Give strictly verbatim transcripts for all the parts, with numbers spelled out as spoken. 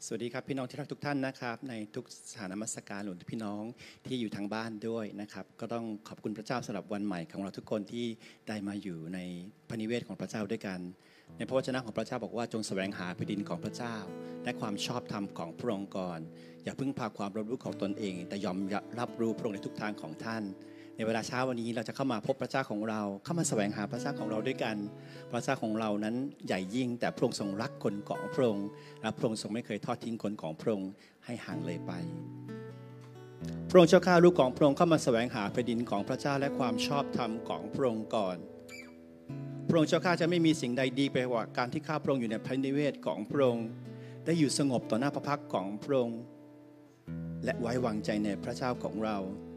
สวัสดีครับพี่น้องที่รักทุกท่านนะครับในทุกสถานนมัสการหรือพี่น้องที่อยู่ทางบ้านด้วยนะครับก็ต้องขอบคุณพระเจ้าสำหรับวันใหม่ของเราทุกคนที่ได้มาอยู่ในพระนิเวศของพระเจ้าด้วยกันในพระวจนะของพระเจ้าบอกว่าจงแสวงหาแผ่นดินของพระเจ้าและความชอบธรรมของพระองค์ก่อนอย่าพึ่งพาความรับรู้ของตนเองแต่ยอมรับรู้พระองค์ในทุกทางของท่านในเวลาเช้าวันนี้เราจะเข้ามาพบพระเจ้าของเราเข้ามาแสวงหาพระเจ้าของเราด้วยกันพระเจ้าของเรานั้นใหญ่ยิ่งแต่พระองค์ทรงรักคนของพระองค์และพระองค์ทรงไม่เคยทอดทิ้งคนของพระองค์ให้ห่างเลยไปพระองค์เจ้าข้าลูกของพระองค์เข้ามาแสวงหาแผ่นดินของพระเจ้าและความชอบธรรมของพระองค์ก่อนพระองค์เจ้าข้าจะไม่มีสิ่งใดดีไปกว่าการที่ข้าพระองค์อยู่ในพระนิเวศของพระองค์ได้อยู่สงบต่อหน้าพระพักตร์ของพระองค์และไว้วางใจในพระเจ้าของเรา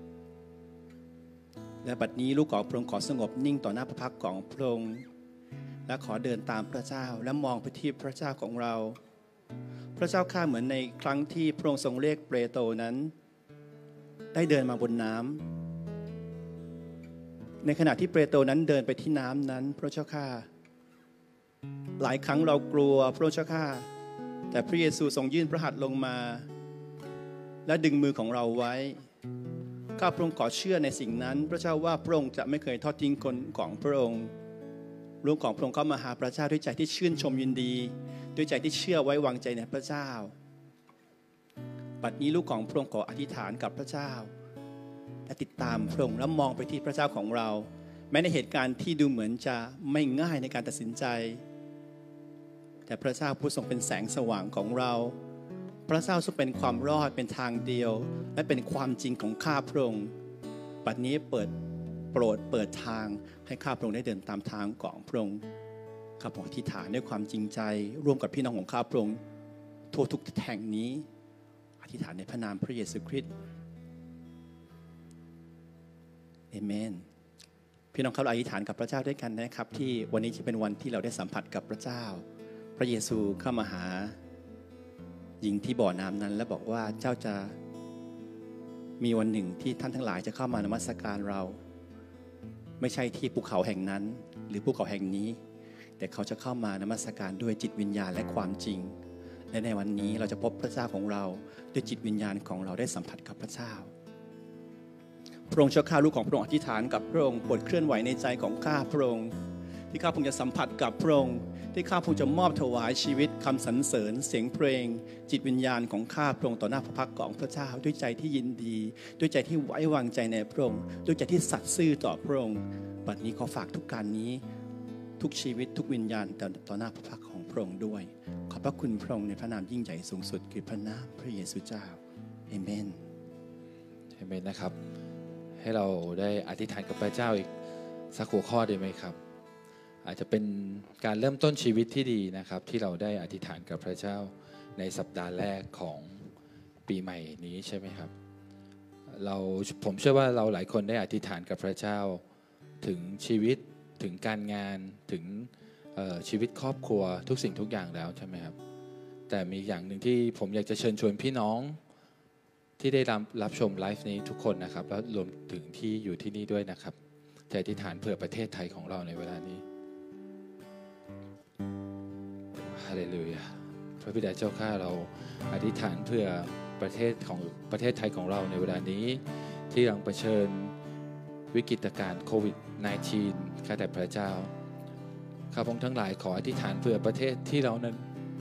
และบัดนี้ลูกของพระองค์ขอสงบนิ่งต่อหน้าพระพักตร์ของพระองค์และขอเดินตามพระเจ้าและมองไปที่พระเจ้าของเราพระเจ้าข้าเหมือนในครั้งที่พระองค์ทรงเรียกเปโตรนั้นได้เดินมาบนน้ำในขณะที่เปโตรนั้นเดินไปที่น้ำนั้นพระเจ้าข้าหลายครั้งเรากลัวพระเจ้าข้าแต่พระเยซูทรงยื่นพระหัตถ์ลงมาและดึงมือของเราไว้ข้าพระองค์ขอเชื่อในสิ่งนั้นพระเจ้าว่าพระองค์จะไม่เคยทอดทิ้งคนของพระองค์ลูกของพระองค์เข้ามาหาพระเจ้าด้วยใจที่ชื่นชมยินดีด้วยใจที่เชื่อไว้วางใจในพระเจ้าบัดนี้ลูกของพระองค์ขออธิษฐานกับพระเจ้าและติดตามพระองค์และมองไปที่พระเจ้าของเราแม้ในเหตุการณ์ที่ดูเหมือนจะไม่ง่ายในการตัดสินใจแต่พระเจ้าผู้ทรงเป็นแสงสว่างของเราพระเจ้าทรงเป็นความรอดเป็นทางเดียวและเป็นความจริงของข้าพระองค์บัดนี้เปิดโปรดเปิดทางให้ข้าพระองค์ได้เดินตามทางของพระองค์ข้าพระองค์อธิษฐานด้วยความจริงใจร่วมกับพี่น้องของข้าพระองค์ทั่วทุกแห่งนี้อธิษฐานในพระนามพระเยซูคริสต์เอเมนพี่น้องครับอธิษฐานกับพระเจ้าด้วยกันนะครับที่วันนี้จะเป็นวันที่เราได้สัมผัสกับพระเจ้าพระเยซูเข้ามาหาหญิงที่บ่อน้ำนั้นและบอกว่าเจ้าจะมีวันหนึ่งที่ท่านทั้งหลายจะเข้ามานมัสการเราไม่ใช่ที่ภูเขาแห่งนั้นหรือภูเขาแห่งนี้แต่เขาจะเข้ามานมัสการด้วยจิตวิญญาณและความจริงและในวันนี้เราจะพบพระเจ้าของเราด้วยจิตวิญญาณของเราได้สัมผัสกับพระเจ้าพระองค์เจ้าข้าลูกของพระองค์อธิษฐานกับพระองค์โปรดเคลื่อนไหวในใจของข้าพระองค์ที่ข้าพระองค์จะสัมผัสกับพระองค์ที่ข้าพระองค์จะมอบถวายชีวิตคำสรรเสริญเสียงเพลงจิตวิญญาณของข้าพระองค์ต่อหน้าพระพักตร์ของพระเจ้าด้วยใจที่ยินดีด้วยใจที่ไว้วางใจในพระองค์ด้วยใจที่สัตย์ซื่อต่อพระองค์บัดนี้ขอฝากทุกการนี้ทุกชีวิตทุกวิญญาณต่อหน้าพระพักตร์ของพระองค์ด้วยขอบพระคุณพระองค์ในพระนามยิ่งใหญ่สูงสุดคือพระนามพระเยซูเจ้าเอเมนเอเมนนะครับให้เราได้อธิษฐานกับพระเจ้าอีกสักหัวข้อได้ไหมครับอาจจะเป็นการเริ่มต้นชีวิตที่ดีนะครับที่เราได้อธิษฐานกับพระเจ้าในสัปดาห์แรกของปีใหม่นี้ใช่ไหมครับเราผมเชื่อว่าเราหลายคนได้อธิษฐานกับพระเจ้าถึงชีวิตถึงการงานถึงชีวิตครอบครัวทุกสิ่งทุกอย่างแล้วใช่ไหมครับแต่มีอย่างหนึ่งที่ผมอยากจะเชิญชวนพี่น้องที่ได้รับรับชมไลฟ์นี้ทุกคนนะครับแล้วรวมถึงที่อยู่ที่นี่ด้วยนะครับจะอธิษฐานเพื่อประเทศไทยของเราในเวลานี้ฮาเลลูยาพระบิดาเจ้าข้าเราอธิษฐานเพื่อประเทศของประเทศไทยของเราในเวลานี้ที่กำลังเผชิญวิกฤตการณ์โควิด สิบเก้า ข้าแต่พระเจ้าข้าพงทั้งหลายขออธิษฐานเพื่อประเทศที่เรานั้น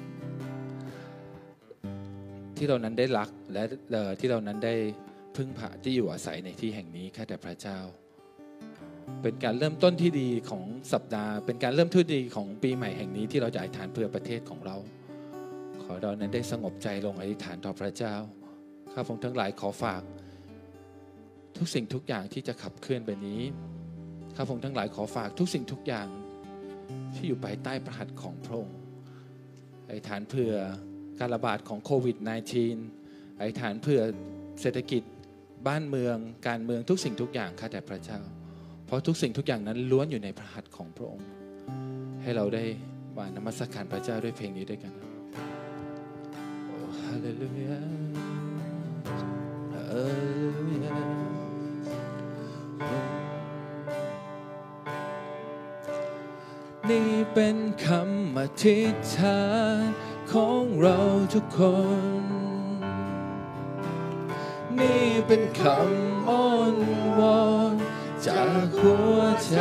ที่เรานั้นได้รักและที่เรานั้นได้พึ่งพาที่อยู่อาศัยในที่แห่งนี้ข้าแต่พระเจ้าเป็นการเริ่มต้นที่ดีของสัปดาห์เป็นการเริ่มต้นที่ดีของปีใหม่แห่งนี้ที่เราจะอธิษฐานเพื่อประเทศของเราขอเรานั้นได้สงบใจลงอธิษฐานต่อพระเจ้าข้าพงทั้งหลายขอฝากทุกสิ่งทุกอย่างที่จะขับเคลื่อนไปนี้ข้าพงทั้งหลายขอฝากทุกสิ่งทุกอย่างที่อยู่ภายใต้พระหัตถ์ของพระองค์อธิษฐานเพื่อการระบาดของโควิด สิบเก้า อธิษฐานเพื่อเศรษฐกิจบ้านเมืองการเมืองทุกสิ่งทุกอย่างข้าแต่พระเจ้าเพราะทุกสิ่งทุกอย่างนั้นล้วนอยู่ในพระหัตถ์ของพระองค์ให้เราได้มานมัสการพระเจ้าด้วยเพลงนี้ด้วยกันโอ้ฮาเลลูยาฮาเลลูยานี่เป็นคำอธิษฐานของเราทุกคนนี่เป็นคำอ้อนวอนจากหัวใจ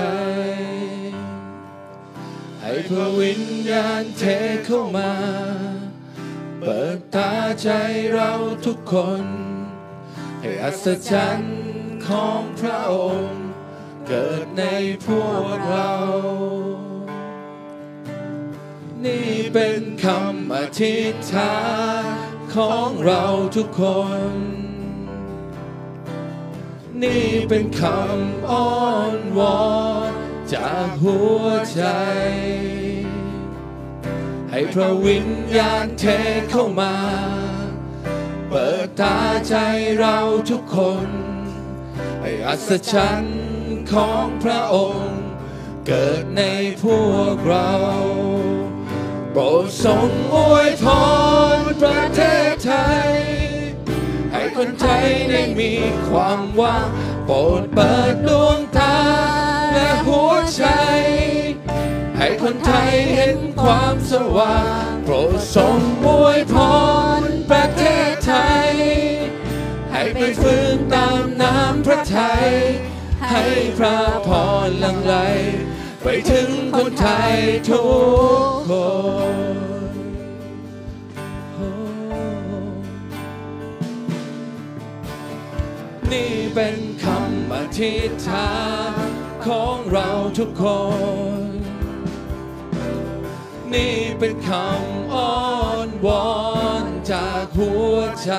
ให้พระวิญญาณเทเข้ามาเปิดตาใจเราทุกคนให้อัศจรรย์ของพระองค์เกิดในพวกเรานี่เป็นคำอธิษฐานของเราทุกคนนี่เป็นคำอ้อนวอนจากหัวใจให้พระวิญญาณเทเข้ามาเปิดตาใจเราทุกคนให้อัศจรรย์ของพระองค์เกิดในพวกเราโปรดทรงอวยพรประเทศไทยให้คนไทยได้มีความหวังโปรดเปิดดวงตาและหัวใจให้คนไทยเห็นความสว่างโปรดทรงอวยพรประเทศไทยให้ไปฟื้นตามน้ำพระทัยให้พระพรหลั่งไหลไปถึงคนไทยทุกคนนี่เป็นคำอธิษฐานของเราทุกคนนี่เป็นคำอ้อนวอนจากหัวใจ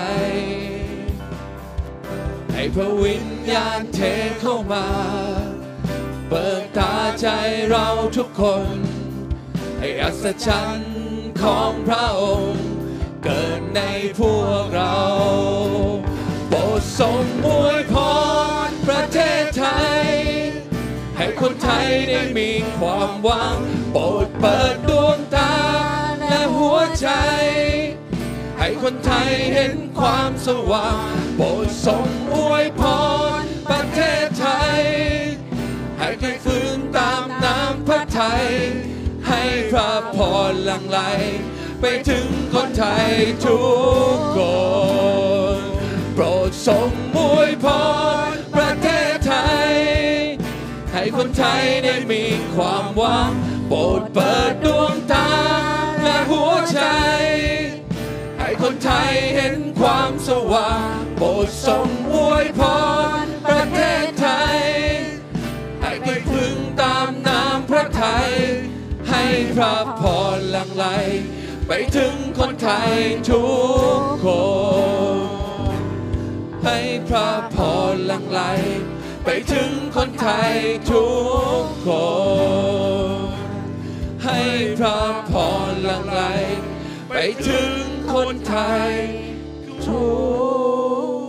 ให้พระวิญญาณเทเข้ามาเปิดตาใจเราทุกคนให้อัศจรรย์ของพระองค์เกิดในพวกเราโปรดทรงอวยพรประเทศไทยให้คนไทยได้มีความหวังโปรดเปิดดวงตาและหัวใจให้คนไทยเห็นความสว่างโปรดทรงอวยพรประเทศไทยให้ใครฟื้นตามน้ำพระทัยให้พระพรหลั่งไหลไปถึงคนไทยทุกคนโปรดทรงอวยพรประเทศไทยให้คนไทยได้มีความหวังโปรดเปิดดวงตาและหัวใจให้คนไทยเห็นความสว่างโปรดทรงอวยพรประเทศไทยให้ไปพึ่งตามน้ำพระทัยให้พระพรหลั่งไหลไปถึงคนไทยทุกคนให้พระพรหลั่งไหลไปถึงคนไทยทุกคนให้พระพรหลั่งไหลไปถึงคนไทยทุก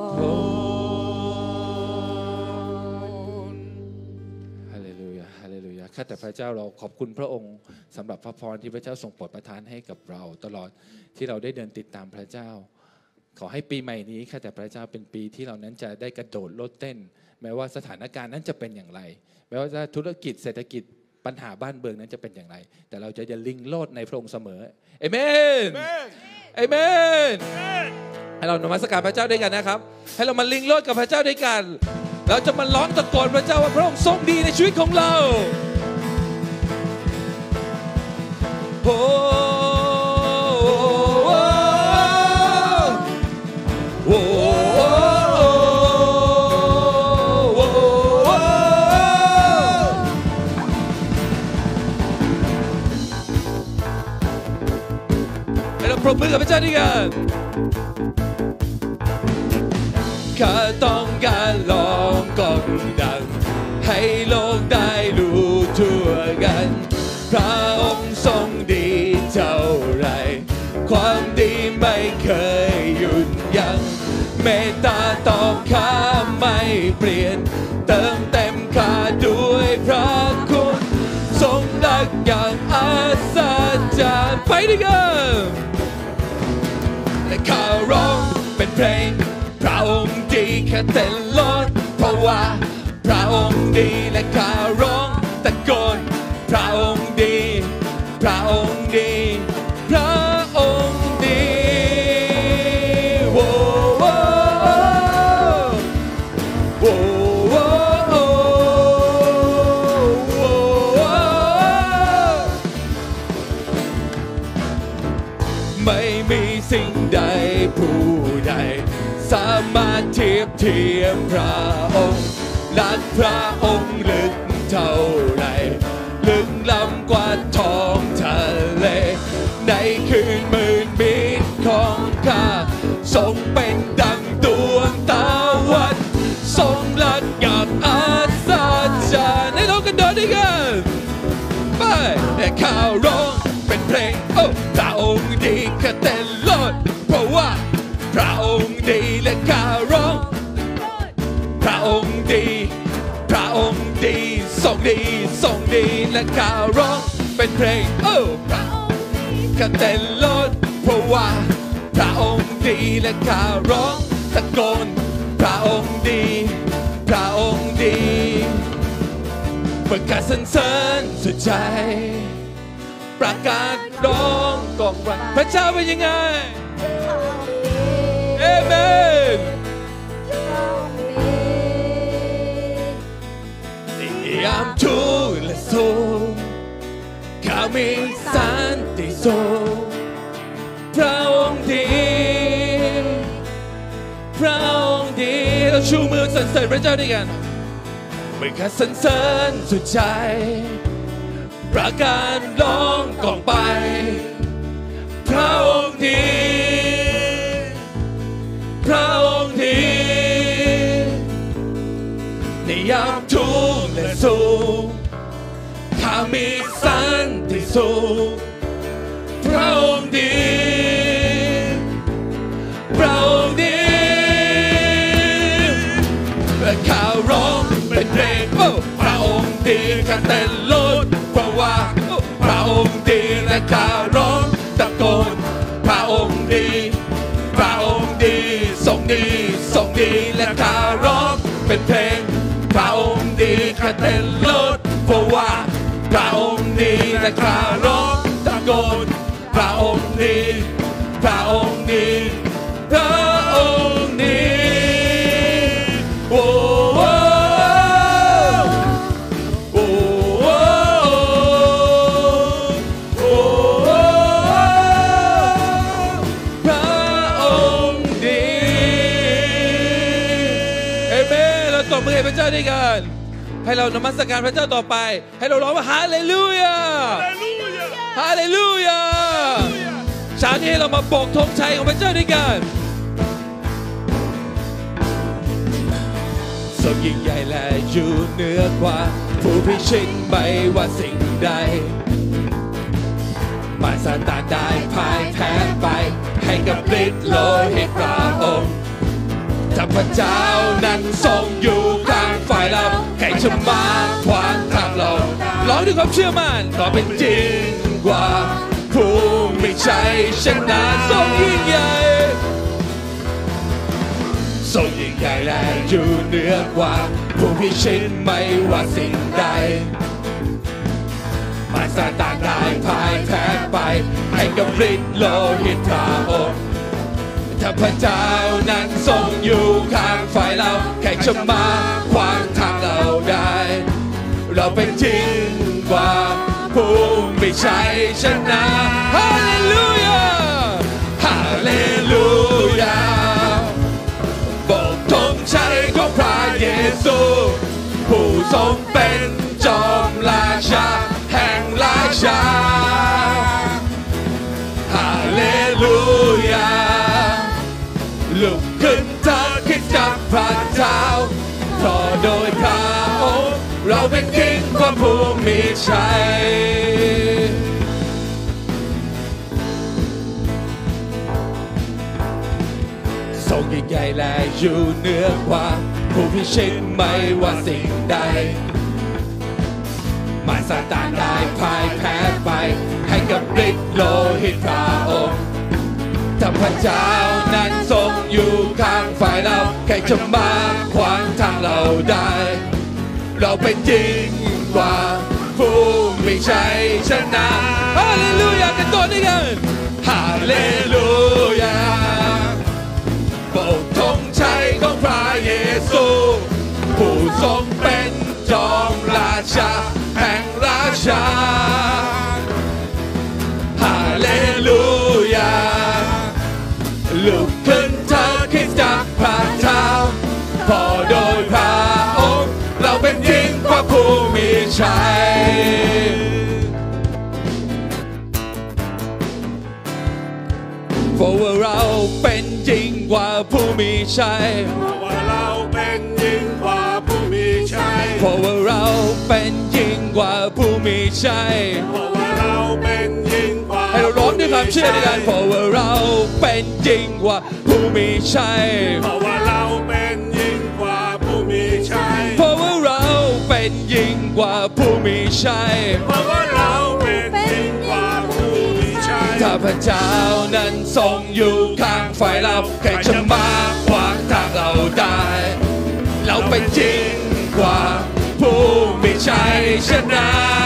คนฮาเลลูยาฮาเลลูยาข้าแต่พระเจ้าเราขอบคุณพระองค์สำหรับพระพรที่พระเจ้าทรงโปรดประทานให้กับเราตลอดที่เราได้เดินติดตามพระเจ้าขอให้ปีใหม่นี้ข้าแต่พระเจ้าเป็นปีที่เรานั้นจะได้กระโดดโลดเต้นแม้ว่าสถานการณ์นั้นจะเป็นอย่างไรแม้ว่าธุรกิจเศรษฐกิจปัญหาบ้านเมืองนั้นจะเป็นอย่างไรแต่เราจะจะลิงโลดในพระองค์เสมอเอเมนเอเมนให้เรานมัสการพระเจ้าด้วยกันนะครับให้เรามาลิงโลดกับพระเจ้าด้วยกันเราจะมาร้องตะโกนพระเจ้าว่าพระองค์ทรงดีในชีวิตของเราโอ้โอ้ปรบมือกับพระเจ้าด้วยกันข้าต้องการลองกองดังให้โลกได้รู้ทั่วกันพระองค์ทรงดีเท่าไรความดีไม่เคยหยุดยั้งเมตตาต่อข้าไม่เปลี่ยนเติมเต็มข้าด้วยพระคุณทรงรักอย่างอัศจรรย์ไปด้วยกันและข้าร้องเป็นเพลงพระองค์ดีแค่เต้นรถเพราะว่าพระองค์ดีและข้าร้องตะโกนพระองค์ดีพระองค์ดีพระอสามารถเทียบเทียมพระองค์รักพระองค์ลึกเท่าไรลึกล้ำกว่าท้องทะเลในคืนมืดมิดของข้าทรงเป็นดังดวงตะวันทรงรักอย่างอัศจรรย์ให้เรากันเดินด้วยกันไปแต่ข้าร้องเป็นเพลงโอ้พระองค์ดีข้าเต้นโลดเพราะว่าพระองค์ดีและข้าร้องพระองค์ดีพระองค์ดีทรงดีทรงดีและข้าร้องเป็นเพลงโอ้พระองค์ดีข้าเต้นโลดเพราะว่าพระองค์ดีและข้าร้องตะโกนพระองค์ดีพระองค์ดีประกาศสรรเสริญสุดใจประกาศร้องกองวันพระเจ้าเป็นยังไงเอเมนในยามทุกข์และโศกข้ามีสันติสุขพระองค์ดีพระองค์ดีเราชูมือสรรเสริญพระเจ้าด้วยกันประกาศสรรเสริญสุดใจประกาศร้องกองไปพระองค์ดีพระองค์ดีในยามทุกข์และสุขข้ามีสันติสุขพระองค์ดีพระองค์ดีและข้าร้องเป็นเพลงโอ้พระองค์ดีข้าเต้นโลดเพราะว่าพระองค์ดีและข้าร้องตะโกนพระองค์ดีพระองค์ดีทรงดีทรงดีและข้าร้องเป็นเพลงพระองค์ดีข้าเต้นโลดเพราะว่าพระองค์ดีและข้าร้องตะโกนพระองค์ดีพระองค์ดีพระองค์ดีโอ้พระเจ้าด้วยกันให้เรานมัสการพระเจ้าต่อไปให้เราร้องว่าฮาเลลูยาฮาเลลูยาเช้านี้เรามาโบกธงชัยของพระเจ้าด้วยกันทรงยิ่งใหญ่และอยู่เหนือกว่าผู้พิชิตไม่ว่าสิ่งใดมารซาตานได้พ่ายแพ้ไปให้กับฤทธิ์โลหิตพระองค์ถ้าพระเจ้านั้นทรงอยู่ข้างฝ่ายเราใครจะมาขวางทางเราร้องด้วยความเชื่อมั่นก็เป็นจริงกว่าผู้ไม่ใช่ชนะทรงยิ่งใหญ่ทรงยิ่งใหญ่และอยู่เหนือกว่าผู้พิชิตไม่ว่าสิ่งใดมารซาตานได้พ่ายแพ้ไปให้กับฤทธิ์โลหิตพระองค์ถ้าพระเจ้านั้นทรงอยู่ข้างฝ่ายเราใครจะมาขวางทางเราได้เราเป็นจริงกว่าผู้ไม่ใช่ชนะฮาเลลูยาฮาเลลูยาโบกธงชัยของพระเยซูผู้ทรงเป็นจอมราชาแห่งราชาฮาเลลูยาลุกขึ้นเธอคิดจากพระเจ้าเพราะโดยพระองค์เราเป็นคิงของผู้มีชัยทรงยิ่งใหญ่และอยู่เหนือกว่าผู้พิชิตไม่ว่าสิ่งใดมารซาตานได้พ่ายแพ้ไปให้กับฤทธิ์โลหิตพระองค์ถ้าพระเจ้านั้นทรงอยู่ข้างฝ่ายเราใครจะมาขวางทางเราได้เราเป็นจริงกว่าผู้ไม่ใช่ชนะฮาเลลูยากันตัวนี้กันฮาเลลูยาโบกธงชัยของพระเยซูผู้ทรงเป็นจอมราชาแห่งราชาฮาเลลูยาลุกขึ้นเธอคิดจากพระพอโดยพระองค์เราเป็นยิ่งกว่าผู้มีชัยเพราะว่าเราเป็นยิ่งกว่าผู้มีชัยเพราะว่าเราเป็นยิ่งกว่าผู้มีชัยเพราะว่าเราเป็นยิ่งกว่าผู้มีชัยเพราะว่าเราเป็นยิ่งกว่าให้เราร้องด้วยความเชื่อในการเพราะว่าเราเป็นยิ่งกว่าผู้มีชัยเพราะว่าเราเป็นยิ่งกว่าผู้มีชัยเพราะว่าเราเป็นยิ่งกว่าผู้มีชัยเพราะว่าเราเป็นยิ่งกว่าผู้มีชัยถ้าพระเจ้านั้นทรงอยู่ข้างฝ่ายเราใครจะมาขวางทางเราได้เราเป็นยิ่งกว่าผู้มีชัยชนะ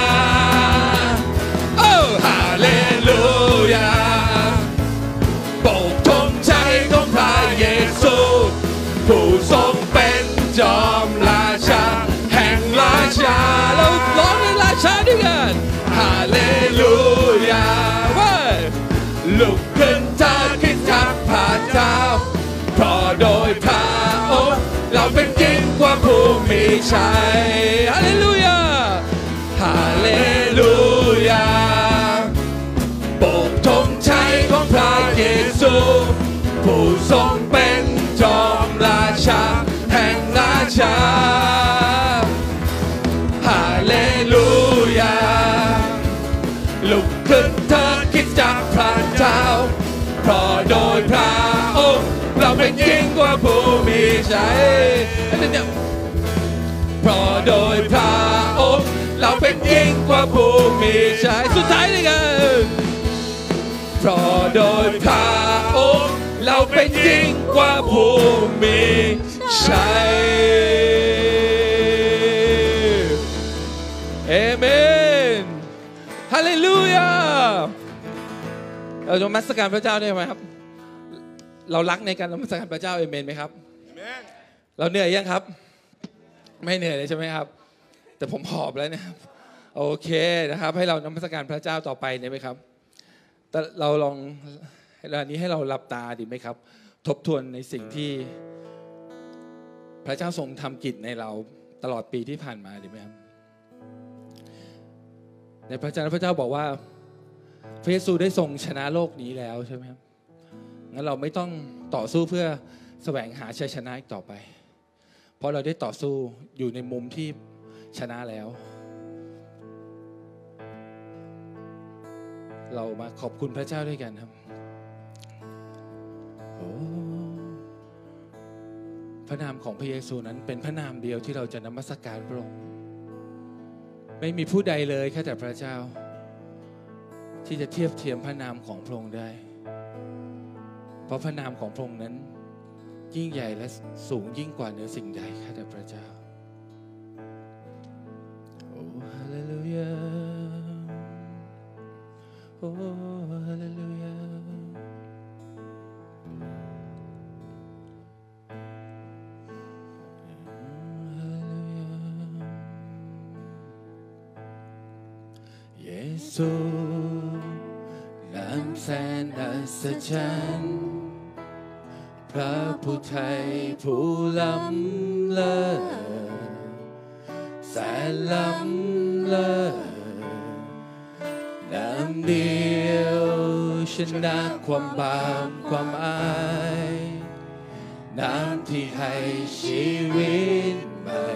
โอ้ฮาเลลูยาโบกธงชัยของพระเยซูผู้ทรงเป็นจอมราชาแห่งราชาเราร้องให้ราชาด้วยกันฮาเลลูยาว่าลุกขึ้นเธอคิดทักพระเจ้าเพราะโดยพระองค์เราเป็นยิ่งกว่าผู้มีชัยฮาเลลูยาฮาเลลูยาโบกธงชัยของพระเยซูผู้ทรงเป็นจอมราชาแห่งราชาฮาเลลูยาลุกขึ้นเธอคิดจากพระเจ้าเพราะโดยพระองค์เราเป็นยิ่งกว่าผู้มีชัยเพราะโดยพระองค์เราเป็นยิ่งกว่าผู้มีชัยสุดท้ายเลยกันเพราะโดยพระองค์เราเป็นยิ่งกว่าผู้มีชัยเอเมนฮาเลลูยาเรานมัสการพระเจ้าได้ไหมครับเรารักในการนมัสการพระเจ้าเอเมนไหมครับเราเหนื่อยยังครับไม่เหนื่อยเลยใช่ไหมครับแต่ผมหอบแล้วนะครับโอเคนะครับให้เรานมัสการพระเจ้าต่อไปได้ไหมครับแต่เราลองเวลานี้ให้เราหลับตาดีไหมครับทบทวนในสิ่งที่พระเจ้าทรงทำกิจในเราตลอดปีที่ผ่านมาดีไหมครับในพระเจ้าพระเจ้าบอกว่าพระเยซูได้ทรงชนะโลกนี้แล้วใช่ไหมครับงั้นเราไม่ต้องต่อสู้เพื่อแสวงหาชัยชนะอีกต่อไปเพราะเราได้ต่อสู้อยู่ในมุมที่ชนะแล้วเรามาขอบคุณพระเจ้าด้วยกันครับโอ้พระนามของพระเยซูนั้นเป็นพระนามเดียวที่เราจะนมัสการพระองค์ไม่มีผู้ใดเลยแค่แต่พระเจ้าที่จะเทียบเทียมพระนามของพระองค์ได้เพราะพระนามของพระองค์นั้นยิ่งใหญ่และสูงยิ่งกว่าเหนือสิ่งใดแค่แต่พระเจ้าโอ้ฮาเลลูยาโอ้ฮาเลลูยาเยซูน้ำแสนอัศจรรย์พระผู้ไทยผู้ล้ำเลิศแสนล้ำเลิศน้ำเดียวชนะความบาปความอายน้ำที่ให้ชีวิตใหม่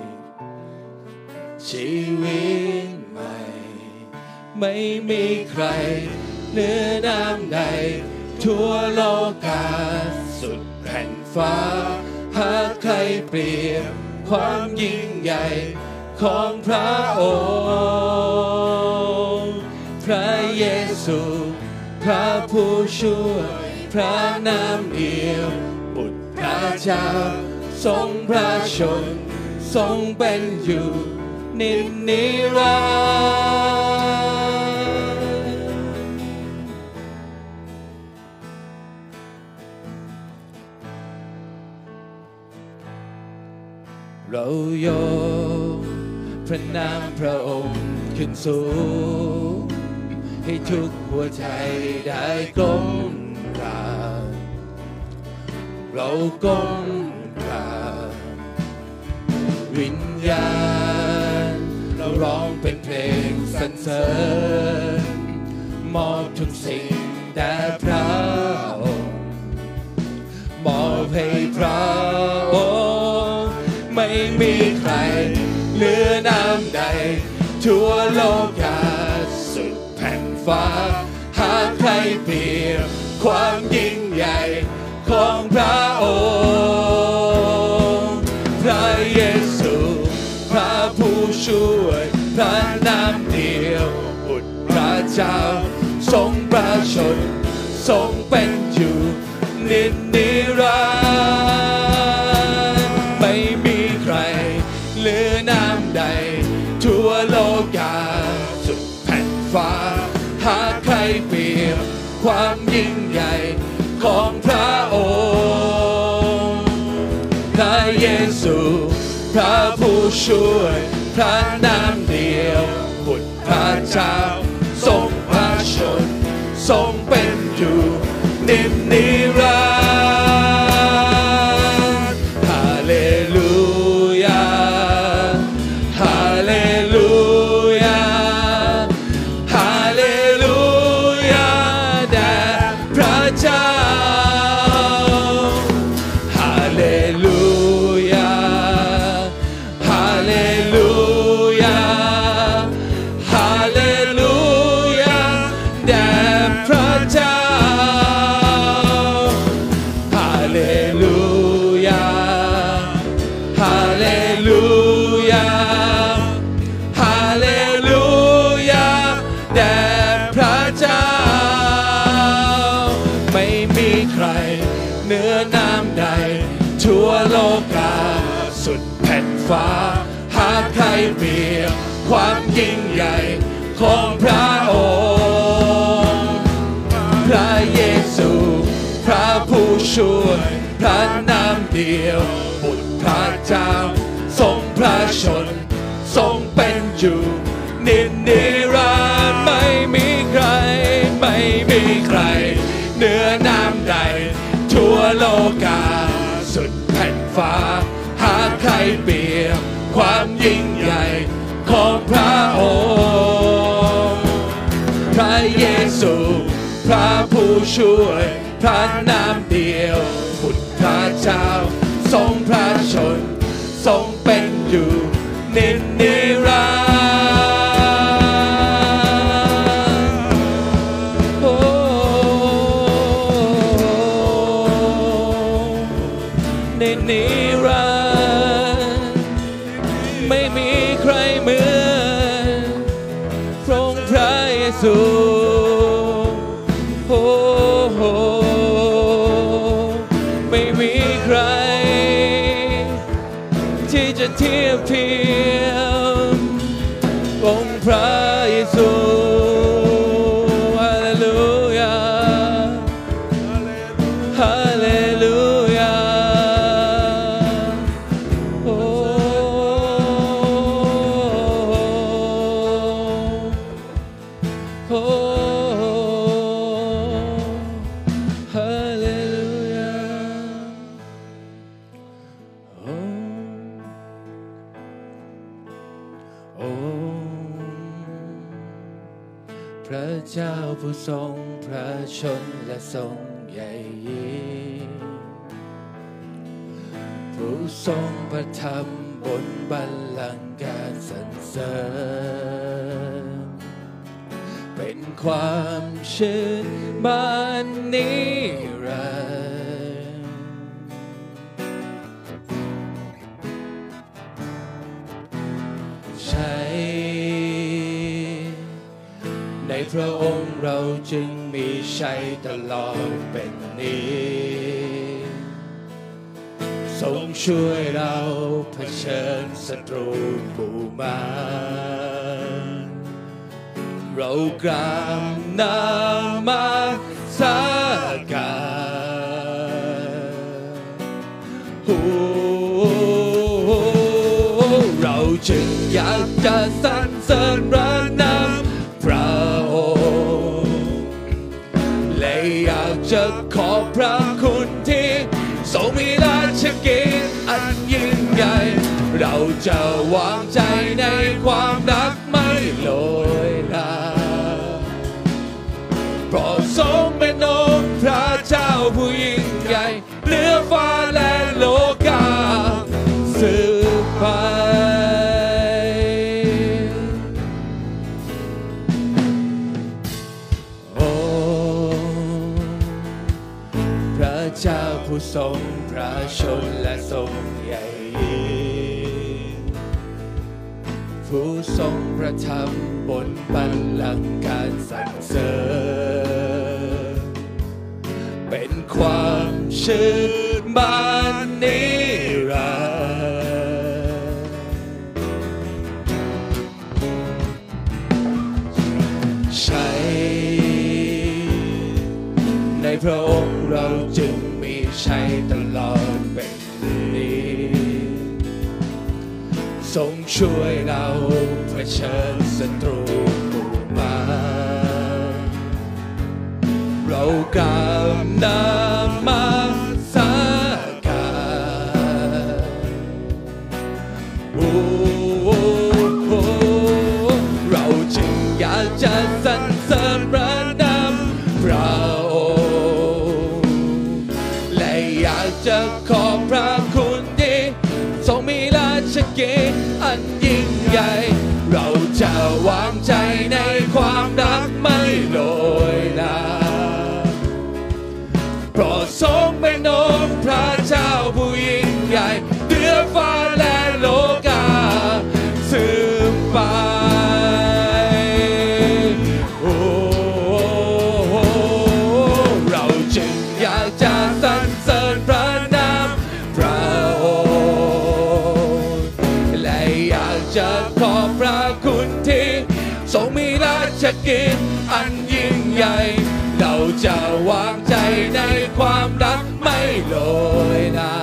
ชีวิตใหม่ไม่มีใครเหนือน้ำใดทั่วโลกาสุดแผ่นฟ้าหาใครเปรียบความยิ่งใหญ่ของพระองค์พระเยซูพระผู้ช่วยพระนามเดียวบุตรพระเจ้าทรงพระชนทรงเป็นอยู่นิจนิรันดร์เรายกพระนามพระองค์ขึ้นสูงให้ทุกหัวใจได้ก้มกราบเราก้มกราบวิญญาณเราร้องเป็นเพลงสรรเสริญมอบทุกสิ่งแด่พระองค์มอบให้พระองค์ไม่มีใครเหนือน้ำใดทั่วโลกาสุดแผ่นฟ้าหาใครเปรียบความยิ่งใหญ่ของพระองค์พระเยซูพระผู้ช่วยพระนามเดียวบุตรพระเจ้าทรงประชนทรงเป็นอยู่นิจนิรันดร์ไม่มีใครเหลือน้ำใดทั่วโลกาสุดแผ่นฟ้าหาใครเปรียบความยิ่งใหญ่ของพระองค์พระเยซูพระผู้ช่วยพระนามเดียวบุตรพระเจ้าทรงพระชนทรงเป็นอยู่นิจนิรันดร์ฮาเลลูยาฮาเลลูยาฮาเลลูยาแด่พระเจ้าฮาเลลูยาฮาเลลูยาฮาเลลูยาแด่พระเจ้าฮาเลลูยาฮาเลลูยาฮาเลลูยาแด่พระเจ้าไม่มีใครเหนือน้ำใดทั่วโลกาสุดแผ่นฟ้าหาใครเปรียบความยิ่งใหญ่ของพระองค์พระเยซูพระผู้ช่วยพระนามเดียวบุตรพระเจ้าทรงพระชนทรงเป็นอยู่นิจนิรันดร์ไม่มีใครไม่มีใครเหนือน้ำใดทั่วโลกาสุดแผ่นฟ้าหาใครเปรียบความยิ่งใหญ่ของพระองค์พระเยซูพระผู้ช่วยพระนามเดียวบุตรพระเจ้าทรงพระชนทรงเป็นอยู่นิจนิรันดร์โอ้นิจนิรันดร์ไม่มีใครเหมือนพระองค์พระเยซูโอ้โหไม่มีใครที่จะเทียบเทียมองค์พระเยซูฮาเลลูยาฮาเลลูยาโอ้โอ้ฮาเลลูยาโอ้โอ้พระเจ้าผู้ทรงพระชนและทรงใหญ่ยิ่งผู้ทรงประทับบนบัลลังก์การสรรเสริญเป็นความชื่นบานนิรันดร์ใช่ในพระองค์เราจึงมีชัยตลอดเป็นนิจทรงช่วยเราเผชิญศัตรูผู้มารเรากราบนมัสการเราจึงอยากจะสรรเสริญพระนามพระองค์และอยากจะขอบพระคุณที่ทรงมีราชกิจอันยิ่งใหญ่เราจะวางใจในความรักไม่ลอยลาเพราะทรงเป็นองค์พระเจ้าผู้ยิ่งใหญ่เหนือฟ้าและโลกาสืบไปโอ้พระเจ้าผู้ทรงพระชนและทรงใหญ่ผู้ทรงประทับบนบัลลังก์การสรรเสริญเป็นความชื่นบานนิรันดร์ใช่ในพระองค์เราจึงมีชัยตลอดเป็นนิทรงช่วยเราเผชิญศัตรูผู้มารเรากำนำมาสาการโอ้โหเราจึงอยากจะสรรเสริญพระนามพระองค์และอยากจะขอบพระคุณที่ทรงมีราชกิจอันยิ่งใหญ่เราจะวางใจในความรักไม่ลอยลาเพราะทรงเป็นองค์พระเจ้าผู้ยิ่งใหญ่เหนือฟ้าและโลกาสืบไปโอ้เราจึงอยากจะสรรเสริญพระนามพระองค์และอยากจะขอบพระคุณที่ทรงมีราชกิจอันยิ่งใหญ่เราจะวางใจในความรักไม่ลอยลา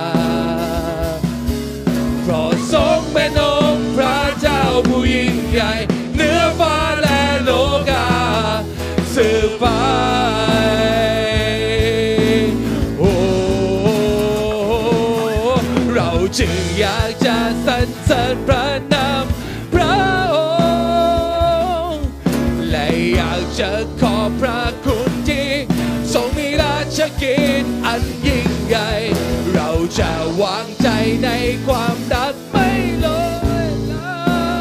เพราะทรงเป็นองค์พระเจ้าผู้ยิ่งใหญ่เหนือฟ้าและโลกาสืบไปโอ้เราจึงอยากจะสรรเสริญพระนามพระองค์และอยากจะขอบพระคุณที่ทรงมีราชกิจอันยิ่งใหญ่เราจะวางใจในความรักไม่ลอยลา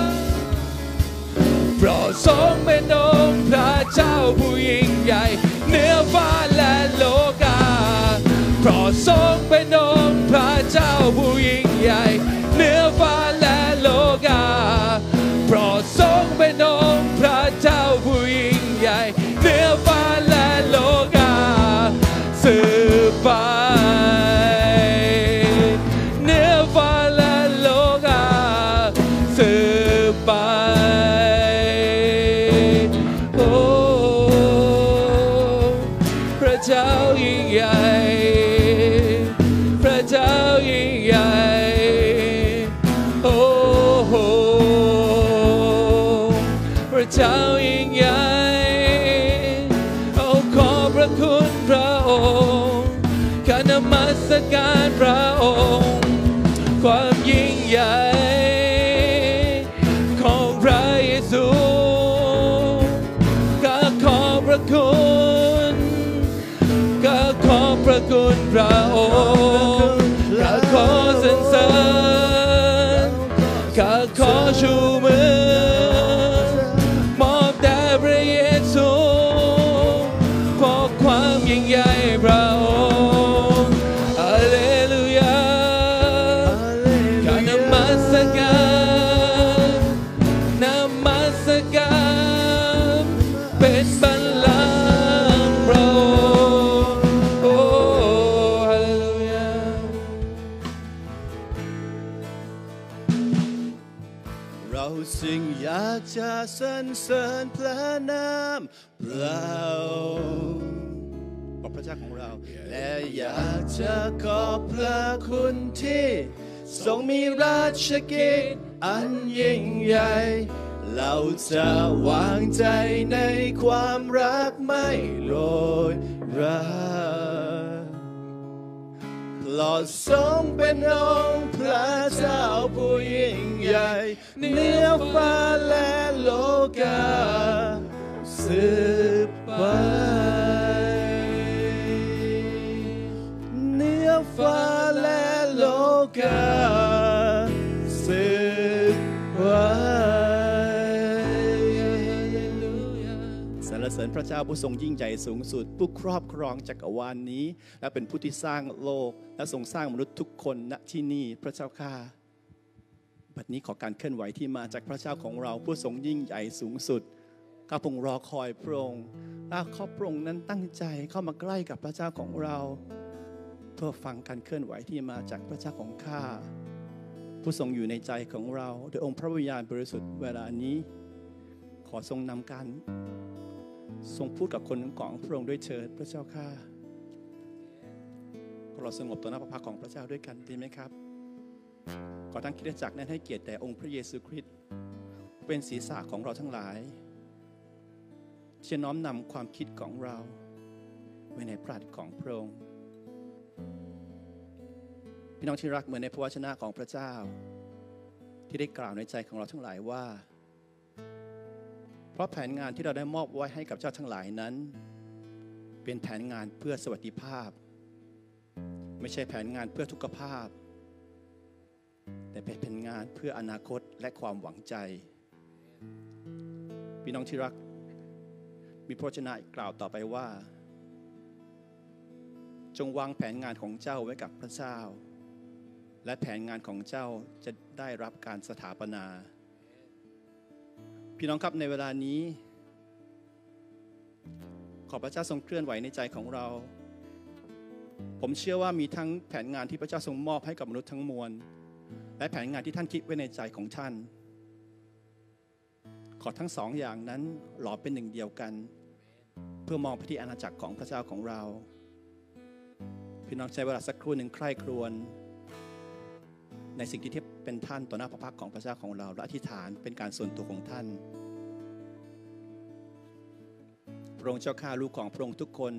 เพราะทรงเป็นองค์พระเจ้าผู้ยิ่งใหญ่เหนือฟ้าและโลกาเพราะทรงเป็นองค์พระเจ้าผู้ยิ่งใหญ่เหนือฟ้าและโลกาเพราะทรงเป็นองค์พระเจ้าผู้ยิ่งใหญ่เหนือฟ้าและโลกาสืบไปเหนือฟ้าและโลกาสืบไปโอ้พระเจ้ายิ่งใหญ่พระเจ้ายิ่งใหญ่โอ้โหพระเจ้ายิ่งใหญ่โอ้ขอบพระคุณพระองค์ข้านมัสการพระองค์ความยิ่งใหญ่ของพระเยซูข้าขอบพระคุณข้าขอบพระคุณพระองค์ข้าขอสรรเสริญข้าขอชูมือมอบแด่พระเยซูเพราะความยิ่งใหญ่พระองค์ฮาเลลูยาข้านมัสการนมัสการเป็นบัลลังก์พระองค์โอ้ฮาเลลูยาเราจึงอยากจะสรรเสริญพระนามพระองค์ขอบพระเจ้าของเราและอยากจะขอบพระคุณที่ทรงมีราชกิจอันยิ่งใหญ่เราจะวางใจในความรักไม่โรยราเพราะทรงเป็นองค์พระเจ้าผู้ยิ่งใหญ่หญ่เหนือฟ้าและโลกาสืบไปเหนือฟ้าและโลกาสืบไปสรรเสริญพระเจ้าผู้ทรงยิ่งใหญ่สูงสุดผู้ครอบครองจักรวาลนี้และเป็นผู้ที่สร้างโลกและทรงสร้างมนุษย์ทุกคนณที่นี่พระเจ้าข้าบัดนี้ขอการเคลื่อนไหวที่มาจากพระเจ้าของเราผู้ทรงยิ่งใหญ่สูงสุดข้าพงรอคอยพระองค์และข้าพระองค์นั้นตั้งใจเข้ามาใกล้กับพระเจ้าของเราเพื่อฟังการเคลื่อนไหวที่มาจากพระเจ้าของข้าผู้ทรงอยู่ในใจของเราโดยองค์พระวิญญาณบริสุทธิ์เวลานี้ขอทรงนำการทรงพูดกับคนของพระองค์ด้วยเถิดพระเจ้าข้าเราสงบต่อหน้าพระพักของพระเจ้าด้วยกันดีไหมครับขอทั้งคริสตจักรนั้นให้เกียรติแด่องค์พระเยซูคริสต์เป็นศีรษะของเราทั้งหลายจะน้อมนำความคิดของเราไว้ในพระหัตถ์ของพระองค์พี่น้องที่รักเหมือนในพระวจนะของพระเจ้าที่ได้กล่าวในใจของเราทั้งหลายว่าเพราะแผนงานที่เราได้มอบไว้ให้กับเจ้าทั้งหลายนั้นเป็นแผนงานเพื่อสวัสดิภาพไม่ใช่แผนงานเพื่อทุกขภาพแต่เป็นแผนงานเพื่ออนาคตและความหวังใจพี่น้องที่รักมีพระวจนะกล่าวต่อไปว่าจงวางแผนงานของเจ้าไว้กับพระเจ้าและแผนงานของเจ้าจะได้รับการสถาปนาพี่น้องครับในเวลานี้ขอพระเจ้าทรงเคลื่อนไหวในใจของเราผมเชื่อว่ามีทั้งแผนงานที่พระเจ้าทรงมอบให้กับมนุษย์ทั้งมวลและแผนงานที่ท่านคิดไว้ในใจของท่านขอทั้งสองอย่างนั้นหลอมเป็นหนึ่งเดียวกันเพื่อมองไปที่อาณาจักรของพระเจ้าของเราพี่น้องใช้เวลาสักครู่หนึ่งใคร่ครวญในสิ่งที่เป็นท่านต่อหน้าพระพักของพระเจ้าของเราและอธิษฐานเป็นการส่วนตัวของท่านพระองค์เจ้าข้าลูกของพระองค์ทุกคน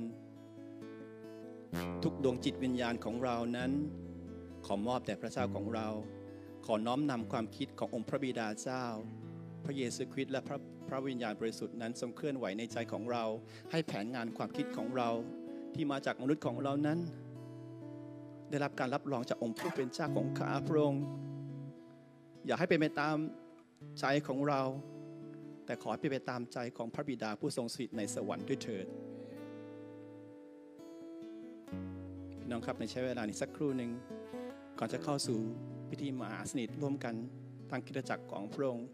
ทุกดวงจิตวิญญาณของเรานั้นขอมอบแด่พระเจ้าของเราขอน้อมนำความคิดขององค์พระบิดาเจ้าพระเยซูคริสต์และพระพระวิญญาณบริสุทธิ์นั้นทรงเคลื่อนไหวในใจของเราให้แผนงานความคิดของเราที่มาจากมนุษย์ของเรานั้นได้รับการรับรองจากองค์ผู้เป็นเจ้าของข้าพระองค์อย่าให้เป็นไปตามใจของเราแต่ขอให้เป็นไปตามใจของพระบิดาผู้ทรงสถิตในสวรรค์ด้วยเถิดพี่น้องครับในใช้เวลานี้สักครู่หนึ่งก่อนจะเข้าสู่พิธีมหาสนิทร่วมกันทางคริสตจักรของพระองค์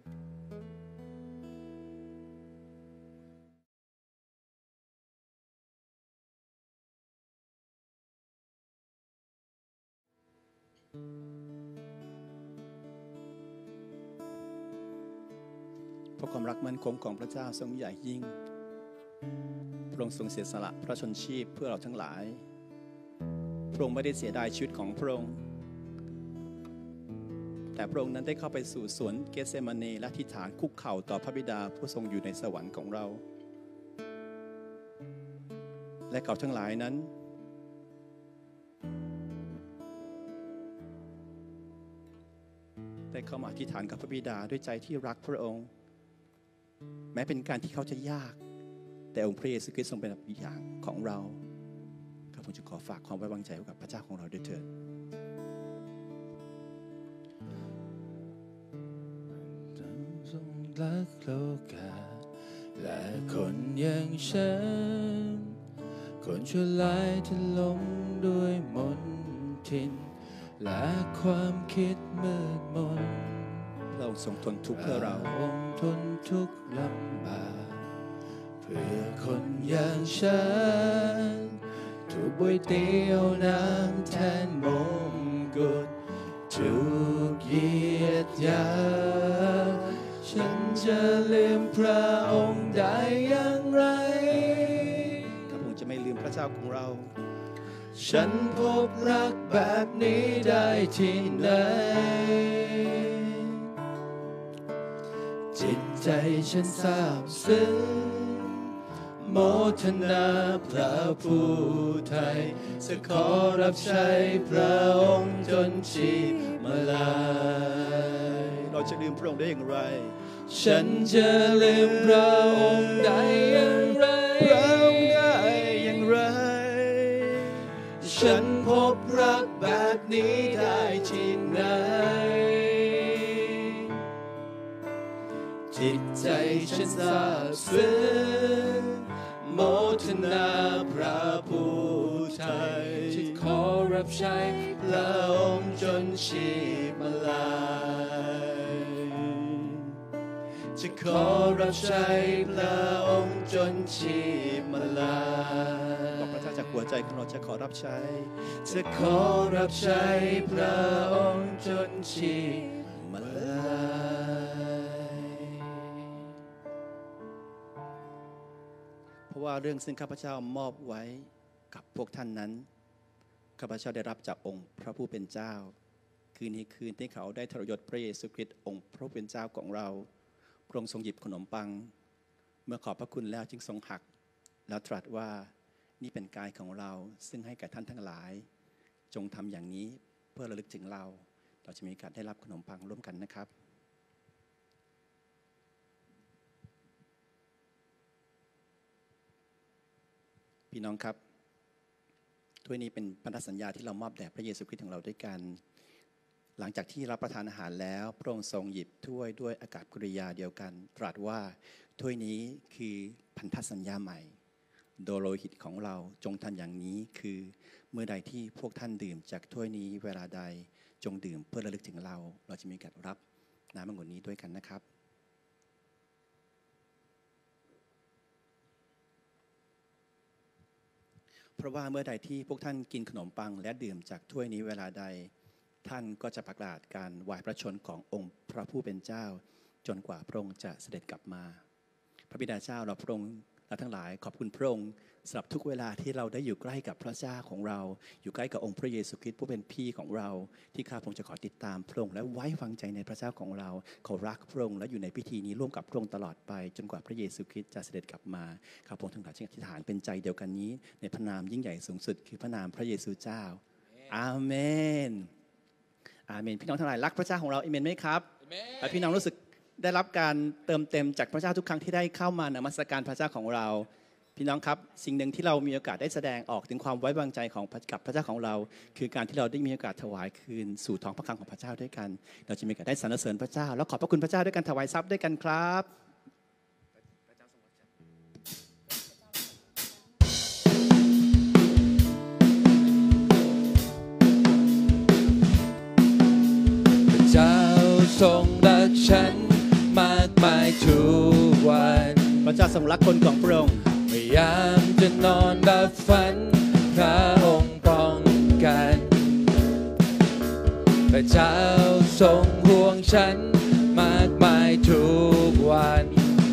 เพราะความรักมั่นคงของพระเจ้าทรงใหญ่ยิ่งพระองค์ทรงเสียสละพระชนชีพเพื่อเราทั้งหลายพระองค์ไม่ได้เสียดายชีวิตของพระองค์แต่พระองค์นั้นได้เข้าไปสู่สวนเกเซมานีและอธิษฐานคุกเข่าต่อพระบิดาผู้ทรงอยู่ในสวรรค์ของเราและเขาทั้งหลายนั้นได้เข้ามาอธิษฐานกับพระบิดาด้วยใจที่รักพระองค์แม้เป็นการที่เขาจะยากแต่องค์พระเยซูคริสต์ทรงเป็นแบบอย่างของเราข้าพเจ้าขอฝากความไว้วางใจไว้กับพระเจ้าของเราด้วยเถิดทรงรักโลกาและคนอย่างฉันคนชั่วร้ายที่หลงด้วยมนทินและความคิดมืดมนเราทรงทนทุกข์เพื่อเราองค์ทนทุกข์ลำบากเพื่อคนอย่างฉันถูกบวยเตียวน้ำแทนมงกุฎถูกเหยียดหยามฉันจะลืมพระองค์ได้อย่างไรข้าพเจ้าจะไม่ลืมพระเจ้าของเราฉันพบรักแบบนี้ได้ที่ไหนจิตใจฉันซาบซึ้งโมทนาพระผู้ไทยจะขอรับใช้พระองค์จนชีพมาลายเราเราจะลืมพระองค์ได้อย่างไรฉันจะลืมพระองค์ได้อย่างไรพระองค์ได้อย่างไรฉันพบรักแบบนี้ได้ที่ไหนจิตใจฉันซาบซึ้งโมทนาพระผู้ไทยที่ขอรับใช้พระองค์จนชีพมาลายจะขอรับใช้พระองค์จนชีพมาลายบอกพระเจ้าจากหัวใจของเราจะขอรับใช้จะขอรับใช้พระองค์จนชีพมาลายเพราะว่าเรื่องซึ่งข้าพเจ้ามอบไว้กับพวกท่านนั้นข้าพเจ้าได้รับจากองค์พระผู้เป็นเจ้าคืนนี้คืนที่เขาได้ทรยศพระเยซูคริสต์องค์พระผู้เป็นเจ้าของเราพระองค์ทรงหยิบขนมปังเมื่อขอบพระคุณแล้วจึงทรงหักแล้วตรัสว่านี่เป็นกายของเราซึ่งให้แก่ท่านทั้งหลายจงทำอย่างนี้เพื่อระลึกถึงเราเราจะมีการได้รับขนมปังร่วมกันนะครับพี่น้องครับถ้วยนี้เป็นพันธสัญญาที่เรามอบแด่พระเยซูคริสต์ของเราด้วยกันหลังจากที่รับประทานอาหารแล้วพระองค์ทรงหยิบถ้วยด้วยอากัปกิริยาเดียวกันตรัสว่าถ้วยนี้คือพันธสัญญาใหม่โดยโลหิตของเราจงทำอย่างนี้คือเมื่อใดที่พวกท่านดื่มจากถ้วยนี้เวลาใดจงดื่มเพื่อระลึกถึงเราเราจะมีการรับน้ำองุ่นนี้ด้วยกันนะครับเพราะว่าเมื่อใดที่พวกท่านกินขนมปังและดื่มจากถ้วยนี้เวลาใดท่านก็จะประกาศการวายพระชนขององค์พระผู้เป็นเจ้าจนกว่าพระองค์จะเสด็จกลับมาพระบิดาเจ้าเราพระองค์เราทั้งหลายขอบคุณพระองค์สำหรับทุกเวลาที่เราได้อยู่ใกล้กับพระเจ้าของเราอยู่ใกล้กับองค์พระเยซูคริสต์ผู้เป็นพี่ของเราที่ข้าพระองค์จะขอติดตามพระองค์และไว้วางใจในพระเจ้าของเราเขารักพระองค์และอยู่ในพิธีนี้ร่วมกับพระองค์ตลอดไปจนกว่าพระเยซูคริสต์จะเสด็จกลับมาข้าพระองค์ทั้งหลายจึงอธิษฐานเป็นใจเดียวกันนี้ในพระนามยิ่งใหญ่สูงสุดคือพระนามพระเยซูเจ้าอาเมนอาเมนพี่น้องทั้งหลายรักพระเจ้าของเราอาเมนไหมครับและพี่น้องรู้สึกได้รับการเติมเต็มจากพระเจ้าทุกครั้งที่ได้เข้ามานมัสการพระเจ้าของเราพี่น้องครับสิ่งหนึ่งที่เรามีโอกาสได้แสดงออกถึงความไว้วางใจของกับพระเจ้าของเราคือการที่เราได้มีโอกาสถวายคืนสู่ท้องพระคลังของพระเจ้าด้วยกันเราจะมีโอกาสได้สรรเสริญพระเจ้าแล้วขอบพระคุณพระเจ้าด้วยกันถวายทรัพย์ด้วยกันครับพระเจ้าทรงรักฉันมากมายทุกวันพระเจ้าทรงรักคนของพระองค์ไม่ยามจะนอนหลับฝันพระองค์ป้องกันพระเจ้าทรงห่วงฉันมากมายทุกวัน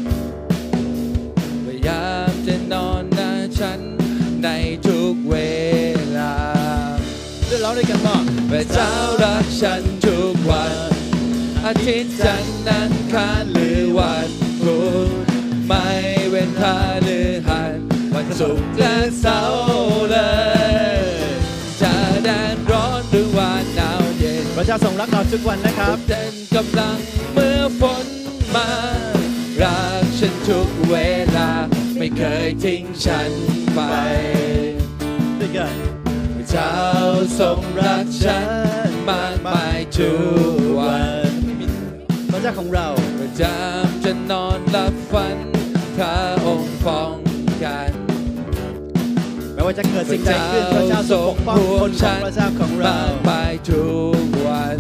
ไม่ยามจะนอนหน้าฉันในทุกเวลาเรื่องร้องด้วยกันว่าพระเจ้ารักฉันทุกวันอาทิตย์จันทร์อังคารหรือวันพุธไม่เว้นพฤหัสวันศุกร์และเสาร์เลยจะแดดร้อนหรือว่าหนาวเย็นพระเจ้าทรงรักเราทุกวันนะครับเต้นกำลังเมื่อฝนมารักฉันทุกเวลาไม่เคยทิ้งฉันไปด้วยกันพระเจ้าทรงรักฉันมากมายทุกวันพระเจ้าของเราประจำจะนอนหลับฝันพระองค์ป้องกันไม่ว่าจะเกิดสิ่งใดขึ้นพระเจ้าทรงปกป้องคนของพระเจ้าของเราไปทุกวัน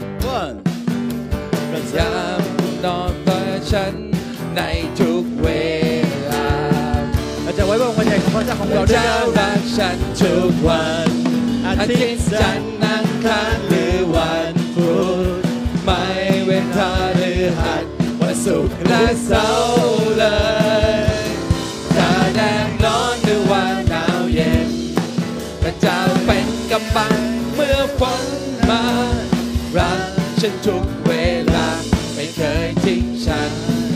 พระเจ้านอนเพื่อฉันในทุกเวลาเราจะไว้วางใจของพระเจ้าของเราด้วยกันรักฉันทุกวันอาทิตย์จันทร์อังคารหรือวันพุธไม่เว้นพฤหัสวันศุกร์และเสาร์เลยถ้าแดดร้อนหรือว่าหนาวเย็นพระเจ้าเป็นกำบังเมื่อฝนมารักฉันทุกเวลาไม่เคยทิ้งฉันไป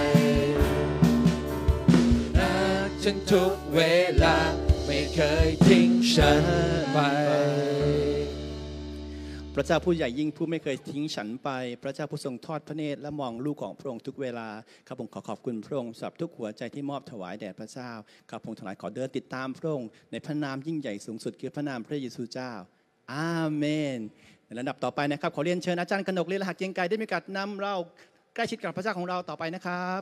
รักฉันทุกเวลาไม่เคยทิ้งฉันไปพระเจ้าผู้ใหญ่ยิ่งผู้ไม่เคยทิ้งฉันไปพระเจ้าผู้ทรงทอดพระเนตรและมองลูกของพระองค์ทุกเวลาข้าพงขอขอบคุณพระองค์สำหรับทุกหัวใจที่มอบถวายแด่พระเจ้าข้าพงทั้งหลายขอเดินติดตามพระองค์ในพระนามยิ่งใหญ่สูงสุดคือพระนามพระเยซูเจ้าอาเมนในลำดับต่อไปนะครับขอเรียนเชิญอาจารย์กนกฤทธิ์ รหัสเกียงไกรได้มีโอกาสนำเราใกล้ชิดกับพระเจ้าของเราต่อไปนะครับ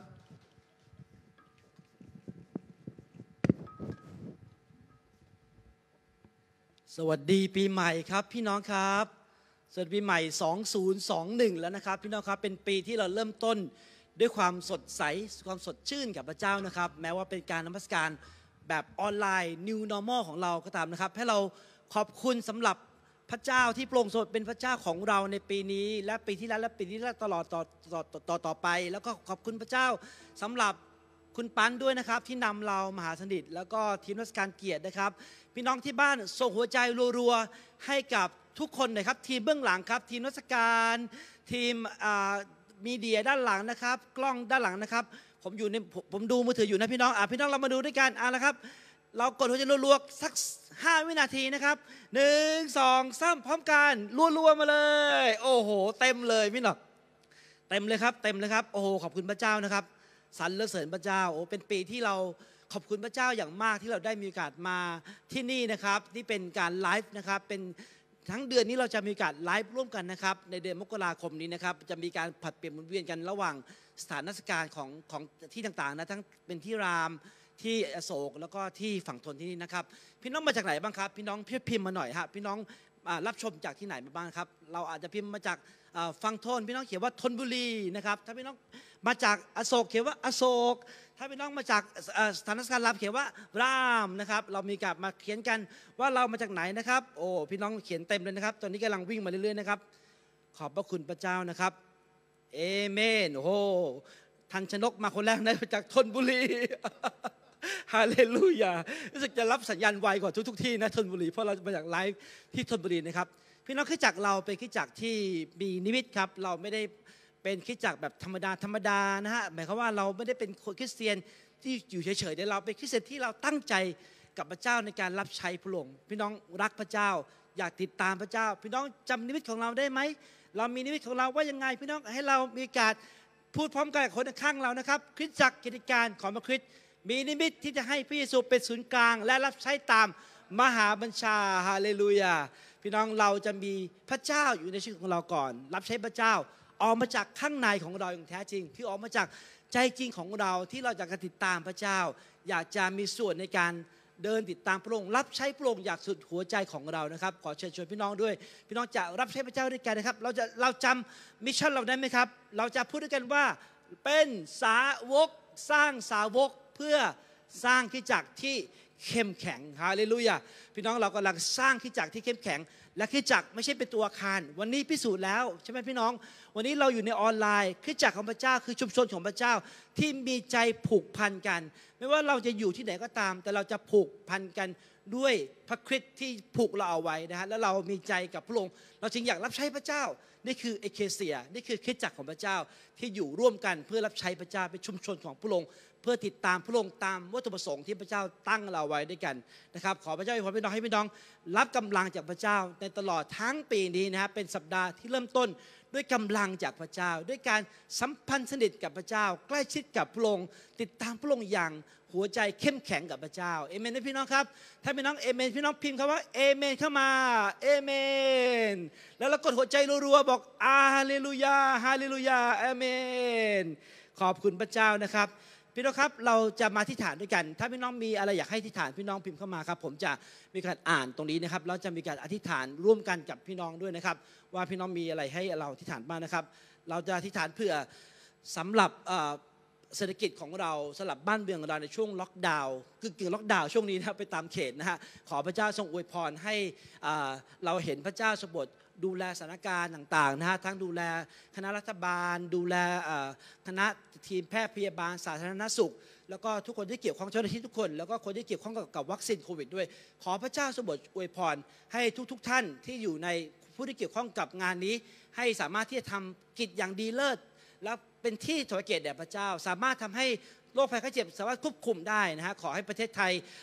สวัสดีปีใหม่ครับพี่น้องครับสวัสดีปีใหม่สองพันยี่สิบเอ็ดแล้วนะครับพี่น้องครับเป็นปีที่เราเริ่มต้นด้วยความสดใสความสดชื่นกับพระเจ้านะครับแม้ว่าเป็นการนมัสการแบบออนไลน์ New Normal ของเราก็ตามนะครับให้เราขอบคุณสำหรับพระเจ้าที่โปร่งสดเป็นพระเจ้าของเราในปีนี้และปีที่แล้วและปีที่แล้วตลอดต่อต่อต่อต่อไปแล้วก็ขอบคุณพระเจ้าสำหรับคุณปั้นด้วยนะครับที่นำเรามหาสนิทแล้วก็ทีมนมัสการเกียรตินะครับพี่น้องที่บ้านส่งหัวใจรัวๆให้กับทุกคนนะครับทีมเบื้องหลังครับทีมนมัสการทีมมีเดียด้านหลังนะครับกล้องด้านหลังนะครับผมอยู่ในผมดูมือถืออยู่นะพี่น้องอ่ะพี่น้องเรามาดูด้วยกันอ่ะแล้วครับเรากดหัวใจรัวๆสักห้าวินาทีนะครับหนึ่งสองสามพร้อมกันรัวๆมาเลยโอ้โหเต็มเลยพี่น้องเต็มเลยครับเต็มเลยครับโอ้โหขอบคุณพระเจ้านะครับสรรเสริญพระเจ้าโอ้เป็นปีที่เราขอบคุณพระเจ้าอย่างมากที่เราได้มีโอกาสมาที่นี่นะครับที่เป็นการไลฟ์นะครับเป็นทั้งเดือนนี้เราจะมีโอกาสไลฟ์ร่วมกันนะครับในเดือนมกราคมนี้นะครับจะมีการผลัดเปลี่ยนหมุนเวียนกันระหว่างสถานนมัสการของของที่ต่างๆนะทั้งเป็นที่รามที่อโศกแล้วก็ที่ฝั่งทนที่นี่นะครับพี่น้องมาจากไหนบ้างครับพี่น้องพิมพ์มาหน่อยฮะพี่น้องรับชมจากที่ไหนมาบ้างครับเราอาจจะพิมพ์มาจากฝั่งทนพี่น้องเขียนว่าธนบุรีนะครับถ้าพี่น้องมาจากอโศกเขียนว่าอโศกถ้าพี่น้องมาจากสถานนมัสการรามเขียนว่ารามนะครับเรามีการมาเขียนกันว่าเรามาจากไหนนะครับโอ้พี่น้องเขียนเต็มเลยนะครับตอนนี้กำลังวิ่งมาเรื่อยๆนะครับขอบพระคุณพระเจ้านะครับเอเมนโอ้ทันชนกมาคนแรกนะจากธนบุรีฮาเลลูยารู้สึกจะรับสัญญาณไวกว่าทุกๆที่นะธนบุรีเพราะเรามาจากไลฟ์ที่ธนบุรีนะครับพี่น้องคริสตจักรเราเป็นคริสตจักรที่มีนิมิตครับเราไม่ได้เป็นคริสตจักรแบบธรรมดาธรรมดานะฮะหมายความว่าเราไม่ได้เป็นคนคริสเตียนที่อยู่เฉยๆแต่เราเป็นคริสเตียนที่เราตั้งใจกับพระเจ้าในการรับใช้พระองค์พี่น้องรักพระเจ้าอยากติดตามพระเจ้าพี่น้องจำนิมิตของเราได้ไหมเรามีนิมิตของเราว่ายังไงพี่น้องให้เรามีการพูดพร้อมกันกับคนข้างเรานะครับคริสตจักรกิจการของพระคริสต์มีนิมิตที่จะให้พระเยซูเป็นศูนย์กลางและรับใช้ตามมหาบัญชาฮาเลลูยาพี่น้องเราจะมีพระเจ้าอยู่ในชีวิตของเราก่อนรับใช้พระเจ้าออกมาจากข้างในของเราอย่างแท้จริงคือออกมาจากใจจริงของเราที่เราอยากจะติดตามพระเจ้าอยากจะมีส่วนในการเดินติดตามพระองค์รับใช้พระองค์อยากสุดหัวใจของเรานะครับขอเชิญชวนพี่น้องด้วยพี่น้องจะรับใช้พระเจ้าด้วยกันนะครับเราจะเราจำมิชชั่นเราได้ไหมครับเราจะพูดด้วยกันว่าเป็นสาวกสร้างสาวกเพื่อสร้างคริสตจักรที่เข้มแข็งฮาเลลูยาพี่น้องเรากำลังสร้างคริสตจักรที่เข้มแข็งและคริสตจักรไม่ใช่เป็นตัวอาคารวันนี้พิสูจน์แล้วใช่ไหมพี่น้องวันนี้เราอยู่ในออนไลน์คริสตจักรของพระเจ้าคือชุมชนของพระเจ้าที่มีใจผูกพันกันไม่ว่าเราจะอยู่ที่ไหนก็ตามแต่เราจะผูกพันกันด้วยพระคริสต์ที่ผูกเราเอาไว้นะฮะแล้วเรามีใจกับพระองค์เราจึงอยากรับใช้พระเจ้านี่คือเอเคเซียนี่คือคริสตจักรของพระเจ้าที่อยู่ร่วมกันเพื่อรับใช้พระเจ้าเป็นชุมชนของพระองค์เพื่อติดตามพระองค์ตามวัตถุประสงค์ที่พระเจ้าตั้งเราไว้ด้วยกันนะครับขอพระเจ้าอวยพรพี่น้องให้พี่น้องรับกำลังจากพระเจ้าในตลอดทั้งปีนี้นะครับเป็นสัปดาห์ที่เริ่มต้นด้วยกำลังจากพระเจ้าด้วยการสัมพันธ์สนิทกับพระเจ้าใกล้ชิดกับพระองค์ติดตามพระองค์อย่างหัวใจเข้มแข็งกับพระเจ้าเอเมนนะพี่น้องครับถ้าพี่น้องเอเมนพี่น้องพิมพ์คำว่าเอเมนเข้ามาเอเมนแล้วเรากดหัวใจรัวๆบอกอาฮาเลลูยาฮาเลลูยาเอเมนขอบคุณพระเจ้านะครับพี่น้องครับเราจะมาที่ฐานด้วยกันถ้าพี่น้องมีอะไรอยากให้ที่ฐานพี่น้องพิมพ์เข้ามาครับผมจะมีการอ่านตรงนี้นะครับแล้วจะมีการอธิษฐานร่วมกันกับพี่น้องด้วยนะครับว่าพี่น้องมีอะไรให้เราอธิษฐานบ้างนะครับเราจะอธิษฐานเพื่อสำหรับเศรษฐกิจของเราสำหรับบ้านเมืองของเราในช่วงล็อกดาวน์คือกึ่งล็อกดาวน์ช่วงนี้นะครับไปตามเขตนะฮะขอพระเจ้าทรงอวยพรให้เราเห็นพระเจ้าสมบูรณ์ดูแลสถานการณ์ต่างๆนะฮะทั้งดูแลคณะรัฐบาลดูแลคณะทีมแพทย์พยาบาลสาธารณสุขแล้วก็ทุกคนที่เกี่ยวข้องเจ้าหน้าที่ทุกคนแล้วก็คนที่เกี่ยวข้องกับวัคซีนโควิดด้วยขอพระเจ้าสมบูรณ์อวยพรให้ทุกๆท่านที่อยู่ในผู้ที่เกี่ยวข้องกับงานนี้ให้สามารถที่จะทำกิจอย่างดีเลิศและเป็นที่ถวายเกียรติแด่พระเจ้าสามารถทำให้โรคภัยไข้เจ็บสามารถควบคุมได้นะฮะขอให้ประเทศไทย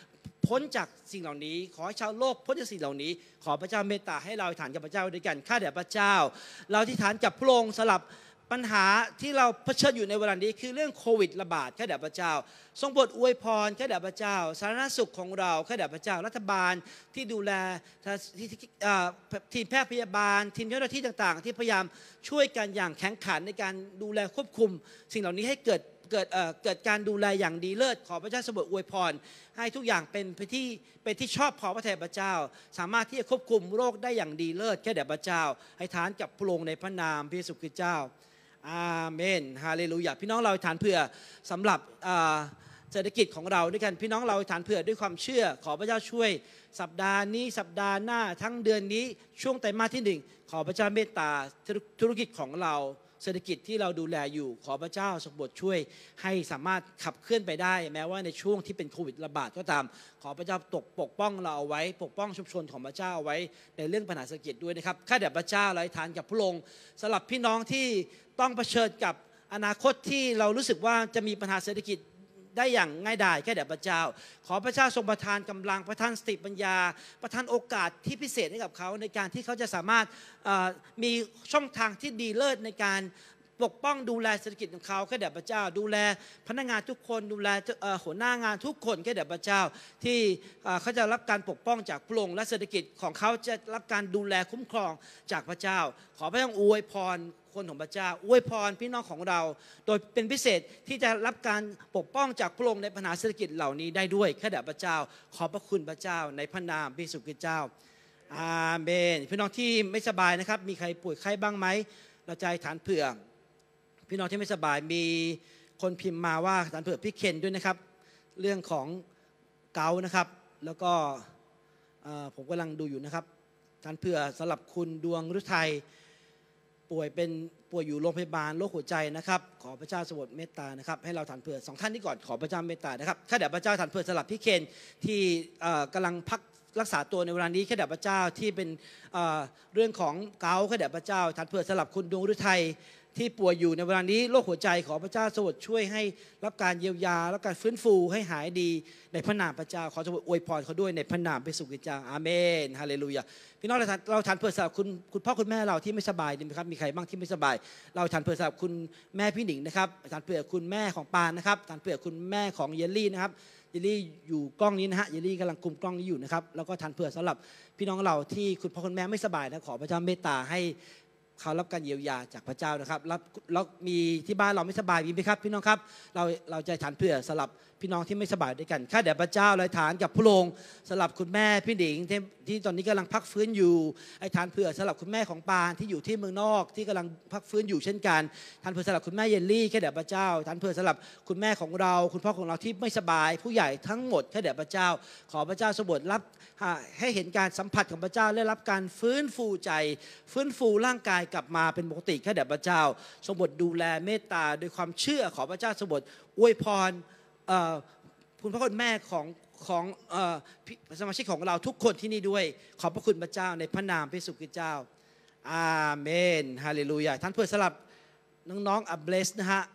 พ้นจากสิ่งเหล่านี้ขอให้ชาวโลกพ้นจากสิ่งเหล่านี้ขอพระเจ้าเมตตาให้เราอธิษฐานกับพระเจ้าด้วยกันข้าแต่พระเจ้าเราอธิษฐานกับพระองค์สลับปัญหาที่เราเผชิญอยู่ในเวลานี้คือเรื่องโควิดระบาดข้าแต่พระเจ้าทรงโปรดอวยพรข้าแต่พระเจ้าสาธารณสุขของเราข้าแต่พระเจ้ารัฐบาลที่ดูแลทีมแพทย์พยาบาลทีมเจ้าหน้าที่ต่างๆที่พยายามช่วยกันอย่างแข็งขันในการดูแลควบคุมสิ่งเหล่านี้ให้เกิดเกิด เ, เกิดการดูแลอย่างดีเลิศขอพระเจ้าทรงโปรดอวยพรให้ทุกอย่างเป็นไปที่เป็นที่ชอบพอพระทัยพระเจ้าสามารถที่จะควบคุมโรคได้อย่างดีเลิศแค่แด่พระเจ้าให้ฐานกับพระองค์ในพระนามพระเยซูคริสต์เจ้าอาเมนฮาเลลูยาพี่น้องเราฐานเผื่อสำหรับเศรษฐกิจของเราด้วยกันพี่น้องเราฐานเผื่อด้วยความเชื่อขอพระเจ้าช่วยสัปดาห์นี้สัปดาห์หน้าทั้งเดือนนี้ช่วงไตรมาสที่หนึ่งขอพระเจ้าเมตตาธุรกิจของเราเศรษฐกิจที่เราดูแลอยู่ขอพระเจ้าทรงโปรดช่วยให้สามารถขับเคลื่อนไปได้แม้ว่าในช่วงที่เป็นโควิดระบาดก็ตามขอพระเจ้าตกปกป้องเราเอาไว้ปกป้องชุมชนของพระเจ้าเอาไว้ในเรื่องปัญหาเศรษฐกิจด้วยนะครับข้าแต่พระเจ้าเราอธิษฐานกับพระองค์สำหรับพี่น้องที่ต้องเผชิญกับอนาคตที่เรารู้สึกว่าจะมีปัญหาเศรษฐกิจได้อย่างง่ายดายแค่แด่พระเจ้าขอพระเจ้าทรงประทานกำลังประทานสติปัญญาประทานโอกาสที่พิเศษให้กับเขาในการที่เขาจะสามารถมีช่องทางที่ดีเลิศในการปกป้องดูแลเศรษฐกิจของเขาแค่แด่พระเจ้าดูแลพนักงานทุกคนดูแลหัวหน้างานทุกคนแค่แด่พระเจ้าที่เขาจะรับการปกป้องจากพระองค์และเศรษฐกิจของเขาจะรับการดูแลคุ้มครองจากพระเจ้าขอพระเจ้าอวยพรคนของพระเจ้าอวยพรพี่น้องของเราโดยเป็นพิเศษที่จะรับการปกป้องจากพระองค์ในปัญหาเศรษฐกิจเหล่านี้ได้ด้วยแค่แด่พระเจ้าขอบพระคุณพระเจ้าในพระนามพระเยซูคริสต์เจ้าอาเมนพี่น้องที่ไม่สบายนะครับมีใครป่วยไข้บ้างไหมเราจะอธิษฐานเผื่อพี่น้องที่ไม่สบายมีคนพิมพ์มาว่าฐานเผื่อพี่เคนด้วยนะครับเรื่องของเกาต์นะครับแล้วก็ผมกำลังดูอยู่นะครับฐานเผื่อสำหรับคุณดวงฤทัยป่วยเป็นป่วยอยู่โรงพยาบาลโรคหัวใจนะครับขอพระเจ้าทรงโปรดเมตตานะครับให้เราฐานเผื่อสองท่านนี้ก่อนขอพระเจ้าเมตตานะครับข้าแต่พระเจ้าฐานเผื่อสำหรับพี่เคนที่กำลังพักรักษาตัวในเวลานี้ข้าแต่พระเจ้าที่เป็นเรื่องของเกาต์ข้าแต่พระเจ้าฐานเผื่อสำหรับคุณดวงฤทัยที่ป่วยอยู่ในเวลานี้โรคหัวใจขอพระเจ้าทรงช่วยให้รับการเยียวยารับการฟื้นฟูให้หายดีในพระนามพระเจ้าขอทรงอวยพรเขาด้วยในพระนามพระสุกิจาอาเมนฮาเลลูยาพี่น้องเราเราทานเผื่อสำหรับคุณคุณพ่อคุณแม่เราที่ไม่สบายดีไหมครับมีใครบ้างที่ไม่สบายเราทานเผื่อสำหรับคุณแม่พี่หนิงนะครับทานเผื่อคุณแม่ของปานนะครับทานเผื่อคุณแม่ของเยลลี่นะครับเยลลี่อยู่กล้องนี้นะฮะเยลลี่กำลังคุมกล้องนี้อยู่นะครับแล้วก็ทานเผื่อสำหรับพี่น้องเราที่คุณพ่อคุณแม่ไม่สบายนะขอพระเจ้าเมตตาให้เขารับการเยียวยาจากพระเจ้านะครับแล้วแล้วมีที่บ้านเราไม่สบายมีไหมครับพี่น้องครับเราเราจะฐานเผื่อสำหรับพี่น้องที่ไม่สบายด้วยกันข้าแต่พระเจ้าเราฐานกับพระองค์สำหรับคุณแม่พี่หนิงที่ที่ตอนนี้กำลังพักฟื้นอยู่ไอ้ฐานเผื่อสำหรับคุณแม่ของปานที่อยู่ที่เมืองนอกที่กำลังพักฟื้นอยู่เช่นกันฐานเผื่อสำหรับคุณแม่เยลลี่ข้าแต่พระเจ้าฐานเผื่อสำหรับคุณแม่ของเราคุณพ่อของเราที่ไม่สบายผู้ใหญ่ทั้งหมดข้าแต่พระเจ้าขอพระเจ้าทรงโปรดรับให้เห็นการสัมผัสของพระเจ้าและรับการฟื้นฟูใจฟื้นฟูร่างกายกลับมาเป็นปกติข้าแต่พระเจ้าทรงโปรดดูแลเมตตาโดยความเชื่อขอพระเจ้าทรงโปรดอวยพรคุณพ่อคุณแม่ของของสมาชิกของเราทุกคนที่นี่ด้วยขอบพระคุณพระเจ้าในพระนามพระเยซูคริสต์เจ้าอาเมนฮาเลลูยาท่านเผื่อสลับน้องๆอับเบลสนะฮะ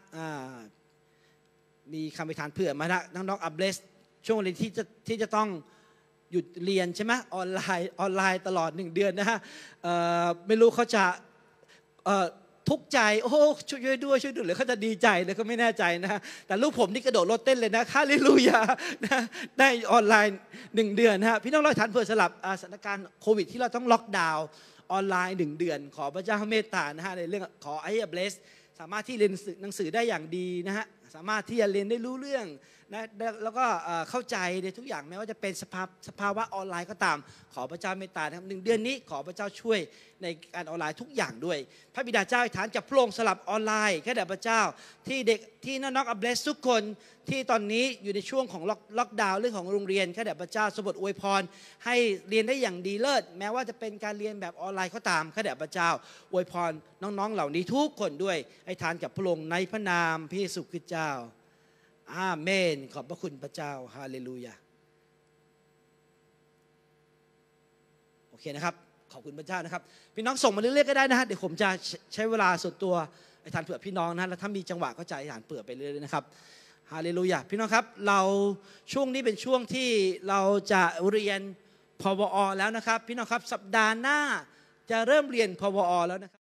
มีคำอธิษฐานเผื่อมานะน้องๆอับเบลสช่วงเรียนที่จะที่จะต้องหยุดเรียนใช่ไหมออนไลน์ออนไลน์ตลอดหนึ่งเดือนนะฮะไม่รู้เขาจะทุกข์ใจโอ้ช่วยด้วยช่วยดูหรือเขาจะดีใจเลยก็ไม่แน่ใจนะฮะแต่ลูกผมนี่กระโดดรถเต้นเลยนะฮาเลลูยานะได้ออนไลน์หนึ่งเดือนนะฮะพี่น้องเราฐานเผื่อสลับสถานการณ์โควิดที่เราต้องล็อกดาวน์ออนไลน์หนึ่งเดือนขอพระเจ้าเมตตานะฮะในเรื่องขอไอ้เบลสสามารถที่เรียนหนังสือได้อย่างดีนะฮะสามารถที่จะเรียนได้รู้เรื่องนะแล้วก็เข้าใจในทุกอย่างแม้ว่าจะเป็นสภาพสภาวะออนไลน์ก็ตามขอพระเจ้าเมตตานะครับหนึ่งเดือนนี้ขอพระเจ้าช่วยในการออนไลน์ทุกอย่างด้วยพระบิดาเจ้าอธิษฐานจากพระองค์สลับออนไลน์แค่แต่พระเจ้าที่เด็กที่น้องๆอับเบลสทุกคนที่ตอนนี้อยู่ในช่วงของล็อกดาวน์เรื่องของโรงเรียนแค่แต่พระเจ้าทรงโปรดอวยพรให้เรียนได้อย่างดีเลิศแม้ว่าจะเป็นการเรียนแบบออนไลน์ก็ตามแค่แต่พระเจ้าอวยพรน้องๆเหล่านี้ทุกคนด้วยอธิษฐานกับพระองค์ในพระนามพระเยซูคริสต์เจ้าอาเมนขอบพระคุณพระเจ้าฮาเลลูยาโอเคนะครับขอบคุณพระเจ้านะครับพี่น้องส่งมาเรื่อยๆก็ได้นะฮะเดี๋ยวผมจะใช้เวลาส่วนตัวอธิษฐานเผื่อพี่น้องนะแล้วถ้ามีจังหวะก็จะอธิษฐานเผื่อไปเรื่อยๆนะครับฮาเลลูยาพี่น้องครับเราช่วงนี้เป็นช่วงที่เราจะเรียนพวอแล้วนะครับพี่น้องครับสัปดาห์หน้าจะเริ่มเรียนพวอแล้วนะครับ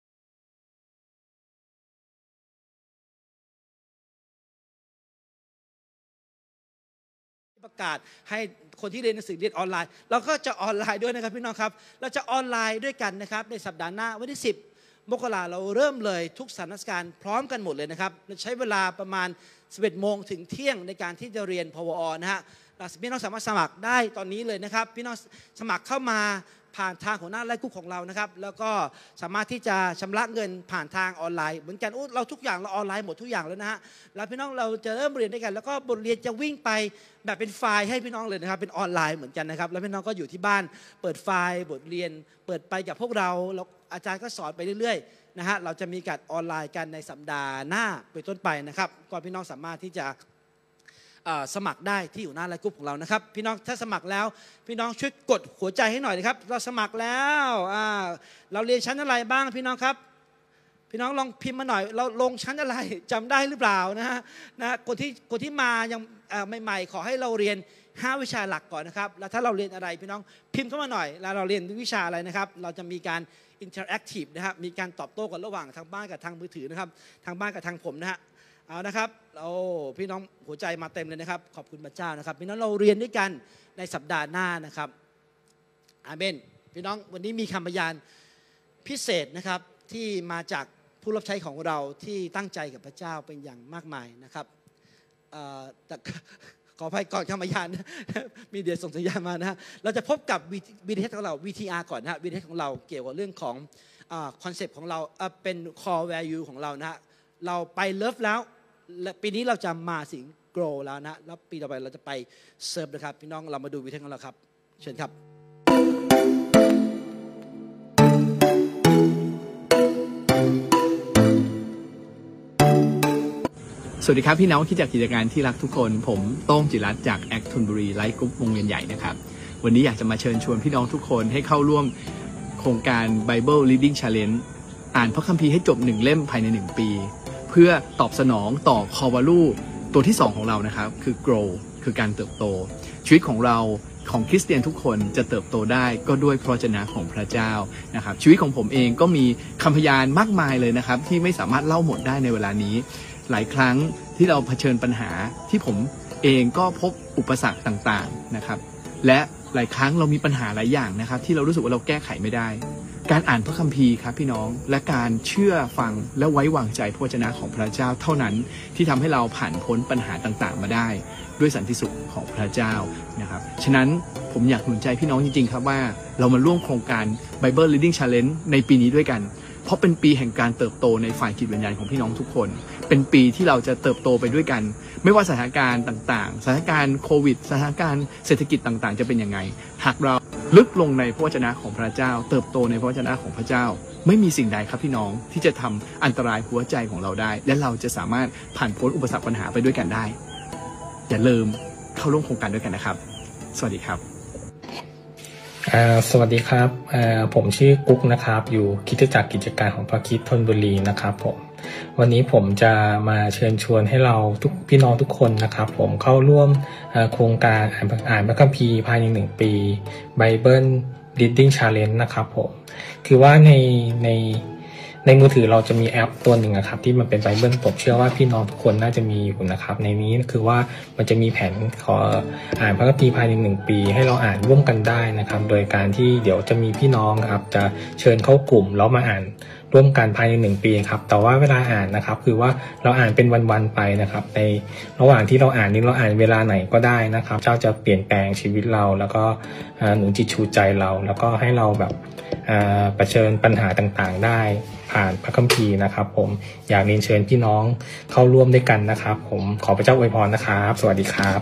ประกาศให้คนที่เรียนหนังสือเรียนออนไลน์เราก็จะออนไลน์ด้วยนะครับพี่น้องครับเราจะออนไลน์ด้วยกันนะครับในสัปดาห์หน้าวันที่สิบมกราเราเริ่มเลยทุกสถานการณ์พร้อมกันหมดเลยนะครับเราใช้เวลาประมาณสิบเอ็ดโมงถึงเที่ยงในการที่จะเรียนพวอนะฮะพี่น้องสามารถสมัครได้ตอนนี้เลยนะครับพี่น้องสมัครเข้ามาผ่านทางหัวหน้าไร่กุ๊กของเรานะครับแล้วก็สามารถที่จะชำระเงินผ่านทางออนไลน์เหมือนกันเราทุกอย่างเราออนไลน์หมดทุกอย่างแล้วนะฮะแล้วพี่น้องเราจะเริ่มเรียนด้วยกันแล้วก็บทเรียนจะวิ่งไปแบบเป็นไฟล์ให้พี่น้องเลยนะครับเป็นออนไลน์เหมือนกันนะครับแล้วพี่น้องก็อยู่ที่บ้านเปิดไฟล์บทเรียนเปิดไปกับพวกเราแล้วอาจารย์ก็สอนไปเรื่อยๆนะฮะเราจะมีการออนไลน์กันในสัปดาห์หน้าไปต้นไปนะครับก็พี่น้องสามารถที่จะสมัครได้ที่อยู่หน้าไลน์กรุ๊ปของเรานะครับพี่น้องถ้าสมัครแล้วพี่น้องช่วยกดหัวใจให้หน่อยนะครับเราสมัครแล้วเราเรียนชั้นอะไรบ้างพี่น้องครับพี่น้องลองพิมพ์มาหน่อยเราลงชั้นอะไรจำได้หรือเปล่านะฮะนะคนที่คนที่มายังใหม่ๆขอให้เราเรียนห้าวิชาหลักก่อนนะครับแล้วถ้าเราเรียนอะไรพี่น้องพิมพ์เข้ามาหน่อยแล้วเราเรียนวิชาอะไรนะครับเราจะมีการอินเทอร์แอคทีฟนะครับมีการตอบโต้กันระหว่างทางบ้านกับทางมือถือนะครับทางบ้านกับทางผมนะฮะเอานะครับโอ้พี่น้องหัวใจมาเต็มเลยนะครับขอบคุณพระเจ้านะครับพี่น้องเราเรียนด้วยกันในสัปดาห์หน้านะครับอาเมนพี่น้องวันนี้มีคำพยานพิเศษนะครับที่มาจากผู้รับใช้ของเราที่ตั้งใจกับพระเจ้าเป็นอย่างมากมายนะครับแต่ขออภัยก่อนคำพยานมีเดียส่งสัญญาณมานะฮะเราจะพบกับวีดีโอของเรา วี ที อาร์ ก่อนนะฮะวีดีโอของเราเกี่ยวกับเรื่องของคอนเซปต์ของเราเป็น core value ของเรานะฮะเราไปเลิฟแล้วและปีนี้เราจะมาสิงโกรแล้วนะแล้วปีต่อไปเราจะไปเซิร์ฟนะครับพี่น้องเรามาดูวิธีของเราครับเชิญครับสวัสดีครับพี่น้องที่จากกิจการที่รักทุกคนผมโต้งจิรัตน์จากแอคทุนบุรีไลฟ์กรุ๊ปวงเวียนใหญ่นะครับวันนี้อยากจะมาเชิญชวนพี่น้องทุกคนให้เข้าร่วมโครงการ Bible Reading Challenge อ่านพระคัมภีร์ให้จบหนึ่งเล่มภายในหนึ่งปีเพื่อตอบสนองต่อ Core Value ตัวที่สองของเรานะครับคือ grow คือการเติบโตชีวิตของเราของคริสเตียนทุกคนจะเติบโตได้ก็ด้วยพระวจนะของพระเจ้านะครับชีวิตของผมเองก็มีคำพยานมากมายเลยนะครับที่ไม่สามารถเล่าหมดได้ในเวลานี้หลายครั้งที่เราเผชิญปัญหาที่ผมเองก็พบอุปสรรคต่างๆนะครับและหลายครั้งเรามีปัญหาหลายอย่างนะครับที่เรารู้สึกว่าเราแก้ไขไม่ได้การอ่านพระคัมภีร์ครับพี่น้องและการเชื่อฟังและไว้วางใจพระวจนะของพระเจ้าเท่านั้นที่ทำให้เราผ่านพ้นปัญหาต่างๆมาได้ด้วยสันติสุขของพระเจ้านะครับฉะนั้นผมอยากหนุนใจพี่น้องจริงๆครับว่าเรามาร่วมโครงการ Bible Reading Challenge ในปีนี้ด้วยกันเพราะเป็นปีแห่งการเติบโตในฝ่ายจิตวิญญาณของพี่น้องทุกคนเป็นปีที่เราจะเติบโตไปด้วยกันไม่ว่าสถานการณ์ต่างๆสถานการณ์โควิดสถานการณ์เศรษฐกิจต่างๆจะเป็นยังไงหากเราลึกลงในพระวจนะของพระเจ้าเติบโตในพระวจนะของพระเจ้าไม่มีสิ่งใดครับพี่น้องที่จะทำอันตรายหัวใจของเราได้และเราจะสามารถผ่านพ้นอุปสรรคปัญหาไปด้วยกันได้อย่าลืมเข้าร่วมโครงการด้วยกันนะครับสวัสดีครับสวัสดีครับผมชื่อกุ๊กนะครับอยู่คริสตจักรกิจการของพระคริสต์ธนบุรีนะครับผมวันนี้ผมจะมาเชิญชวนให้เราทุกพี่น้องทุกคนนะครับผมเข้าร่วมโครงการอ่านอ่านพระคัมภีร์ภายในหนึ่งปี Bible Reading Challenge นะครับผมคือว่าในในในมือถือเราจะมีแอปตัวหนึ่งครับที่มันเป็นไบเบิลผมเชื่อว่าพี่น้องทุกคนน่าจะมีอยู่นะครับในนี้คือว่ามันจะมีแผนขออ่านพระคัมภีร์ภายในหนึ่งปีให้เราอ่านร่วมกันได้นะครับโดยการที่เดี๋ยวจะมีพี่น้องครับจะเชิญเข้ากลุ่มแล้วมาอ่านร่วมกันภายในหนึ่งปีครับแต่ว่าเวลาอ่านนะครับคือว่าเราอ่านเป็นวันๆไปนะครับในระหว่างที่เราอ่านนี้เราอ่านเวลาไหนก็ได้นะครับเจ้าจะเปลี่ยนแปลงชีวิตเราแล้วก็หนุนจิตชูใจเราแล้วก็ให้เราแบบเผชิญปัญหาต่างๆได้ผ่านพระคัมภีร์นะครับผมอยากเรียนเชิญพี่น้องเข้าร่วมด้วยกันนะครับผมขอพระเจ้าอวยพรนะครับสวัสดีครับ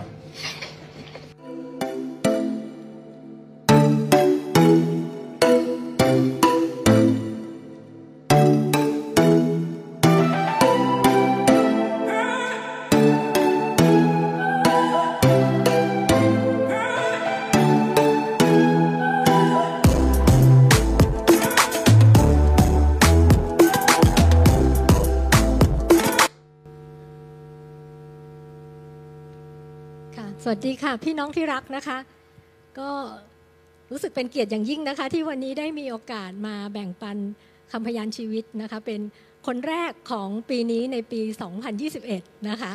สวัสดีค่ะพี่น้องที่รักนะคะก็รู้สึกเป็นเกียรติอย่างยิ่งนะคะที่วันนี้ได้มีโอกาสมาแบ่งปันคำพยานชีวิตนะคะเป็นคนแรกของปีนี้ในปีสองพันยี่สิบเอ็ดนะคะ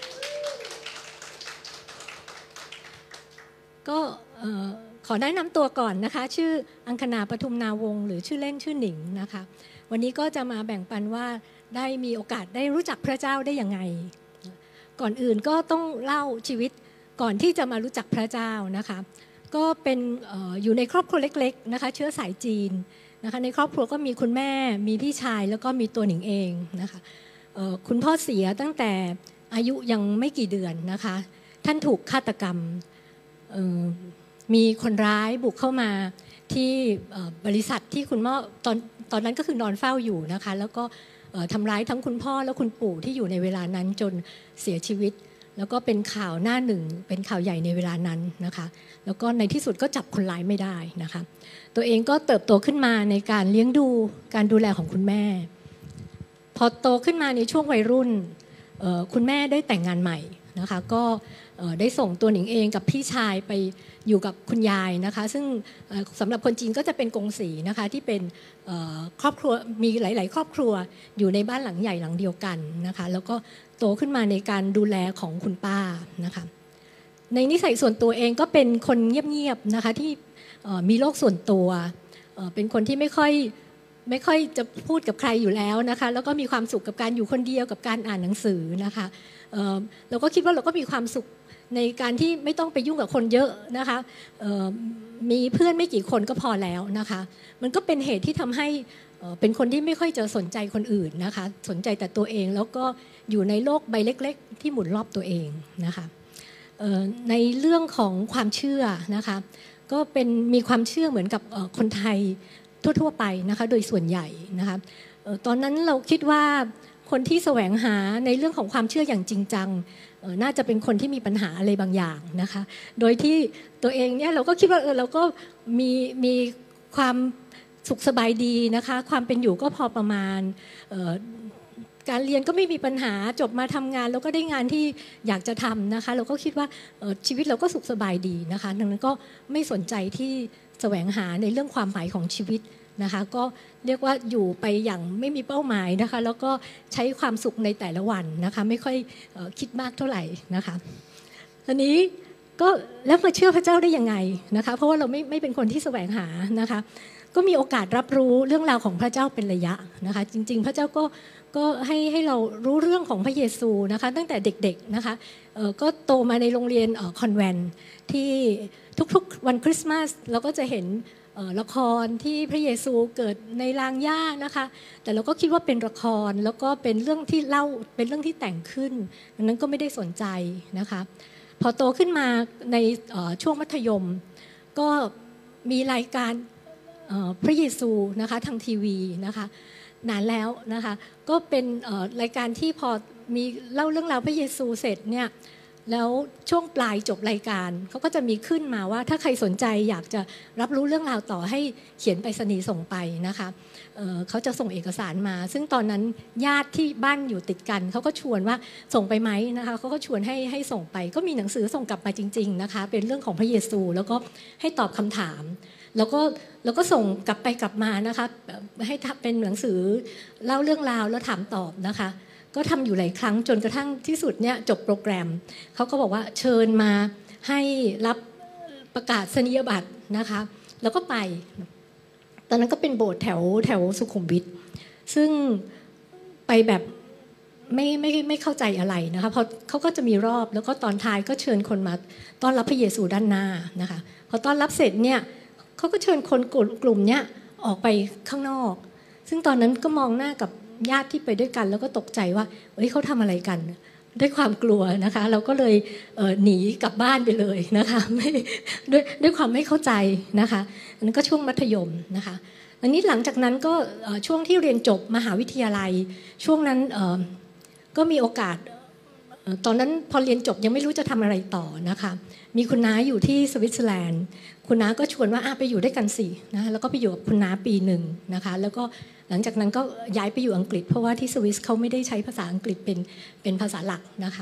ก็ขอแนะนำตัวก่อนนะคะชื่ออังคณาปทุมนาวงศ์หรือชื่อเล่นชื่อหนิงนะคะวันนี้ก็จะมาแบ่งปันว่าได้มีโอกาสได้รู้จักพระเจ้าได้ยังไงก่อนอื่นก็ต้องเล่าชีวิตก่อนที่จะมารู้จักพระเจ้านะคะก็เป็นเอ่ออยู่ในครอบครัวเล็กๆนะคะเชื้อสายจีนนะคะในครอบครัวก็มีคุณแม่มีพี่ชายแล้วก็มีตัวหนิงเองนะคะเอ่อคุณพ่อเสียตั้งแต่อายุยังไม่กี่เดือนนะคะท่านถูกฆาตกรรมเอ่อมีคนร้ายบุกเข้ามาที่บริษัทที่คุณพ่อตอนตอนนั้นก็คือนอนเฝ้าอยู่นะคะแล้วก็ทำร้ายทั้งคุณพ่อและคุณปู่ที่อยู่ในเวลานั้นจนเสียชีวิตแล้วก็เป็นข่าวหน้าหนึ่งเป็นข่าวใหญ่ในเวลานั้นนะคะแล้วก็ในที่สุดก็จับคนร้ายไม่ได้นะคะตัวเองก็เติบโตขึ้นมาในการเลี้ยงดูการดูแลของคุณแม่พอโตขึ้นมาในช่วงวัยรุ่นคุณแม่ได้แต่งงานใหม่นะคะก็ได้ส่งตัวหนิงเองกับพี่ชายไปอยู่กับคุณยายนะคะซึ่งสำหรับคนจีนก็จะเป็นกงสีนะคะที่เป็นครอบครัวมีหลายๆครอบครัวอยู่ในบ้านหลังใหญ่หลังเดียวกันนะคะแล้วก็โตขึ้นมาในการดูแลของคุณป้านะคะในนิสัยส่วนตัวเองก็เป็นคนเงียบๆนะคะที่มีโลกส่วนตัวเป็นคนที่ไม่ค่อยไม่ค่อยจะพูดกับใครอยู่แล้วนะคะแล้วก็มีความสุขกับการอยู่คนเดียวกับการอ่านหนังสือนะคะเราก็คิดว่าเราก็มีความสุขในการที่ไม่ต้องไปยุ่งกับคนเยอะนะคะมีเพื่อนไม่กี่คนก็พอแล้วนะคะมันก็เป็นเหตุที่ทำให้เป็นคนที่ไม่ค่อยจะสนใจคนอื่นนะคะสนใจแต่ตัวเองแล้วก็อยู่ในโลกใบเล็กๆที่หมุนรอบตัวเองนะคะในเรื่องของความเชื่อนะคะก็เป็นมีความเชื่อเหมือนกับคนไทยทั่วๆไปนะคะโดยส่วนใหญ่นะคะตอนนั้นเราคิดว่าคนที่แสวงหาในเรื่องของความเชื่ออย่างจริงจังน่าจะเป็นคนที่มีปัญหาอะไรบางอย่างนะคะโดยที่ตัวเองเนี่ยเราก็คิดว่าเออเราก็มีมีความสุขสบายดีนะคะความเป็นอยู่ก็พอประมาณการเรียนก็ไม่มีปัญหาจบมาทำงานแล้วก็ได้งานที่อยากจะทำนะคะเราก็คิดว่าชีวิตเราก็สุขสบายดีนะคะดังนั้นก็ไม่สนใจที่แสวงหาในเรื่องความหมายของชีวิตนะคะก็เรียกว่าอยู่ไปอย่างไม่มีเป้าหมายนะคะแล้วก็ใช้ความสุขในแต่ละวันนะคะไม่ค่อยคิดมากเท่าไหร่นะคะทีนี้ก็แล้วมาเชื่อพระเจ้าได้ยังไงนะคะเพราะว่าเราไม่ไม่เป็นคนที่แสวงหานะคะก็มีโอกาสรับรู้เรื่องราวของพระเจ้าเป็นระยะนะคะจริงๆพระเจ้าก็ก็ให้ให้เรารู้เรื่องของพระเยซูนะคะตั้งแต่เด็กๆนะคะก็โตมาในโรงเรียนคอนแวนต์ที่ทุกๆวันคริสต์มาสเราก็จะเห็นละครที่พระเยซูเกิดในรางหญ้านะคะแต่เราก็คิดว่าเป็นละครแล้วก็เป็นเรื่องที่เล่าเป็นเรื่องที่แต่งขึ้นดังนั้นก็ไม่ได้สนใจนะคะพอโตขึ้นมาในช่วงมัธยมก็มีรายการพระเยซูนะคะทางทีวีนะคะนานแล้วนะคะก็เป็นรายการที่พอมีเล่าเรื่องราวพระเยซูเสร็จเนี่ยแล้วช่วงปลายจบรายการเขาก็จะมีขึ้นมาว่าถ้าใครสนใจอยากจะรับรู้เรื่องราวต่อให้เขียนไปรษณีย์ส่งไปนะคะเอ่อเขาจะส่งเอกสารมาซึ่งตอนนั้นญาติที่บ้านอยู่ติดกันเขาก็ชวนว่าส่งไปไหมนะคะเขาก็ชวนให้ให้ส่งไปก็มีหนังสือส่งกลับมาจริงๆนะคะเป็นเรื่องของพระเยซูแล้วก็ให้ตอบคำถามแล้วก็แล้วก็ส่งกลับไปกลับมานะคะให้เป็นหนังสือเล่าเรื่องราวแล้วถามตอบนะคะก็ทำอยู่หลายครั้งจนกระทั่งที่สุดเนี่ยจบโปรแกรมเขาก็บอกว่าเชิญมาให้รับประกาศนียบัตรนะคะแล้วก็ไปตอนนั้นก็เป็นโบสถ์แถวแถวสุขุมวิทซึ่งไปแบบไม่ไม่ไม่เข้าใจอะไรนะคะเพราะเขาก็จะมีรอบแล้วก็ตอนท้ายก็เชิญคนมาต้อนรับพระเยซูด้านหน้านะคะพอต้อนรับเสร็จเนี่ยเขาก็เชิญคนกลุ่มเนี้ยออกไปข้างนอกซึ่งตอนนั้นก็มองหน้ากับญาติที่ไปด้วยกันแล้วก็ตกใจว่าเฮ้ยเขาทำอะไรกันด้วยความกลัวนะคะเราก็เลยเอ่อหนีกลับบ้านไปเลยนะคะไม่ด้วยด้วยความไม่เข้าใจนะคะอันนั้นก็ช่วงมัธยมนะคะอันนี้หลังจากนั้นก็ช่วงที่เรียนจบมหาวิทยาลัยช่วงนั้นก็มีโอกาสตอนนั้นพอเรียนจบยังไม่รู้จะทำอะไรต่อนะคะมีคุณน้าอยู่ที่สวิตเซอร์แลนด์คุณน้าก็ชวนว่าไปอยู่ด้วยกันสินะแล้วก็ไปอยู่กับคุณน้าปีหนึ่งนะคะแล้วก็หลังจากนั้นก็ย้ายไปอยู่อังกฤษเพราะว่าที่สวิสเขาไม่ได้ใช้ภาษาอังกฤษเป็นเป็นภาษาหลักนะคะ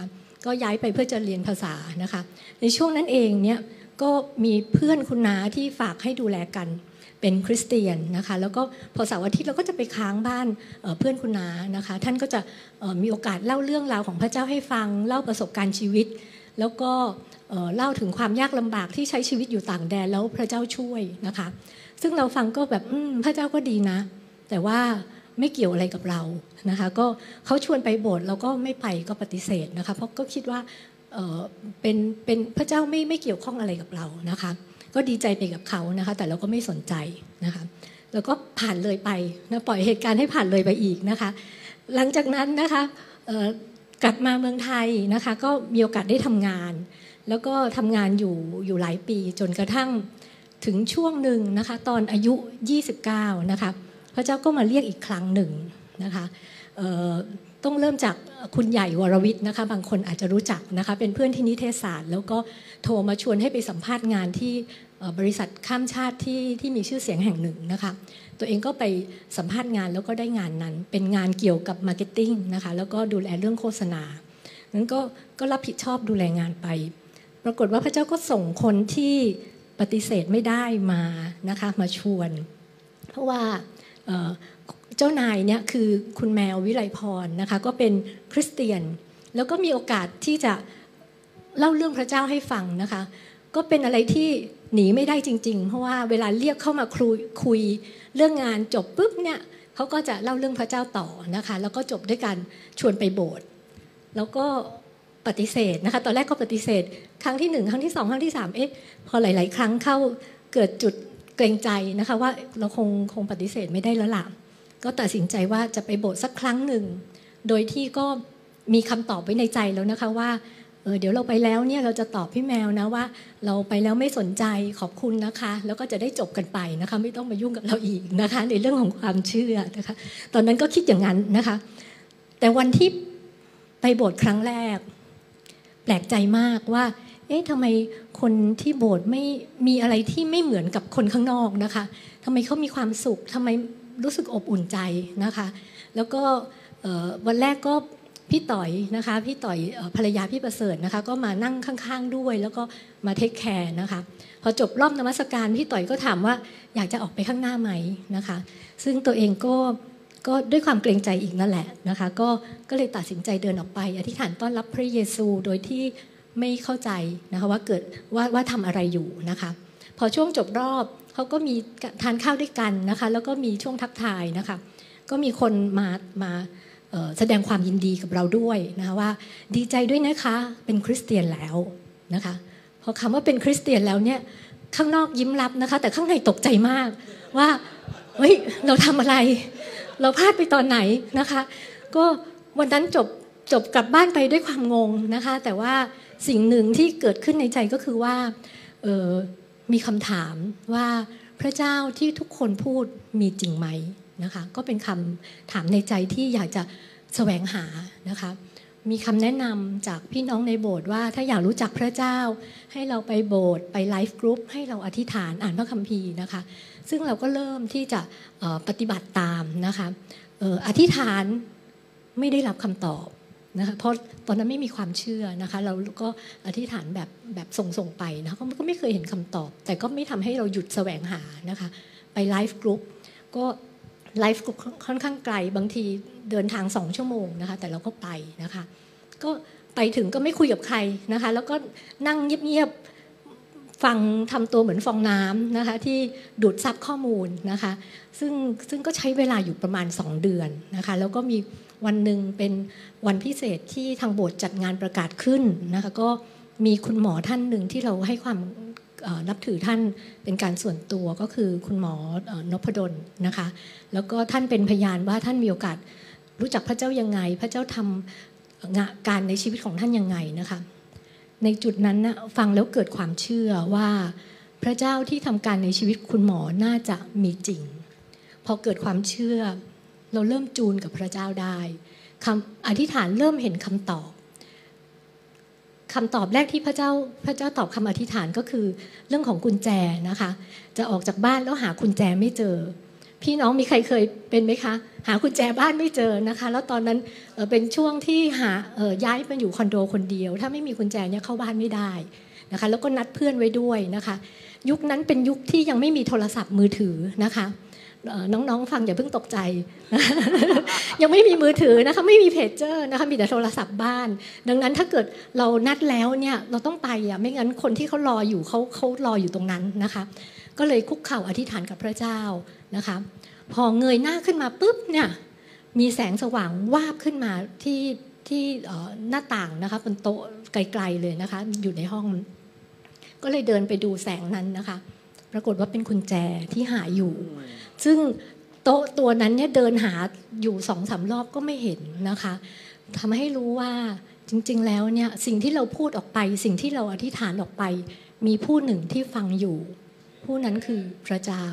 ก็ย้ายไปเพื่อจะเรียนภาษานะคะในช่วงนั้นเองเนี่ยก็มีเพื่อนคุณน้าที่ฝากให้ดูแลกันเป็นคริสเตียนนะคะแล้วก็พอเสาร์อาทิตย์เราก็จะไปค้างบ้านเพื่อนคุณน้านะคะท่านก็จะมีโอกาสเล่าเรื่องราวของพระเจ้าให้ฟังเล่าประสบการณ์ชีวิตแล้วก็เล่าถึงความยากลำบากที่ใช้ชีวิตอยู่ต่างแดนแล้วพระเจ้าช่วยนะคะซึ่งเราฟังก็แบบพระเจ้าก็ดีนะแต่ว่าไม่เกี่ยวอะไรกับเรานะคะก็เขาชวนไปโบสถ์เราก็ไม่ไปก็ปฏิเสธนะคะเพราะก็คิดว่าเอ่อเป็นเป็นพระเจ้าไม่ไม่เกี่ยวข้องอะไรกับเรานะคะก็ดีใจไปกับเขานะคะแต่เราก็ไม่สนใจนะคะแล้วก็ผ่านเลยไปนะปล่อยเหตุการณ์ให้ผ่านเลยไปอีกนะคะหลังจากนั้นนะคะกลับมาเมืองไทยนะคะก็มีโอกาสได้ทำงานแล้วก็ทำงานอยู่อยู่หลายปีจนกระทั่งถึงช่วงหนึ่งนะคะตอนอายุยี่สิบเก้านะคะพระเจ้าก็มาเรียกอีกครั้งหนึ่งนะคะต้องเริ่มจากคุณใหญ่วรวิทย์นะคะบางคนอาจจะรู้จักนะคะเป็นเพื่อนที่นิเทศศาสตร์แล้วก็โทรมาชวนให้ไปสัมภาษณ์งานที่บริษัทข้ามชาติที่ที่มีชื่อเสียงแห่งหนึ่งนะคะตัวเองก็ไปสัมภาษณ์งานแล้วก็ได้งานนั้นเป็นงานเกี่ยวกับมาร์เก็ตติ้งนะคะแล้วก็ดูแลเรื่องโฆษณานั้นก็ก็รับผิดชอบดูแลงานไปปรากฏว่าพระเจ้าก็ส่งคนที่ปฏิเสธไม่ได้มานะคะมาชวนเพราะว่าเจ้านายเนี่ยคือคุณแมววิไลพรนะคะก็เป็นคริสเตียนแล้วก็มีโอกาสที่จะเล่าเรื่องพระเจ้าให้ฟังนะคะก็เป็นอะไรที่หนีไม่ได้จริงๆเพราะว่าเวลาเรียกเข้ามาคุยคุยเรื่องงานจบปุ๊บเนี่ยเขาก็จะเล่าเรื่องพระเจ้าต่อนะคะแล้วก็จบด้วยการชวนไปโบสถ์แล้วก็ปฏิเสธนะคะตอนแรกก็ปฏิเสธครั้งที่หนึ่งครั้งที่สองครั้งที่สามเอ๊ะพอหลายๆครั้งเข้าเกิดจุดเกรงใจนะคะว่าเราคงคงปฏิเสธไม่ได้แล้วล่ะก็ตัดสินใจว่าจะไปโบสถ์สักครั้งหนึ่งโดยที่ก็มีคำตอบไว้ในใจแล้วนะคะว่าเออเดี๋ยวเราไปแล้วเนี่ยเราจะตอบพี่แมวนะว่าเราไปแล้วไม่สนใจขอบคุณนะคะแล้วก็จะได้จบกันไปนะคะไม่ต้องมายุ่งกับเราอีกนะคะในเรื่องของความเชื่อนะคะตอนนั้นก็คิดอย่างนั้นนะคะแต่วันที่ไปโบสถ์ครั้งแรกแปลกใจมากว่าเอ๊ะทำไมคนที่โบสถ์ไม่มีอะไรที่ไม่เหมือนกับคนข้างนอกนะคะทำไมเขามีความสุขทำไมรู้สึกอบอุ่นใจนะคะแล้วก็วันแรกก็พี่ต่อยนะคะพี่ต่อยภรรยาพี่ประเสริฐนะคะก็มานั่งข้างๆด้วยแล้วก็มาเทคแคร์นะคะพอจบรอบนมัสการพี่ต่อยก็ถามว่าอยากจะออกไปข้างหน้าไหมนะคะซึ่งตัวเองก็ก็ด้วยความเกรงใจอีกนั่นแหละนะคะก็ก็เลยตัดสินใจเดินออกไปอธิษฐานต้อนรับพระเยซูโดยที่ไม่เข้าใจนะคะว่าเกิดว่าว่าทำอะไรอยู่นะคะพอช่วงจบรอบเขาก็มีทานข้าวด้วยกันนะคะแล้วก็มีช่วงทักทายนะคะก็มีคนมามาแสดงความยินดีกับเราด้วยนะคะว่าดีใจด้วยนะคะเป็นคริสเตียนแล้วนะคะพอคำว่าเป็นคริสเตียนแล้วเนี่ยข้างนอกยิ้มรับนะคะแต่ข้างในตกใจมากว่าเฮ้ยเราทำอะไรเราพลาดไปตอนไหนนะคะก็วันนั้นจบจบกลับบ้านไปด้วยความงงนะคะแต่ว่าสิ่งหนึ่งที่เกิดขึ้นในใจก็คือว่าเออมีคำถามว่าพระเจ้าที่ทุกคนพูดมีจริงไหมนะคะก็เป็นคำถามในใจที่อยากจะแสวงหานะคะมีคำแนะนำจากพี่น้องในโบสถ์ว่าถ้าอยากรู้จักพระเจ้าให้เราไปโบสถ์ไปไลฟ์กรุ๊ปให้เราอธิษฐานอ่านพระคัมภีร์นะคะซึ่งเราก็เริ่มที่จะปฏิบัติตามนะคะอธิษฐานไม่ได้รับคำตอบนะคะเพราะตอนนั้นไม่มีความเชื่อนะคะเราก็อธิษฐานแบบแบบส่งๆไปนะก็ไม่เคยเห็นคำตอบแต่ก็ไม่ทำให้เราหยุดแสวงหานะคะไปไลฟ์กรุ๊ปก็ไลฟ์ค่อนข้างไกลบางทีเดินทางสองชั่วโมงนะคะแต่เราก็ไปนะคะก็ไปถึงก็ไม่คุยกับใครนะคะแล้วก็นั่งเงียบๆฟังทำตัวเหมือนฟองน้ำนะคะที่ดูดซับข้อมูลนะคะซึ่งซึ่งก็ใช้เวลาอยู่ประมาณสองเดือนนะคะแล้วก็มีวันหนึ่งเป็นวันพิเศษที่ทางโบสถ์จัดงานประกาศขึ้นนะคะก็มีคุณหมอท่านหนึ่งที่เราให้ความนับถือท่านเป็นการส่วนตัวก็คือคุณหมอนพดลนะคะแล้วก็ท่านเป็นพยานว่าท่านมีโอกาสรู้จักพระเจ้ายังไงพระเจ้าทำงานการในชีวิตของท่านยังไงนะคะในจุดนั้นนะฟังแล้วเกิดความเชื่อว่าพระเจ้าที่ทำการในชีวิตคุณหมอน่าจะมีจริงพอเกิดความเชื่อเราเริ่มจูนกับพระเจ้าได้คำอธิษฐานเริ่มเห็นคำตอบคำตอบแรกที่พระเจ้าพระเจ้าตอบคำอธิษฐานก็คือเรื่องของกุญแจนะคะจะออกจากบ้านแล้วหากุญแจไม่เจอพี่น้องมีใครเคยเป็นไหมคะหากุญแจบ้านไม่เจอนะคะแล้วตอนนั้นเป็นช่วงที่หาย้ายมาอยู่คอนโดคนเดียวถ้าไม่มีกุญแจเนี่ยเข้าบ้านไม่ได้นะคะแล้วก็นัดเพื่อนไว้ด้วยนะคะยุคนั้นเป็นยุคที่ยังไม่มีโทรศัพท์มือถือนะคะน้องๆฟังอย่าเพิ่งตกใจ ยังไม่มีมือถือนะคะไม่มีเพจเจอร์นะคะมีแต่โทรศัพท์บ้านดังนั้นถ้าเกิดเรานัดแล้วเนี่ยเราต้องไปอ่ะไม่งั้นคนที่เขารออยู่เขาเขารออยู่ตรงนั้นนะคะก็เลยคุกเข่าอธิษฐานกับพระเจ้านะคะพอเงยหน้าขึ้นมาปุ๊บเนี่ยมีแสงสว่างวาบขึ้นมาที่ที่หน้าต่างนะคะบนโต๊ะไกลๆเลยนะคะอยู่ในห้องก็เลยเดินไปดูแสงนั้นนะคะปรากฏว่าเป็นกุญแจที่หาอยู่ซึ่งโต๊ะตัวนั้นเนี่ยเดินหาอยู่สองสามรอบก็ไม่เห็นนะคะทำให้รู้ว่าจริงๆแล้วเนี่ยสิ่งที่เราพูดออกไปสิ่งที่เราอธิษฐานออกไปมีผู้หนึ่งที่ฟังอยู่ผู้นั้นคือพระเจ้า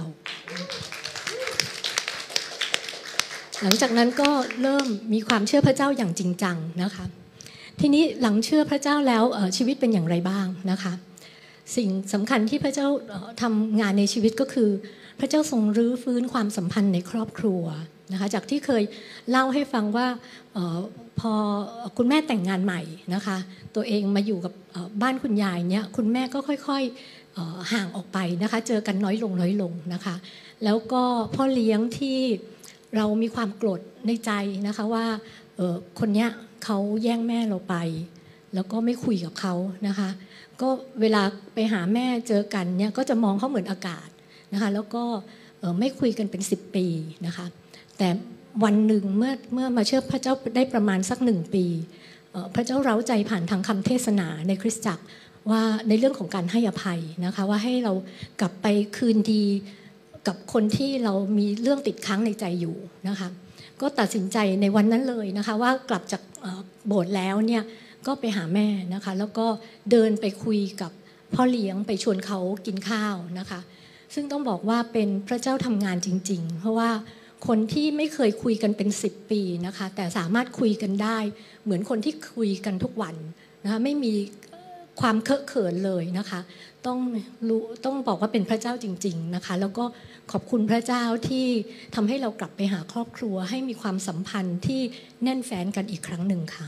หลังจากนั้นก็เริ่มมีความเชื่อพระเจ้าอย่างจริงจังนะคะทีนี้หลังเชื่อพระเจ้าแล้วชีวิตเป็นอย่างไรบ้างนะคะสิ่งสำคัญที่พระเจ้าทำงานในชีวิตก็คือพระเจ้าทรงรื้อฟื้นความสัมพันธ์ในครอบครัวนะคะจากที่เคยเล่าให้ฟังว่าพอคุณแม่แต่งงานใหม่นะคะตัวเองมาอยู่กับบ้านคุณยายเนี่ยคุณแม่ก็ค่อยๆห่างออกไปนะคะเจอกันน้อยลงน้อยลงนะคะแล้วก็พ่อเลี้ยงที่เรามีความโกรธในใจนะคะว่าคนเนี้ยเขาแย่งแม่เราไปแล้วก็ไม่คุยกับเขานะคะก็เวลาไปหาแม่เจอกันเนี่ยก็จะมองเขาเหมือนอากาศนะคะแล้วก็ไม่คุยกันเป็นสิบปีนะคะแต่วันหนึ่งเมื่อเมื่อมาเชื่อพระเจ้าได้ประมาณสักหนึ่งปีพระเจ้าเร้าใจผ่านทางคำเทศนาในคริสตจักรว่าในเรื่องของการให้อภัยนะคะว่าให้เรากลับไปคืนดีกับคนที่เรามีเรื่องติดค้างในใจอยู่นะคะก็ตัดสินใจในวันนั้นเลยนะคะว่ากลับจากโบสถ์แล้วเนี่ยก็ไปหาแม่นะคะแล้วก็เดินไปคุยกับพ่อเลี้ยงไปชวนเขากินข้าวนะคะซึ่งต้องบอกว่าเป็นพระเจ้าทำงานจริงๆเพราะว่าคนที่ไม่เคยคุยกันเป็นสิบปีนะคะแต่สามารถคุยกันได้เหมือนคนที่คุยกันทุกวันนะคะไม่มีความเคอะเขินเลยนะคะต้องรู้ต้องบอกว่าเป็นพระเจ้าจริงๆนะคะแล้วก็ขอบคุณพระเจ้าที่ทำให้เรากลับไปหาครอบครัวให้มีความสัมพันธ์ที่แน่นแฟ้นกันอีกครั้งหนึ่งค่ะ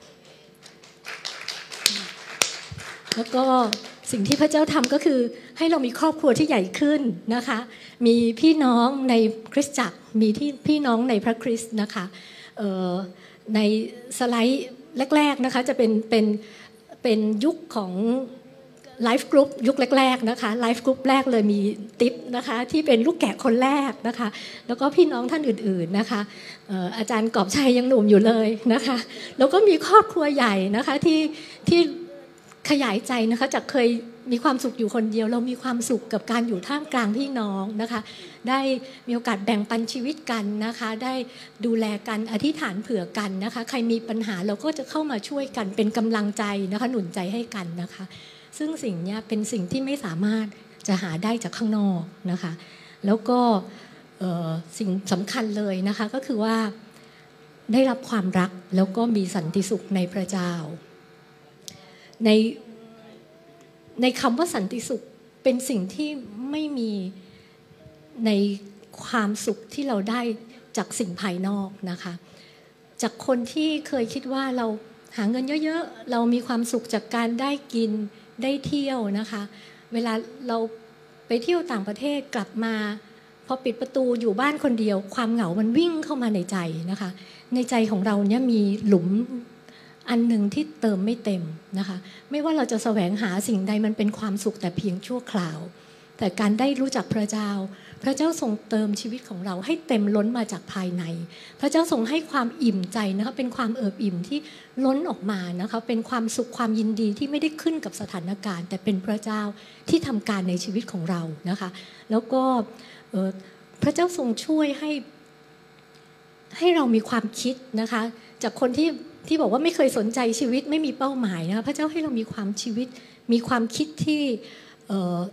แล้วก็สิ่งที่พระเจ้าทำก็คือให้เรามีครอบครัวที่ใหญ่ขึ้นนะคะมีพี่น้องในคริสตจักรมีที่พี่น้องในพระคริสต์นะคะในสไลด์แรกๆนะคะจะเป็นเป็นเป็นยุคของไลฟ์กรุ๊ปยุคแรกๆนะคะไลฟ์กรุ๊ปแรกเลยมีติ๊บนะคะที่เป็นลูกแกะคนแรกนะคะแล้วก็พี่น้องท่านอื่นๆนะคะอาจารย์กอบชัยยังหนุ่มอยู่เลยนะคะแล้วก็มีครอบครัวใหญ่นะคะที่ที่ขยายใจนะคะจากเคยมีความสุขอยู่คนเดียวเรามีความสุขกับการอยู่ท่ามกลางพี่น้องนะคะได้มีโอกาสแบ่งปันชีวิตกันนะคะได้ดูแลกันอธิษฐานเผื่อกันนะคะใครมีปัญหาเราก็จะเข้ามาช่วยกันเป็นกำลังใจนะคะหนุนใจให้กันนะคะซึ่งสิ่งนี้เป็นสิ่งที่ไม่สามารถจะหาได้จากข้างนอกนะคะแล้วก็สิ่งสำคัญเลยนะคะก็คือว่าได้รับความรักแล้วก็มีสันติสุขในพระเจ้าในในคำว่าสันติสุขเป็นสิ่งที่ไม่มีในความสุขที่เราได้จากสิ่งภายนอกนะคะจากคนที่เคยคิดว่าเราหาเงินเยอะๆเรามีความสุขจากการได้กินได้เที่ยวนะคะเวลาเราไปเที่ยวต่างประเทศกลับมาพอปิดประตูอยู่บ้านคนเดียวความเหงามันวิ่งเข้ามาในใจนะคะในใจของเราเนี่ยมีหลุมอันหนึ่งที่เติมไม่เต็มนะคะไม่ว่าเราจะแสวงหาสิ่งใดมันเป็นความสุขแต่เพียงชั่วคราวแต่การได้รู้จักพระเจ้าพระเจ้าทรงเติมชีวิตของเราให้เต็มล้นมาจากภายในพระเจ้าทรงให้ความอิ่มใจนะคะเป็นความเอิบอิ่มที่ล้นออกมานะคะเป็นความสุขความยินดีที่ไม่ได้ขึ้นกับสถานการณ์แต่เป็นพระเจ้าที่ทำการในชีวิตของเรานะคะแล้วก็พระเจ้าทรงช่วยให้ให้เรามีความคิดนะคะจากคนที่ที่บอกว่าไม่เคยสนใจชีวิตไม่มีเป้าหมายนะคะพระเจ้าให้เรามีความชีวิตมีความคิดที่เอ่อ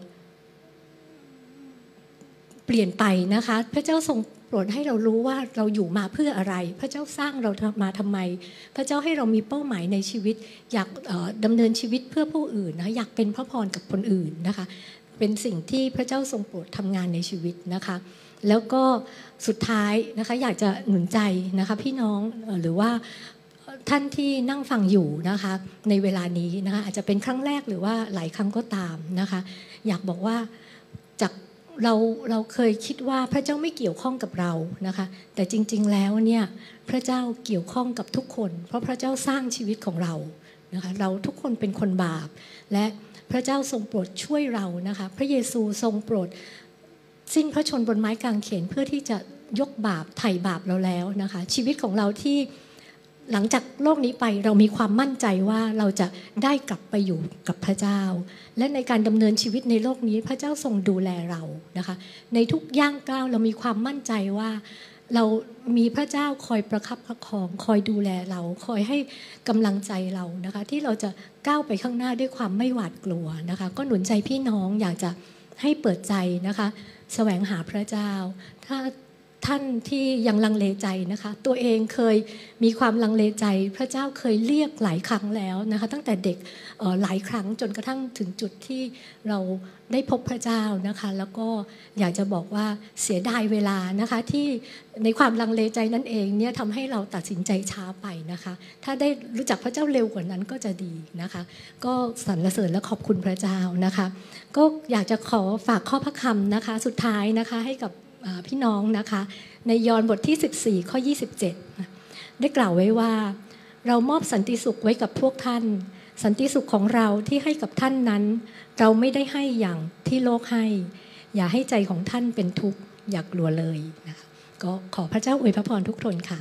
เปลี่ยนไปนะคะพระเจ้าทรงโปรดให้เรารู้ว่าเราอยู่มาเพื่ออะไรพระเจ้าสร้างเรามาทำไมพระเจ้าให้เรามีเป้าหมายในชีวิตอยากดำเนินชีวิตเพื่อผู้อื่นนะอยากเป็นพระพรกับคนอื่นนะคะเป็นสิ่งที่พระเจ้าทรงโปรดทำงานในชีวิตนะคะแล้วก็สุดท้ายนะคะอยากจะหนุนใจนะคะพี่น้องหรือว่าท่านที่นั่งฟังอยู่นะคะในเวลานี้นะคะอาจจะเป็นครั้งแรกหรือว่าหลายครั้งก็ตามนะคะอยากบอกว่าจากเราเราเคยคิดว่าพระเจ้าไม่เกี่ยวข้องกับเรานะคะแต่จริงๆแล้วเนี่ยพระเจ้าเกี่ยวข้องกับทุกคนเพราะพระเจ้าสร้างชีวิตของเรานะคะเราทุกคนเป็นคนบาปและพระเจ้าทรงโปรดช่วยเรานะคะพระเยซูทรงโปรดสิ้นพระชนม์บนไม้กางเขนเพื่อที่จะยกบาปไถ่บาปเราแล้วนะคะชีวิตของเราที่หลังจากโลกนี้ไปเรามีความมั่นใจว่าเราจะได้กลับไปอยู่กับพระเจ้าและในการดำเนินชีวิตในโลกนี้พระเจ้าทรงดูแลเรานะคะในทุกย่างก้าวเรามีความมั่นใจว่าเรามีพระเจ้าคอยประคับประคองคอยดูแลเราคอยให้กำลังใจเรานะคะที่เราจะก้าวไปข้างหน้าด้วยความไม่หวาดกลัวนะคะก็หนุนใจพี่น้องอยากจะให้เปิดใจนะคะแสวงหาพระเจ้าถ้าท่านที่ยังลังเลใจนะคะตัวเองเคยมีความลังเลใจพระเจ้าเคยเรียกหลายครั้งแล้วนะคะตั้งแต่เด็กหลายครั้งจนกระทั่งถึงจุดที่เราได้พบพระเจ้านะคะแล้วก็อยากจะบอกว่าเสียดายเวลานะคะที่ในความลังเลใจนั่นเองเนี่ยทำให้เราตัดสินใจช้าไปนะคะถ้าได้รู้จักพระเจ้าเร็วกว่านั้นก็จะดีนะคะก็สรรเสริญและขอบคุณพระเจ้านะคะก็อยากจะขอฝากข้อพระคำนะคะสุดท้ายนะคะให้กับพี่น้องนะคะในยอห์นบทที่สิบสี่ข้อยี่สิบเจ็ดได้กล่าวไว้ว่าเรามอบสันติสุขไว้กับพวกท่านสันติสุขของเราที่ให้กับท่านนั้นเราไม่ได้ให้อย่างที่โลกให้อย่าให้ใจของท่านเป็นทุกข์อย่ากลัวเลยนะคะก็ขอพระเจ้าอวยพระพรทุกคนค่ะ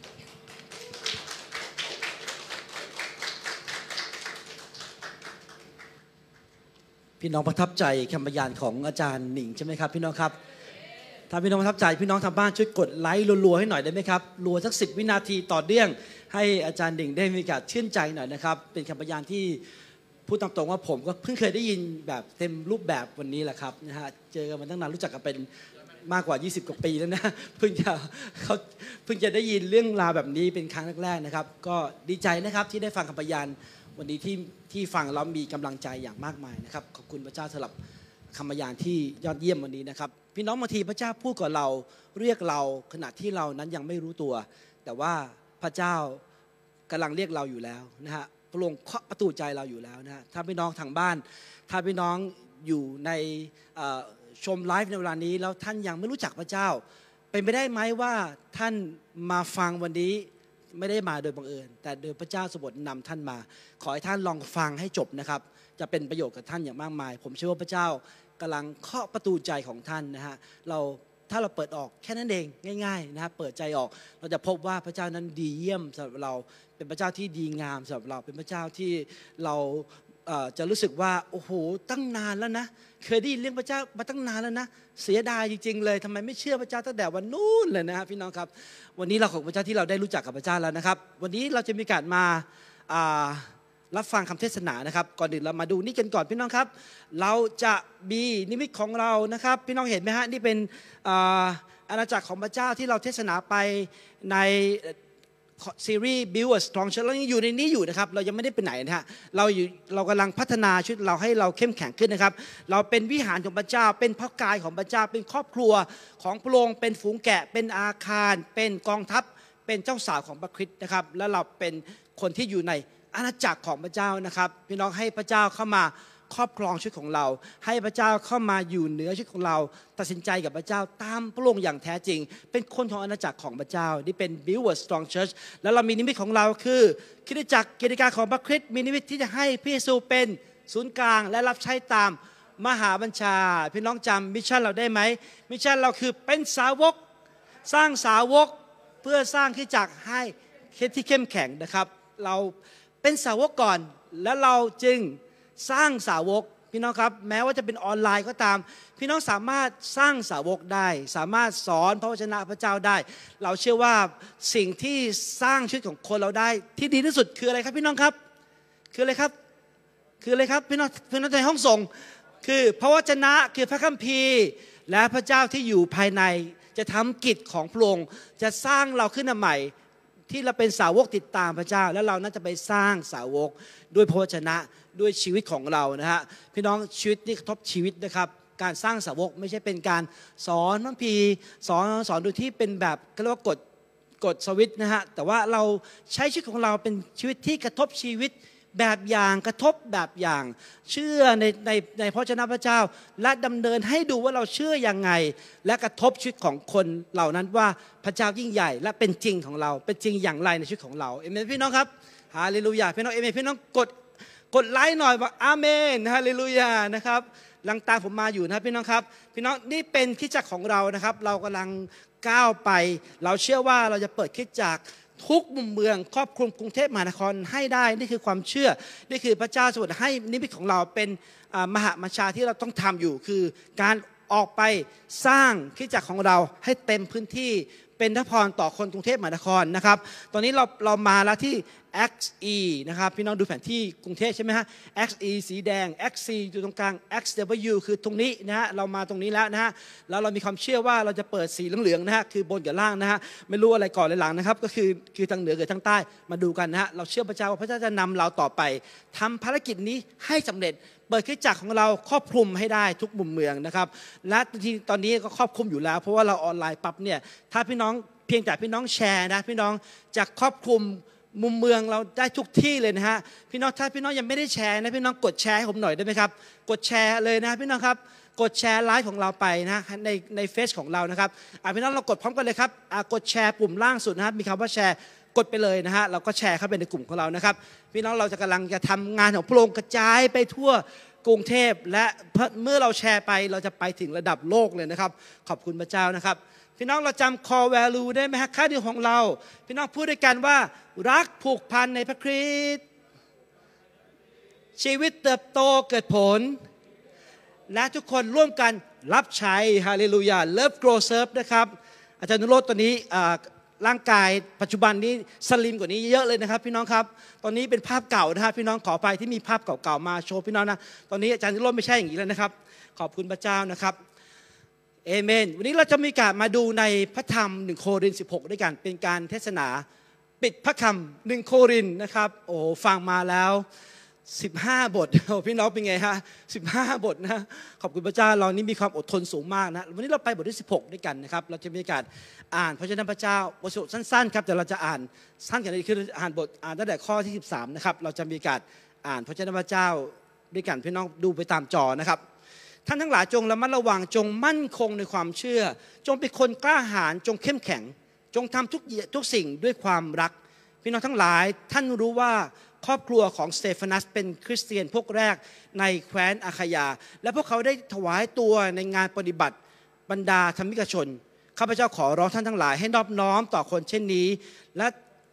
พี่น้องประทับใจคำบรรยายของอาจารย์หนิงใช่ไหมครับพี่น้องครับถ้าพี่น้องประทับใจพี่น้องทางบ้านช่วยกดไลค์รัวๆให้หน่อยได้ไหมครับรัวสักสิบวินาทีต่อเนื่องให้อาจารย์หนิงได้มีการชื่นใจหน่อยนะครับเป็นคำบรรยายที่พูดตามตรงว่าผมก็เพิ่งเคยได้ยินแบบเต็มรูปแบบวันนี้แหละครับนะฮะเจอกันมาตั้งนานรู้จักกันเป็นมากกว่ายี่สิบกว่าปีแล้วนะเพิ่งจะเขาเพิ่งจะได้ยินเรื่องราวแบบนี้เป็นครั้งแรกๆนะครับก็ดีใจนะครับที่ได้ฟังคำบรรยายวันนี้ที่ที่ฟังแล้วมีกำลังใจอย่างมากมายนะครับขอบคุณพระเจ้าสำหรับคำบรรยายที่ยอดเยี่ยมวันนี้นะครับพี่น้องบางทีพระเจ้าพูดกับเราเรียกเราขณะที่เรานั้นยังไม่รู้ตัวแต่ว่าพระเจ้ากำลังเรียกเราอยู่แล้วนะฮะพระองค์เคาะประตูใจเราอยู่แล้วนะฮะถ้าพี่น้องทางบ้านถ้าพี่น้องอยู่ในชมไลฟ์ในเวลานี้แล้วท่านยังไม่รู้จักพระเจ้าเป็นไปได้ไหมว่าท่านมาฟังวันนี้ไม่ได้มาโดยบังเอิญแต่โดยพระเจ้าสมบูรณ์นำท่านมาขอให้ท่านลองฟังให้จบนะครับจะเป็นประโยชน์กับท่านอย่างมากมายผมเชื่อว่าพระเจ้ากำลังเคาะประตูใจของท่านนะฮะเราถ้าเราเปิดออกแค่นั้นเองง่ายๆนะฮะเปิดใจออกเราจะพบว่าพระเจ้านั้นดีเยี่ยมสำหรับเราเป็นพระเจ้าที่ดีงามสำหรับเราเป็นพระเจ้าที่เราจะรู้สึกว่าโอ้โหตั้งนานแล้วนะเคยได้ยินเรื่องพระเจ้ามาตั้งนานแล้วนะเสียดายจริงๆเลยทำไมไม่เชื่อพระเจ้าตั้งแต่วันนู้นเลยนะฮะพี่น้องครับวันนี้เราขอบพระเจ้าที่เราได้รู้จักกับพระเจ้าแล้วนะครับวันนี้เราจะมีการมารับฟังคำเทศนานะครับก่อนอื่นเรามาดูนี่กันก่อนพี่น้องครับเราจะมีนิมิตของเรานะครับพี่น้องเห็นไหมฮะนี่เป็นอาณาจักรของพระเจ้าที่เราเทศนาไปในซีรีส์ Build a Strong Church เรายังอยู่ในนี้อยู่นะครับเรายังไม่ได้ไปไหนนะฮะเราอยู่เรากำลังพัฒนาชีวิตเราให้เราเข้มแข็งขึ้นนะครับเราเป็นวิหารของพระเจ้าเป็นพระกายของพระเจ้าเป็นครอบครัวของพระองค์เป็นฝูงแกะเป็นอาคารเป็นกองทัพเป็นเจ้าสาวของพระคริสต์นะครับและเราเป็นคนที่อยู่ในอาณาจักรของพระเจ้านะครับพี่น้องให้พระเจ้าเข้ามาครอบครองชีวิตของเราให้พระเจ้าเข้ามาอยู่เหนือชีวิตของเราตัดสินใจกับพระเจ้าตามพระองค์อย่างแท้จริงเป็นคนของอาณาจักรของพระเจ้านี่เป็น Build a Strong Church แล้วเรามีนิมิตของเราคือคริสตจักรกิจการของพระคริสต์มีนิมิตที่จะให้พระเยซูเป็นศูนย์กลางและรับใช้ตามมหาบัญชาพี่น้องจำมิชชั่นเราได้ไหมมิชชั่นเราคือเป็นสาวกสร้างสาวกเพื่อสร้างคริสตจักรให้คริสต์ที่เข้มแข็งนะครับเราเป็นสาวกก่อนแล้วเราจึงสร้างสาวกพี่น้องครับแม้ว่าจะเป็นออนไลน์ก็ตามพี่น้องสามารถสร้างสาวกได้สามารถสอนพระวจนะพระเจ้าได้เราเชื่อว่าสิ่งที่สร้างชีวิตของคนเราได้ที่ดีที่สุดคืออะไรครับพี่น้องครับคืออะไรครับคืออะไรครับพี่น้องพี่น้องในห้องส่งคือพระวจนะคือพระคัมภีร์และพระเจ้าที่อยู่ภายในจะทำกิจของพระองค์จะสร้างเราขึ้นมาใหม่ที่เราเป็นสาวกติดตามพระเจ้าแล้วเราน่าจะไปสร้างสาวกด้วยพระวจนะด้วยชีวิตของเรานะฮะพี่น้องชีวิตนี่กระทบชีวิตนะครับการสร้างสาวกไม่ใช่เป็นการสอนพระคัมภีร์สอนสอนโดยที่เป็นแบบเรียกว่ากฎกฎสวิตนะฮะแต่ว่าเราใช้ชีวิตของเราเป็นชีวิตที่กระทบชีวิตแบบอย่างกระทบแบบอย่างเชื่อในในในพระเจ้าพระเจ้าและดำเนินให้ดูว่าเราเชื่อยังไงและกระทบชีวิตของคนเหล่านั้นว่าพระเจ้ายิ่งใหญ่และเป็นจริงของเราเป็นจริงอย่างไรในชีวิตของเราเอเมนพี่น้องครับฮาเลลูยาพี่น้องเอเมนพี่น้องกดกดไลค์หน่อยว่าอาเมนฮาเลลูยานะครับลังตามผมมาอยู่นะพี่น้องครับพี่น้องนี่เป็นคริสตจักรของเรานะครับเรากำลังก้าวไปเราเชื่อว่าเราจะเปิดคริสตจักรทุกมุมเมืองครอบคลุมกรุงเทพมหานครให้ได้นี่คือความเชื่อนี่คือพระเจ้าสวดให้นิมิตของเราเป็นมหามัญชาที่เราต้องทำอยู่คือการออกไปสร้างคริสตจักรของเราให้เต็มพื้นที่เป็นพระพรต่อคนกรุงเทพมหานครนะครับตอนนี้เราเรามาแล้วที่ เอ็กซ์ อี นะครับพี่น้องดูแผนที่กรุงเทพใช่ไหมฮะ เอ็กซ์ อี สีแดง เอ็กซ์ ซี อยู่ตรงกลาง เอ็กซ์ ดับเบิลยู คือตรงนี้นะฮะเรามาตรงนี้แล้วนะฮะแล้วเรามีความเชื่อว่าเราจะเปิดสีเหลืองๆนะฮะคือบนกับล่างนะฮะไม่รู้อะไรก่อนหรือหลังนะครับก็คือคือทางเหนือกับทางใต้มาดูกันนะฮะเราเชื่อพระเจ้าว่าพระเจ้าจะนำเราต่อไปทำภารกิจนี้ให้สำเร็จเปิดคริสตจักรของเราครอบคลุมให้ได้ทุกมุมเมืองนะครับและที่ตอนนี้ก็ครอบคลุมอยู่แล้วเพราะว่าเราออนไลน์ปั๊บเนี่ยถ้าพี่น้องเพียงแต่พี่น้องแชร์นะพี่น้องจะครอบคลุมมุมเมืองเราได้ทุกที่เลยนะฮะพี่น้องถ้าพี่น้องยังไม่ได้แชร์นะพี่น้องกดแชร์ให้ผมหน่อยได้ไหมครับกดแชร์เลยนะพี่น้องครับกดแชร์ไลฟ์ของเราไปนะในในเฟซของเรานะครับพี่น้องเรากดพร้อมกันเลยครับกดแชร์ปุ่มล่างสุดนะครับมีคำว่าแชร์กดไปเลยนะฮะเราก็แชร์เข้าไปในกลุ่มของเรานะครับพี่น้องเราจะกำลังจะทำงานของพระองค์กระจายไปทั่วกรุงเทพและเมื่อเราแชร์ไปเราจะไปถึงระดับโลกเลยนะครับขอบคุณพระเจ้านะครับพี่น้องเราจำ core value ได้ไหมฮะค่าเดียวของเราพี่น้องพูดด้วยกันว่ารักผูกพันในพระคริสต์ชีวิตเติบโตเกิดผลและทุกคนร่วมกันรับใช้ฮาเลลูยา Love Grow Serve นะครับอาจารย์นุโรธตอนนี้ร่างกายปัจจุบันนี้สลิมกว่านี้เยอะเลยนะครับพี่น้องครับตอนนี้เป็นภาพเก่านะครับพี่น้องขอไปที่มีภาพเก่าๆมาโชว์พี่น้องนะตอนนี้อาจารย์นุโรธไม่ใช่อย่างนี้แล้วนะครับขอบคุณพระเจ้านะครับเอเมนวันนี้เราจะมีการมาดูในพระธรรมหนึ่งโครินธ์สิบหกด้วยกันเป็นการเทศนาปิดพระคำหนึ่งโครินธ์นะครับโอ้ฟังมาแล้วสิบห้าบทพี่น้องเป็นไงฮะสิบห้าบทนะขอบคุณพระเจ้าเรานี่มีความอดทนสูงมากนะวันนี้เราไปบทที่สิบหกด้วยกันนะครับเราจะมีการอ่านพระเจ้าพระเจ้าบทสวดสั้นๆครับแต่เราจะอ่านสั้นกันเลยคืออ่านบทอ่านตั้งแต่ข้อที่สิบสามนะครับเราจะมีการอ่านพระเจ้าพระเจ้าด้วยกันพี่น้องดูไปตามจอนะครับท่านทั้งหลายจงระมัดระวังจงมั่นคงในความเชื่อจงเป็นคนกล้าหาญจงเข้มแข็งจงทำทุกทุกสิ่งด้วยความรักพี่น้องทั้งหลายท่านรู้ว่าครอบครัวของสเตฟานัสเป็นคริสเตียนพวกแรกในแคว้นอาคายาและพวกเขาได้ถวายตัวในงานปฏิบัติบรรดาธรรมิกชนข้าพเจ้าขอร้องท่านทั้งหลายให้นอบน้อมต่อคนเช่นนี้และ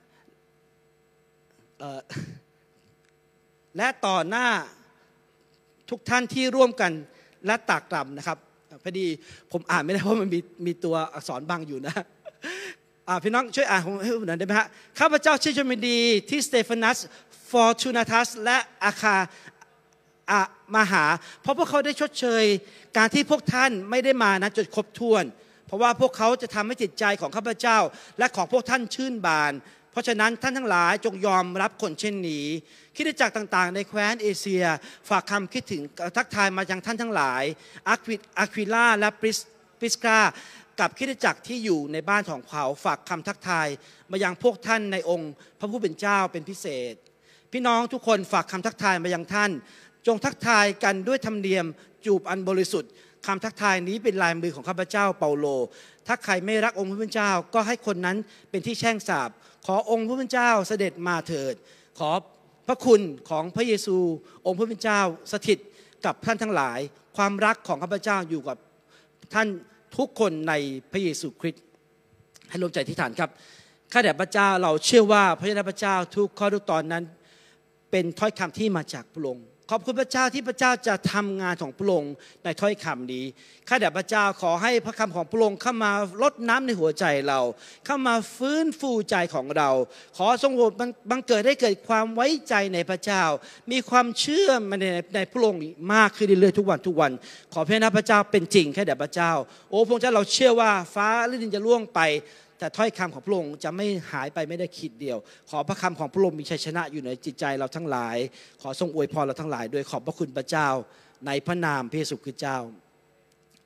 และต่อหน้าทุกท่านที่ร่วมกันและตากตรำนะครับพอดีผมอ่านไม่ได้เพราะมันมีมีตัวอักษรบังอยู่นะพี่น้องช่วยอ่านให้ผมหน่อยได้ไหมฮะข้าพเจ้าชื่นชมดีที่สเตฟานัสฟอร์ตูนาทัสและอาคาอามาหาเพราะพวกเขาได้ชดเชยการที่พวกท่านไม่ได้มานะจนครบถ้วนเพราะว่าพวกเขาจะทำให้จิตใจของข้าพเจ้าและของพวกท่านชื่นบานเพราะฉะนั้นท่านทั้งหลายจงยอมรับคนเช่นนี้คริสตจักรต่างๆในแคว้นเอเชียฝากคำคิดถึงทักทายมายังท่านทั้งหลายอาควิอาควิล่าและปริสปริสกากับคริสตจักรที่อยู่ในบ้านของเขาฝากคำทักทายมายังพวกท่านในองค์พระผู้เป็นเจ้าเป็นพิเศษพี่น้องทุกคนฝากคำทักทายมายังท่านจงทักทายกันด้วยธรรมเนียมจูบอันบริสุทธิ์คำทักทายนี้เป็นลายมือของข้าพเจ้าเปาโลถ้าใครไม่รักองค์พระผู้เป็นเจ้าก็ให้คนนั้นเป็นที่แช่งสาปขอองค์พระผู้เป็นเจ้าเสด็จมาเถิดขอพระคุณของพระเยซูองค์พระผู้เป็นเจ้าสถิตกับท่านทั้งหลายความรักของข้าพเจ้าอยู่กับท่านทุกคนในพระเยซูคริสต์ให้รวมใจที่ฐานครับข้าแต่พระเจ้าเราเชื่อว่าพระเจ้าพระเจ้าทุกข้อทุกตอนนั้นเป็นถ้อยคำที่มาจากพระองค์ขอบคุณพระเจ้าที่พระเจ้าจะทำงานของพระองค์ในถ้อยคำนี้ข้าแต่พระเจ้าขอให้พระคำของพระองค์เข้ามารดน้ำในหัวใจเราเข้ามาฟื้นฟูใจของเราขอทรงโปรดบังเกิดให้เกิดความไว้ใจในพระเจ้ามีความเชื่อในในพระองค์มากขึ้นเรื่อยๆทุกวันทุกวันขอพระนามพระเจ้าเป็นจริงข้าแต่พระเจ้าโอ้พระเจ้าเราเชื่อว่าฟ้าและดินจะล่วงไปแต่ถ้อยคำของพระองค์จะไม่หายไปไม่ได้ขีดเดียวขอพระคำของพระองค์มีชัยชนะอยู่ในจิตใจเราทั้งหลายขอทรงอวยพรเราทั้งหลายด้วยขอบพระคุณพระเจ้าในพระนามพระเยซูคริสต์เจ้า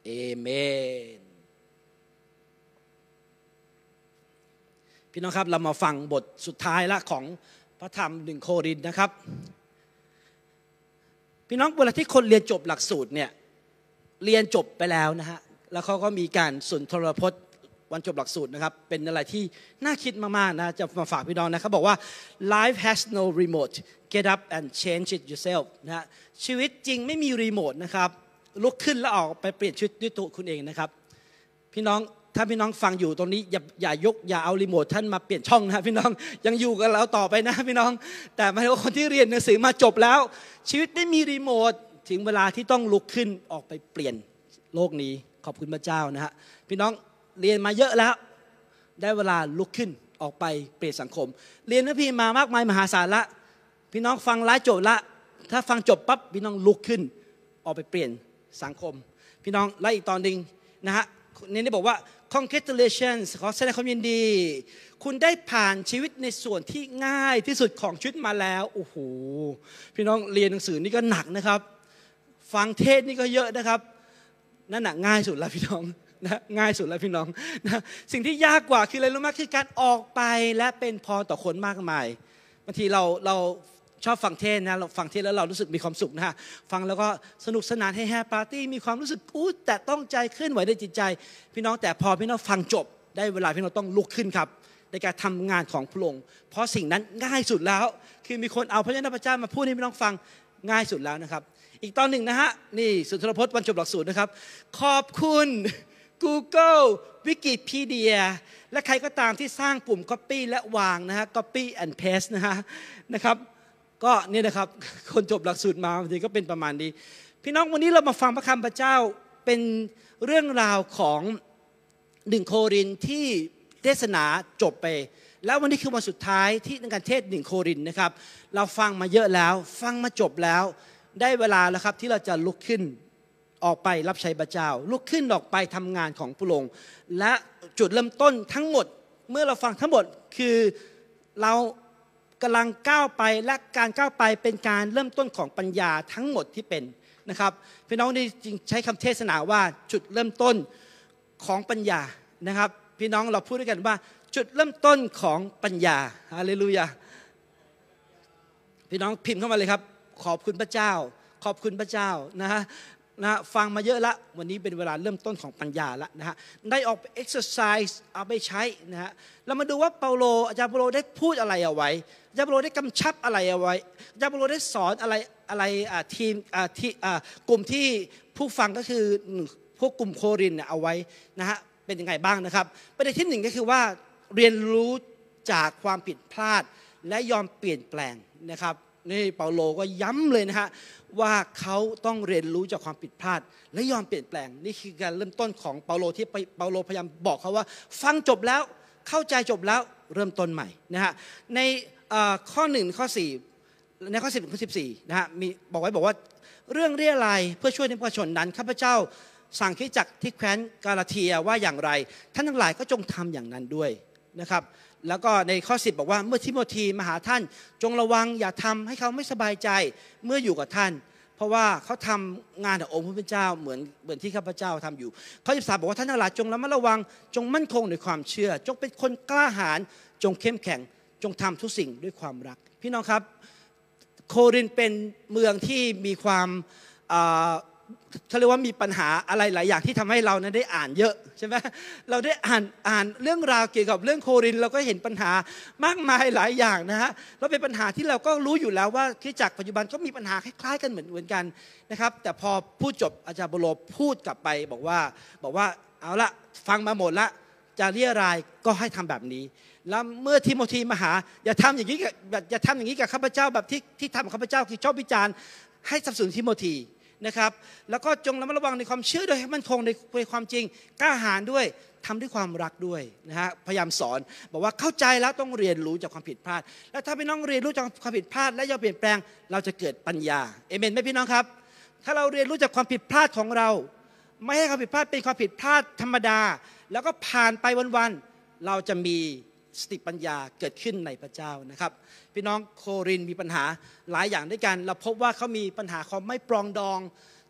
เอเมนพี่น้องครับเรามาฟังบทสุดท้ายละของพระธรรมหนึ่งโครินธ์นะครับพี่น้องเวลาที่คนเรียนจบหลักสูตรเนี่ยเรียนจบไปแล้วนะฮะแล้วเขาก็มีการสุนทรพจน์วันจบหลักสูตรนะครับเป็นอะไรที่น่าคิดมากๆนะจะมาฝากพี่น้องนะครับบอกว่า life has no remote get up and change it yourself นะฮะชีวิตจริงไม่มีรีโมทนะครับลุกขึ้นแล้วออกไปเปลี่ยนชีวิตด้วยตัวคุณเองนะครับพี่น้องถ้าพี่น้องฟังอยู่ตรงนี้อย่าอย่ายกอย่าเอารีโมทท่านมาเปลี่ยนช่องนะพี่น้องยังอยู่กับเราต่อไปนะพี่น้องแต่หมายถึงว่าคนที่เรียนหนังสือมาจบแล้วชีวิตไม่มีรีโมทถึงเวลาที่ต้องลุกขึ้นออกไปเปลี่ยนโลกนี้ขอบคุณพระเจ้านะฮะพี่น้องเรียนมาเยอะแล้วได้เวลาลุกขึ้นออกไปเปลี่ยนสังคมเรียนพระคัมภีร์มามากมายมหาศาลละพี่น้องฟังหลายจบละถ้าฟังจบปั๊บพี่น้องลุกขึ้นออกไปเปลี่ยนสังคมพี่น้องและอีกตอนหนึ่งนะฮะนี่ได้บอกว่า congratulations ขอแสดงความยินดีคุณได้ผ่านชีวิตในส่วนที่ง่ายที่สุดของชีวิตมาแล้วโอ้โหพี่น้องเรียนหนังสือนี่ก็หนักนะครับฟังเทศนี่ก็เยอะนะครับนั่นน่ะง่ายสุดแล้วพี่น้องนะง่ายสุดแล้วพี่น้องนะสิ่งที่ยากกว่าคืออะไรรู้ไหมคือการออกไปและเป็นพรต่อคนมากมายบางทีเราเราชอบฟังเทศนะเราฟังเทศแล้วเรารู้สึกมีความสุขนะฮะฟังแล้วก็สนุกสนานให้แฮปปาร์ตี้มีความรู้สึกอู้แต่ต้องใจเคลื่อนไหวในจิตใจพี่น้องแต่พอพี่น้องฟังจบได้เวลาพี่น้องต้องลุกขึ้นครับในการทำงานของพระองค์เพราะสิ่งนั้นง่ายสุดแล้วคือมีคนเอาพระเจ้าพระเจ้ามาพูดให้พี่น้องฟังง่ายสุดแล้วนะครับอีกตอนหนึ่งนะฮะนี่สุนทรพจน์วันจบหลักสูตรนะครับขอบคุณ Google Wikipedia และใครก็ตามที่สร้างปุ่ม Copy และวางนะฮะ Copy and Paste นะฮะนะครับก็นี่นะครับคนจบหลักสูตรมาบางทีก็เป็นประมาณนี้พี่น้องวันนี้เรามาฟังพระคำพระเจ้าเป็นเรื่องราวของหนึ่งโครินธ์ที่เทศนาจบไปแล้ววันนี้คือวันสุดท้ายที่ในการเทศหนึ่งโครินธ์นะครับเราฟังมาเยอะแล้วฟังมาจบแล้วได้เวลาแล้วครับที่เราจะลุกขึ้นออกไปรับใช้พระเจ้าลุกขึ้นออกไปทำงานของพระองค์และจุดเริ่มต้นทั้งหมดเมื่อเราฟังทั้งหมดคือเรากำลังก้าวไปและการก้าวไปเป็นการเริ่มต้นของปัญญาทั้งหมดที่เป็นนะครับพี่น้องนี่จริงใช้คำเทศนาว่าจุดเริ่มต้นของปัญญานะครับพี่น้องเราพูดด้วยกันว่าจุดเริ่มต้นของปัญญาฮาเลลูยาพี่น้องพิมพ์เข้ามาเลยครับขอบคุณพระเจ้าขอบคุณพระเจ้านะฮะนะฟังมาเยอะละวันนี้เป็นเวลาเริ่มต้นของปัญญาละนะฮะได้ออกไป exercise เอาไปใช้นะฮะเรามาดูว่าเปาโลอาจารย์เปาโลได้พูดอะไรเอาไว้อาจารย์เปาโลได้กำชับอะไรเอาไว้อาจารย์เปาโลได้สอนอะไรอะไรทีมที่กลุ่มที่ผู้ฟังก็คือพวกกลุ่มโครินธ์เอาไว้นะฮะเป็นยังไงบ้างนะครับประเด็นที่หนึ่งก็คือว่าเรียนรู้จากความผิดพลาดและยอมเปลี่ยนแปลงนะครับนี่เปาโลก็ย้ำเลยนะฮะว่าเขาต้องเรียนรู้จากความผิดพลาดและยอมเปลี่ยนแปลงนี่คือการเริ่มต้นของเปาโลที่เปาโลพยายามบอกเขาว่าฟังจบแล้วเข้าใจจบแล้วเริ่มต้นใหม่นะฮะในข้อหนึ่งข้อสี่ในข้อสิบข้อสิบสี่นะฮะมีบอกไว้บอกว่าเรื่องเรียอะไรเพื่อช่วยในประชาชนนั้นข้าพเจ้าสั่งคริสตจักรที่แคว้นกาลาเทียว่าอย่างไรท่านทั้งหลายก็จงทำอย่างนั้นด้วยนะครับแล้วก็ในข้อสิบบอกว่าเมื่อทิโมธีมาหาท่านจงระวังอย่าทำให้เขาไม่สบายใจเมื่ออยู่กับท่านเพราะว่าเขาทำงานขององค์พระผู้เป็นเจ้าเหมือนเหมือนที่ข้าพเจ้าทำอยู่ข้อสิบสามบอกว่าท่านทั้งหลายจงระมัดระวังจงมั่นคงในความเชื่อจงเป็นคนกล้าหาญจงเข้มแข็งจงทำทุกสิ่งด้วยความรักพี่น้องครับโครินธ์เป็นเมืองที่มีความเขาเรียกว่ามีปัญหาอะไรหลายอย่างที่ทำให้เรานั้นได้อ่านเยอะใช่ไหมเราได้อ่านอ่านเรื่องราวเกี่ยวกับเรื่องโครินธ์เราก็เห็นปัญหามากมายหลายอย่างนะฮะแล้วเป็นปัญหาที่เราก็รู้อยู่แล้วว่าคริสตจักรปัจจุบันก็มีปัญหาคล้ายๆกันเหมือนเหมือนกันนะครับแต่พอพูดจบอาจารย์เปาโลพูดกลับไปบอกว่าบอกว่าเอาละฟังมาหมดละจะเรียรายก็ให้ทำแบบนี้แล้วเมื่อทิโมธีมาหาอย่าทำอย่างนี้อย่าทำอย่างนี้กับข้าพเจ้าแบบที่ที่ทำกับข้าพเจ้าคือชอบวิจารณ์ให้สนับสนุนทิโมธีนะครับแล้วก็จงระมัดระวังในความเชื่อโดยให้มั่นคงในความจริงกล้าหาญด้วยทำด้วยความรักด้วยนะฮะพยายามสอนบอกว่าเข้าใจแล้วต้องเรียนรู้จากความผิดพลาดแล้วถ้าพี่น้องเรียนรู้จากความผิดพลาดและยอมเปลี่ยนแปลงเราจะเกิดปัญญาเอเมนไหมพี่น้องครับถ้าเราเรียนรู้จากความผิดพลาดของเราไม่ให้ความผิดพลาดเป็นความผิดพลาดธรรมดาแล้วก็ผ่านไปวันๆเราจะมีสติปัญญาเกิดขึ้นในพระเจ้านะครับพี่น้องโครินธ์มีปัญหาหลายอย่างด้วยกันเราพบว่าเขามีปัญหาความไม่ปรองดอง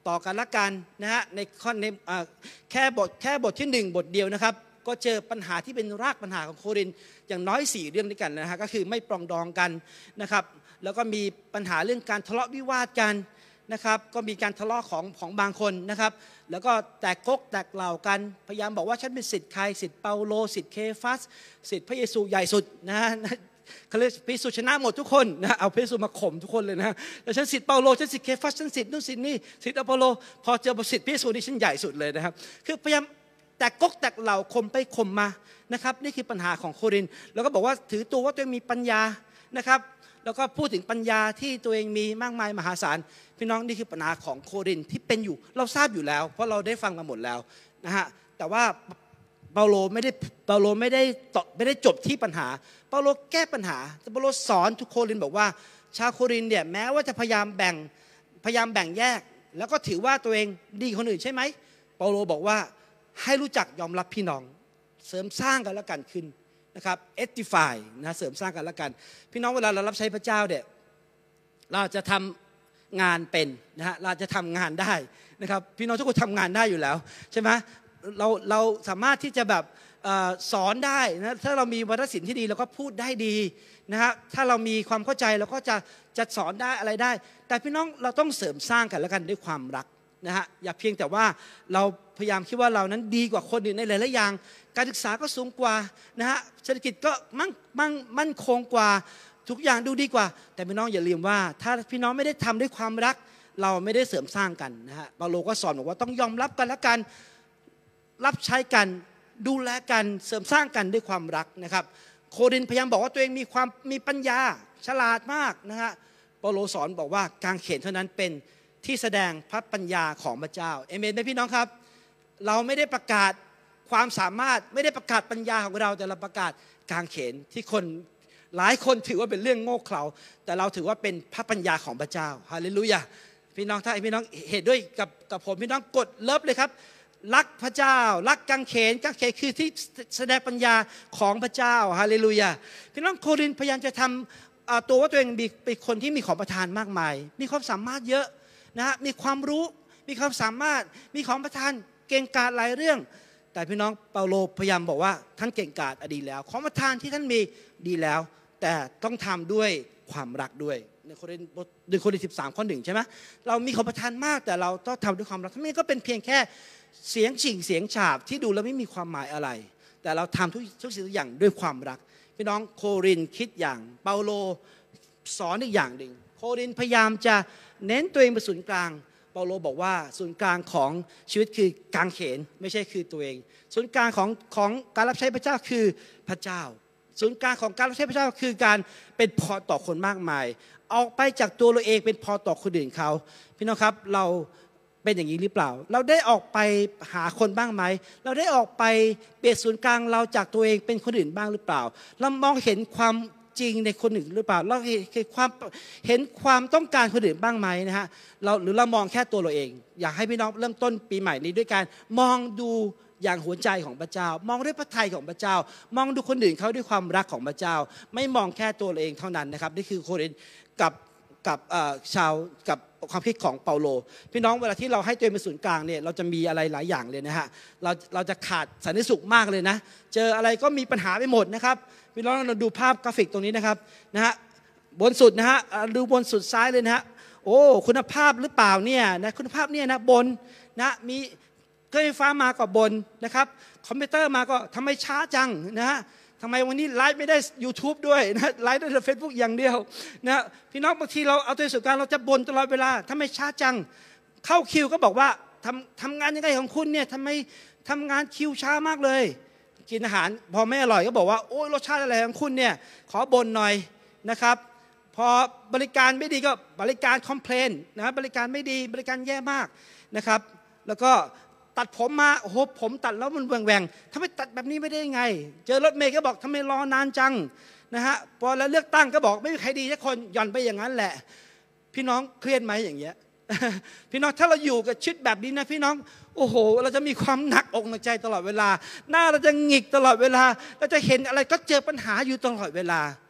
ต่อกันละกันนะฮะในข้อในแค่บทแค่บทที่หนึ่งบทเดียวนะครับก็เจอปัญหาที่เป็นรากปัญหาของโครินธ์อย่างน้อยสี่เรื่องด้วยกันนะฮะก็คือไม่ปรองดองกันนะครับแล้วก็มีปัญหาเรื่องการทะเลาะวิวาทกันนะครับก็มีการทะเลาะของของบางคนนะครับแล้วก็แตกกกแตกเหล่ากันพยายามบอกว่าฉันเป็นศิษย์ใครศิษย์เปาโลศิษย์เคฟัสศิษย์พระเยซูใหญ่สุดนะฮะเขาเรียกพระเยซูชนะหมดทุกคนนะเอาพระเยซูมาข่มทุกคนเลยนะแล้วฉันศิษย์เปาโลฉันศิษย์เคฟัสฉันศิษย์นู่นศิษย์นี่ศิษย์อพอลโลพอเจอศิษย์พระเยซูนี่ฉันใหญ่สุดเลยนะครับคือพยายามแตกกกแตกเหล่าข่มไปข่มมานะครับนี่คือปัญหาของโครินธ์แล้วก็บอกว่าถือตัวว่าตัวเองมีปัญญานะครับแล้วก็พูดถึงปัญญาที่ตัวเองมีมากมายมหาศาลพี่น้องนี่คือปัญหาของโครินธ์ที่เป็นอยู่เราทราบอยู่แล้วเพราะเราได้ฟังมาหมดแล้วนะฮะแต่ว่าเปาโลไม่ได้เปาโลไม่ได้ไม่ได้จบที่ปัญหาเปาโลแก้ปัญหาเปาโลสอนทุกโครินธ์บอกว่าชาวโครินธ์เนี่ยแม้ว่าจะพยายามแบ่งพยายามแบ่งแยกแล้วก็ถือว่าตัวเองดีคนอื่นใช่ไหมเปาโลบอกว่าให้รู้จักยอมรับพี่น้องเสริมสร้างกันและกันขึ้นนะครับ edify นะเสริมสร้างกันและกันพี่น้องเวลาเรารับใช้พระเจ้าเนี่ยเราจะทำงานเป็นนะฮะเราจะทำงานได้นะครับพี่น้องทุกคนทำงานได้อยู่แล้วใช่ไหมเราเราสามารถที่จะแบบสอนได้นะถ้าเรามีวาทศิลป์ที่ดีเราก็พูดได้ดีนะฮะถ้าเรามีความเข้าใจเราก็จะจะสอนได้อะไรได้แต่พี่น้องเราต้องเสริมสร้างกันและกันด้วยความรักนะฮะอย่าเพียงแต่ว่าเราพยายามคิดว่าเรานั้นดีกว่าคนอื่นในหลายๆอย่างการศึกษาก็สูงกว่านะฮะเศรษฐกิจก็มั่งมั่งมั่นคงกว่าทุกอย่างดูดีกว่าแต่พี่น้องอย่าลืมว่าถ้าพี่น้องไม่ได้ทำด้วยความรักเราไม่ได้เสริมสร้างกันนะฮะเปาโลก็สอนบอกว่าต้องยอมรับกันและกันรับใช้กันดูแลกันเสริมสร้างกันด้วยความรักนะครับโครินธ์พยายามบอกว่าตัวเองมีความมีปัญญาฉลาดมากนะฮะเปาโลสอนบอกว่ากางเขนเท่านั้นเป็นที่แสดงพระปัญญาของพระเจ้าเอเมนไหมพี่น้องครับเราไม่ได้ประกาศความสามารถไม่ได้ประกาศปัญญาของเราแต่เราประกาศกางเขนที่คนหลายคนถือว่าเป็นเรื่องโง่เขลาแต่เราถือว่าเป็นพระปัญญาของพระเจ้าฮาเลลูยาพี่น้องถ้าพี่น้องเห็นด้วยกับกับผมพี่น้องกดเลิฟเลยครับรักพระเจ้ารักกางเขนกางเขนคือที่แสดงปัญญาของพระเจ้าฮาเลลูยาพี่น้องโครินธ์พยายามจะทำตัวว่าตัวเองเป็นคนที่มีของประทานมากมายมีความสามารถเยอะนะฮะมีความรู้มีความสามารถมีของประทานเก่งกาจหลายเรื่องแต่พี่น้องเปาโลพยายามบอกว่าท่านเก่งกาจดีแล้วของประทานที่ท่านมีดีแล้วแต่ต้องทำด้วยความรักด้วยในโครินธ์ในโครินธ์สิบสามข้อหนึ่งใช่ไหมเรามีของประทานมากแต่เราต้องทำด้วยความรักทั้งนี้ก็เป็นเพียงแค่เสียงฉิ่งเสียงฉาบที่ดูแล้วไม่มีความหมายอะไรแต่เราทำทุกทุกสิ่งทุกอย่างด้วยความรักพี่น้องโครินธ์คิดอย่างเปาโลสอนอีกอย่างหนึ่งโครินธ์พยายามจะเน้นตัวเองเป็นศูนย์กลางเปาโลบอกว่าศูนย์กลางของชีวิตคือกางเขนไม่ใช่คือตัวเองศูนย์กลางของของการรับใช้พระเจ้าคือพระเจ้าศูนย์กลางของการรับใช้พระเจ้าคือการเป็นพอต่อคนมากมายออกไปจากตัวเราเองเป็นพอต่อคนอื่นเขาพี่น้องครับเราเป็นอย่างนี้หรือเปล่าเราได้ออกไปหาคนบ้างไหมเราได้ออกไปเปลี่ยนศูนย์กลางเราจากตัวเองเป็นคนอื่นบ้างหรือเปล่าเรามองเห็นความจริงในคนอื่นหรือเปล่าเราเห็นความเห็นความต้องการคนอื่นบ้างไหมนะฮะเราหรือเรามองแค่ตัวเราเองอยากให้พี่น้องเริ่มต้นปีใหม่นี้ด้วยการมองดูอย่างหัวใจของพระเจ้ามองด้วยพระทัยของพระเจ้ามองดูคนอื่นเขาด้วยความรักของพระเจ้าไม่มองแค่ตัวเราเองเท่านั้นนะครับนี่คือโครินธ์กับกับชาวกับความคิดของเปาโลพี่น้องเวลาที่เราให้ตัวเองเป็นศูนย์กลางเนี่ยเราจะมีอะไรหลายอย่างเลยนะฮะเราเราจะขาดสันติสุขมากเลยนะเจออะไรก็มีปัญหาไปหมดนะครับพี่น้องเราดูภาพกราฟิกตรงนี้นะครับนะฮะบนสุดนะฮะดูบนสุดซ้ายเลยนะฮะโอ้คุณภาพหรือเปล่าเนี่ยนะคุณภาพเนี่ยนะบนนะมีเครื่องไฟฟ้ามาก็บนนะครับคอมพิวเตอร์มาก็ทำไมช้าจังนะฮะทำไมวันนี้ไลฟ์ไม่ได้ YouTube ด้วยนะไลฟ์ได้แต่ Facebook อย่างเดียวนะพี่น้องบางทีเราเอาตัวสุดการเราจะบ่นตลอดเวลาทำไมช้าจังเข้าคิวก็บอกว่าทำทำงานยังไงของคุณเนี่ยทำไมทำงานคิวช้ามากเลยกินอาหารพอไม่อร่อยก็บอกว่าโอ้รสชาติอะไรของคุณเนี่ยขอบ่นหน่อยนะครับพอบริการไม่ดีก็บริการคอมเพลนนะบริการไม่ดีบริการแย่มากนะครับแล้วก็ตัดผมมาโอ้โหผมตัดแล้วมันแหว่งๆทำไมตัดแบบนี้ไม่ได้ยังไงเจอรถเมย์ก็บอกทำไมรอนานจังนะฮะพอแล้วเลือกตั้งก็บอกไม่มีใครดีสักคนหย่อนไปอย่างนั้นแหละพี่น้องเครียดไหมอย่างเงี้ย พี่น้องถ้าเราอยู่กับชีวิตแบบนี้นะพี่น้องโอ้โหเราจะมีความหนักอกหนักใจตลอดเวลาหน้าเราจะหงิกตลอดเวลาเราจะเห็นอะไรก็เจอปัญหาอยู่ตลอดเวลา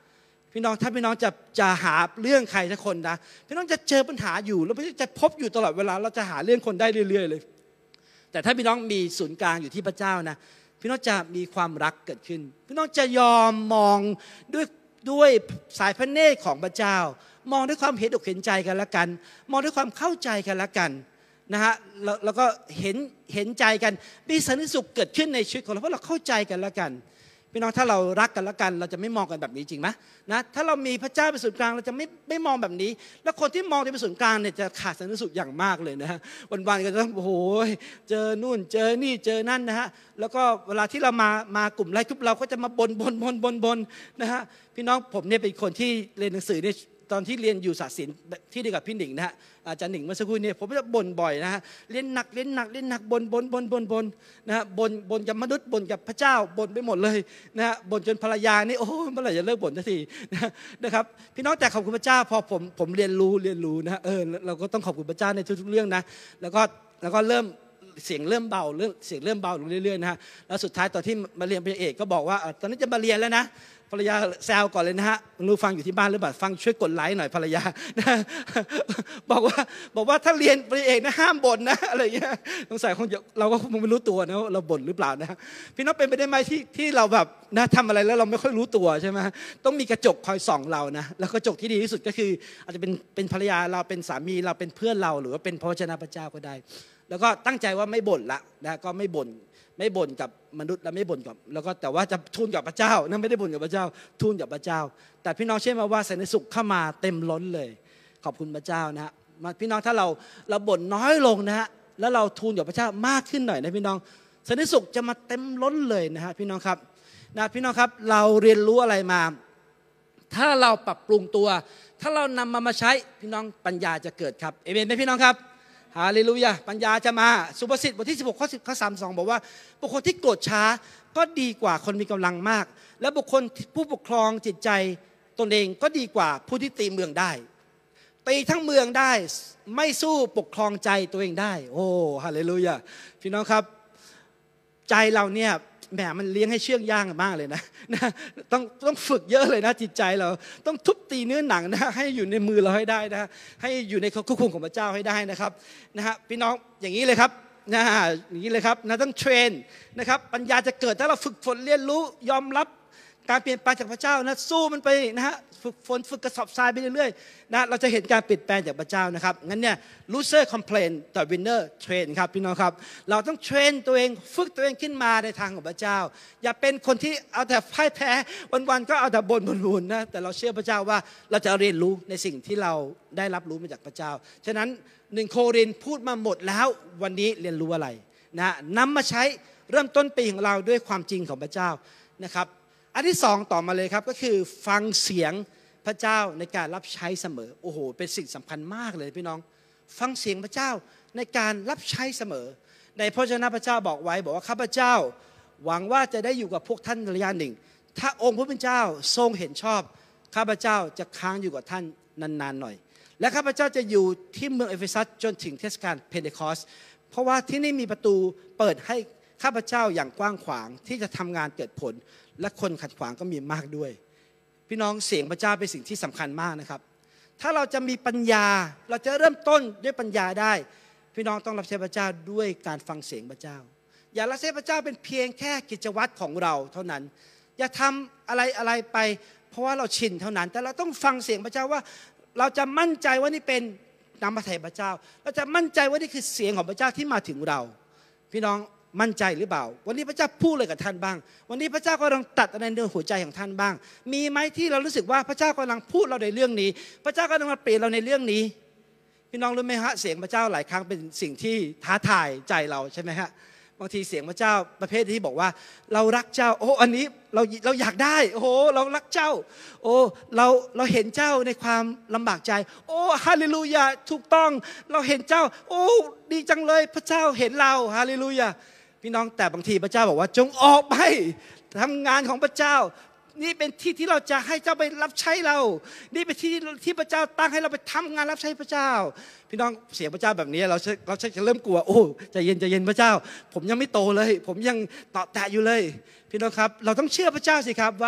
พี่น้องถ้าพี่น้องจะจะหาเรื่องใครสักคนนะพี่น้องจะเจอปัญหาอยู่แล้วพี่จะพบอยู่ตลอดเวลาเราจะหาเรื่องคนได้เรื่อยๆเลยแต่ถ้าพี่น้องมีศูนย์กลางอยู่ที่พระเจ้านะพี่น้องจะมีความรักเกิดขึ้นพี่น้องจะยอมมองด้วยด้วยสายพระเนตรของพระเจ้ามองด้วยความเห็นอกเห็นใจกันละกันมองด้วยความเข้าใจกันละกันนะฮะแล้วแล้วก็เห็นเห็นใจกันมีสันติสุขเกิดขึ้นในชีวิตของเราเพราะเราเข้าใจกันละกันพี่น้องถ้าเรารักกันละกันเราจะไม่มองกันแบบนี้จริงไหมนะถ้าเรามีพระเจ้าเป็นศูนย์กลางเราจะไม่ไม่มองแบบนี้แล้วคนที่มองเป็นศูนย์กลางเนี่ยจะขาดสันติสุขอย่างมากเลยนะฮะวันๆก็จะต้องโอ้โหเจอนู่นเจอนี่เจอนั่นนะฮะแล้วก็เวลาที่เรามามากลุ่มไลฟ์กลุ่มเราก็จะมาบนบนบนบนบนนะฮะพี่น้องผมเนี่ยเป็นคนที่เรียนหนังสือเนี่ยตอนที่เรียนอยู่ศาสตร์ศิลป์ที่เดียวกับพี่หนิงนะฮะอาจารย์หนิงเมื่อสักครู่นี้ผมจะบ่นบ่อยนะฮะเรียนหนักเรียนหนักเรียนหนักบ่นบ่นบ่นบ่นบ่นนะฮะบ่นบ่นกับมนุษย์บ่นกับพระเจ้าบ่นไปหมดเลยนะฮะบ่นจนภรรยานี่โอ้เมื่อไหร่จะเลิกบ่นสักทีนะครับพี่น้องแต่ขอบคุณพระเจ้าพอผมผมเรียนรู้เรียนรู้นะฮะเออเราก็ต้องขอบคุณพระเจ้าในทุกๆเรื่องนะแล้วก็แล้วก็เริ่มเสียงเริ่มเบาเรื่องเสียงเริ่มเบาลงเรื่อยๆนะฮะแล้วสุดท้ายตอนที่มาเรียนปริญญาเอกก็บอกว่าตอนนี้จะมาเรียนแล้วนะภรรยาแซวก่อนเลยนะฮะรู้ฟังอยู่ที่บ้านหรือเปล่าฟังช่วยกดไลค์หน่อยภรรยาบอกว่าบอกว่าถ้าเรียนปริญญาเอกนะห้ามบ่นนะอะไรอย่างเงี้ยสงสัยคงเราก็คงไม่รู้ตัวนะเราบ่นหรือเปล่านะพี่น้องเป็นไปได้ไหมที่ที่เราแบบนะทำอะไรแล้วเราไม่ค่อยรู้ตัวใช่ไหมต้องมีกระจกคอยส่องเรานะแล้วกระจกที่ดีที่สุดก็คืออาจจะเป็นเป็นภรรยาเราเป็นสามีเราเป็นเพื่อนเราหรือว่าเป็นพระวจนะพระเจ้าก็ได้แล้วก็ตั้งใจว่าไม่บ่นละนะก็ไม่บ่นไม่บ่นกับมนุษย์และไม่บ่นกับแล้วก็แต่ว่าจะทูลกับพระเจ้านั่นไม่ได้บ่นกับพระเจ้าทูลกับพระเจ้าแต่พี่น้องเชื่อไหมว่าสันติสุขเข้ามาเต็มล้นเลยขอบคุณพระเจ้านะฮะพี่น้องถ้าเราเราบ่นน้อยลงนะฮะแล้วเราทูลกับพระเจ้ามากขึ้นหน่อยนะพี่น้องสันติสุขจะมาเต็มล้นเลยนะฮะพี่น้องครับนะพี่น้องครับเราเรียนรู้อะไรมาถ้าเราปรับปรุงตัวถ้าเรานำมามาใช้พี่น้องปัญญาจะเกิดครับเอเมนไหมพี่น้องครับฮาเลลูยาปัญญาจะมาสุภาษิตบทที่สิบหกข้อสิบข้อสามสิบสองบอกว่าบุคคลที่โกรธช้าก็ดีกว่าคนมีกำลังมากและบุคคลผู้ปกครองจิตใจตนเองก็ดีกว่าผู้ที่ตีเมืองได้ตีทั้งเมืองได้ไม่สู้ปกครองใจตัวเองได้โอ้ฮาเลลูยาพี่น้องครับใจเราเนี่ยแหมมันเลี้ยงให้เชื่องย่างมากเลยนะนะต้องต้องฝึกเยอะเลยนะจิตใจเราต้องทุบตีเนื้อหนังนะให้อยู่ในมือเราให้ได้นะให้อยู่ในควบคุมของพระเจ้าให้ได้นะครับนะฮะพี่น้องอย่างนี้เลยครับนะอย่างนี้เลยครับนะต้องเทรนนะครับปัญญาจะเกิดถ้าเราฝึกฝนเรียนรู้ยอมรับการเปลี่ยนแปลงจากพระเจ้านะสู้มันไปนะฮะฝึกฝนฝึกกระสอบทรายไปเรื่อยๆนะเราจะเห็นการเปลี่ยนแปลงจากพระเจ้านะครับงั้นเนี่ย loser complain แต่ winner train ครับพี่น้องครับเราต้องเทรนตัวเองฝึกตัวเองขึ้นมาในทางของพระเจ้าอย่าเป็นคนที่เอาแต่พ่ายแพ้วันๆก็เอาแต่บ่นบ่นนะแต่เราเชื่อพระเจ้าว่าเราจะเรียนรู้ในสิ่งที่เราได้รับรู้มาจากพระเจ้าฉะนั้นหนึ่งโครินธ์พูดมาหมดแล้ววันนี้เรียนรู้อะไรนะนำมาใช้เริ่มต้นปีของเราด้วยความจริงของพระเจ้านะครับอันที่สองต่อมาเลยครับก็คือฟังเสียงพระเจ้าในการรับใช้เสมอโอ้โหเป็นสิ่งสำคัญมากเลยพี่น้องฟังเสียงพระเจ้าในการรับใช้เสมอในพระวจนะพระเจ้าบอกไว้บอกว่าข้าพเจ้าหวังว่าจะได้อยู่กับพวกท่านระยะหนึ่งถ้าองค์พระผู้เป็นเจ้าทรงเห็นชอบข้าพเจ้าจะค้างอยู่กับท่านนานๆหน่อยและข้าพเจ้าจะอยู่ที่เมืองเอเฟซัสจนถึงเทศกาลเพนเทคอสเพราะว่าที่นี่มีประตูเปิดให้ข้าพเจ้าอย่างกว้างขวางที่จะทำงานเกิดผลและคนขัดขวางก็มีมากด้วยพี่น้องเสียงพระเจ้าเป็นสิ่งที่สำคัญมากนะครับถ้าเราจะมีปัญญาเราจะเริ่มต้นด้วยปัญญาได้พี่น้องต้องรับใช้พระเจ้าด้วยการฟังเสียงพระเจ้าอย่ารับใช้พระเจ้าเป็นเพียงแค่กิจวัตรของเราเท่านั้นอย่าทำอะไรอะไรไปเพราะว่าเราชินเท่านั้นแต่เราต้องฟังเสียงพระเจ้าว่าเราจะมั่นใจว่านี่เป็นน้ำพระทัยพระเจ้าเราจะมั่นใจว่านี่คือเสียงของพระเจ้าที่มาถึงเราพี่น้องมั่นใจหรือเปล่าวันนี้พระเจ้าพูดอะไรกับท่านบ้างวันนี้พระเจ้ากำลังตัดอะไรในหัวใจของท่านบ้างมีไหมที่เรารู้สึกว่าพระเจ้ากำลังพูดเราในเรื่องนี้พระเจ้ากำลังมาเปลี่ยนเราในเรื่องนี้พี่น้องรู้ไหมฮะเสียงพระเจ้าหลายครั้งเป็นสิ่งที่ท้าทายใจเราใช่ไหมฮะบางทีเสียงพระเจ้าประเภทที่บอกว่าเรารักเจ้าโอ้อันนี้เราเราอยากได้โอ้โหเรารักเจ้าโอ้เราเราเห็นเจ้าในความลำบากใจโอ้ฮาเลลูยาถูกต้องเราเห็นเจ้าโอ้ดีจังเลยพระเจ้าเห็นเราฮาเลลูยาพี่น้องแต่บางทีพระเจ้าบอกว่าจงออกไปทำงานของพระเจ้านี่เป็นที่ที่เราจะให้เจ้าไปรับใช้เรานี่เป็นที่ที่พระเจ้าตั้งให้เราไปทำงานรับใช้พระเจ้าพี่น้องเสียงพระเจ้าแบบนี้เราเราจะเริ่มกลัวโอ้ใจเย็นใจเย็นพระเจ้าผมยังไม่โตเลยผมยังเตาะแตะอยู่เลยพี่น้องครับเราต้องเชื่อพระเจ้าสิครับว่า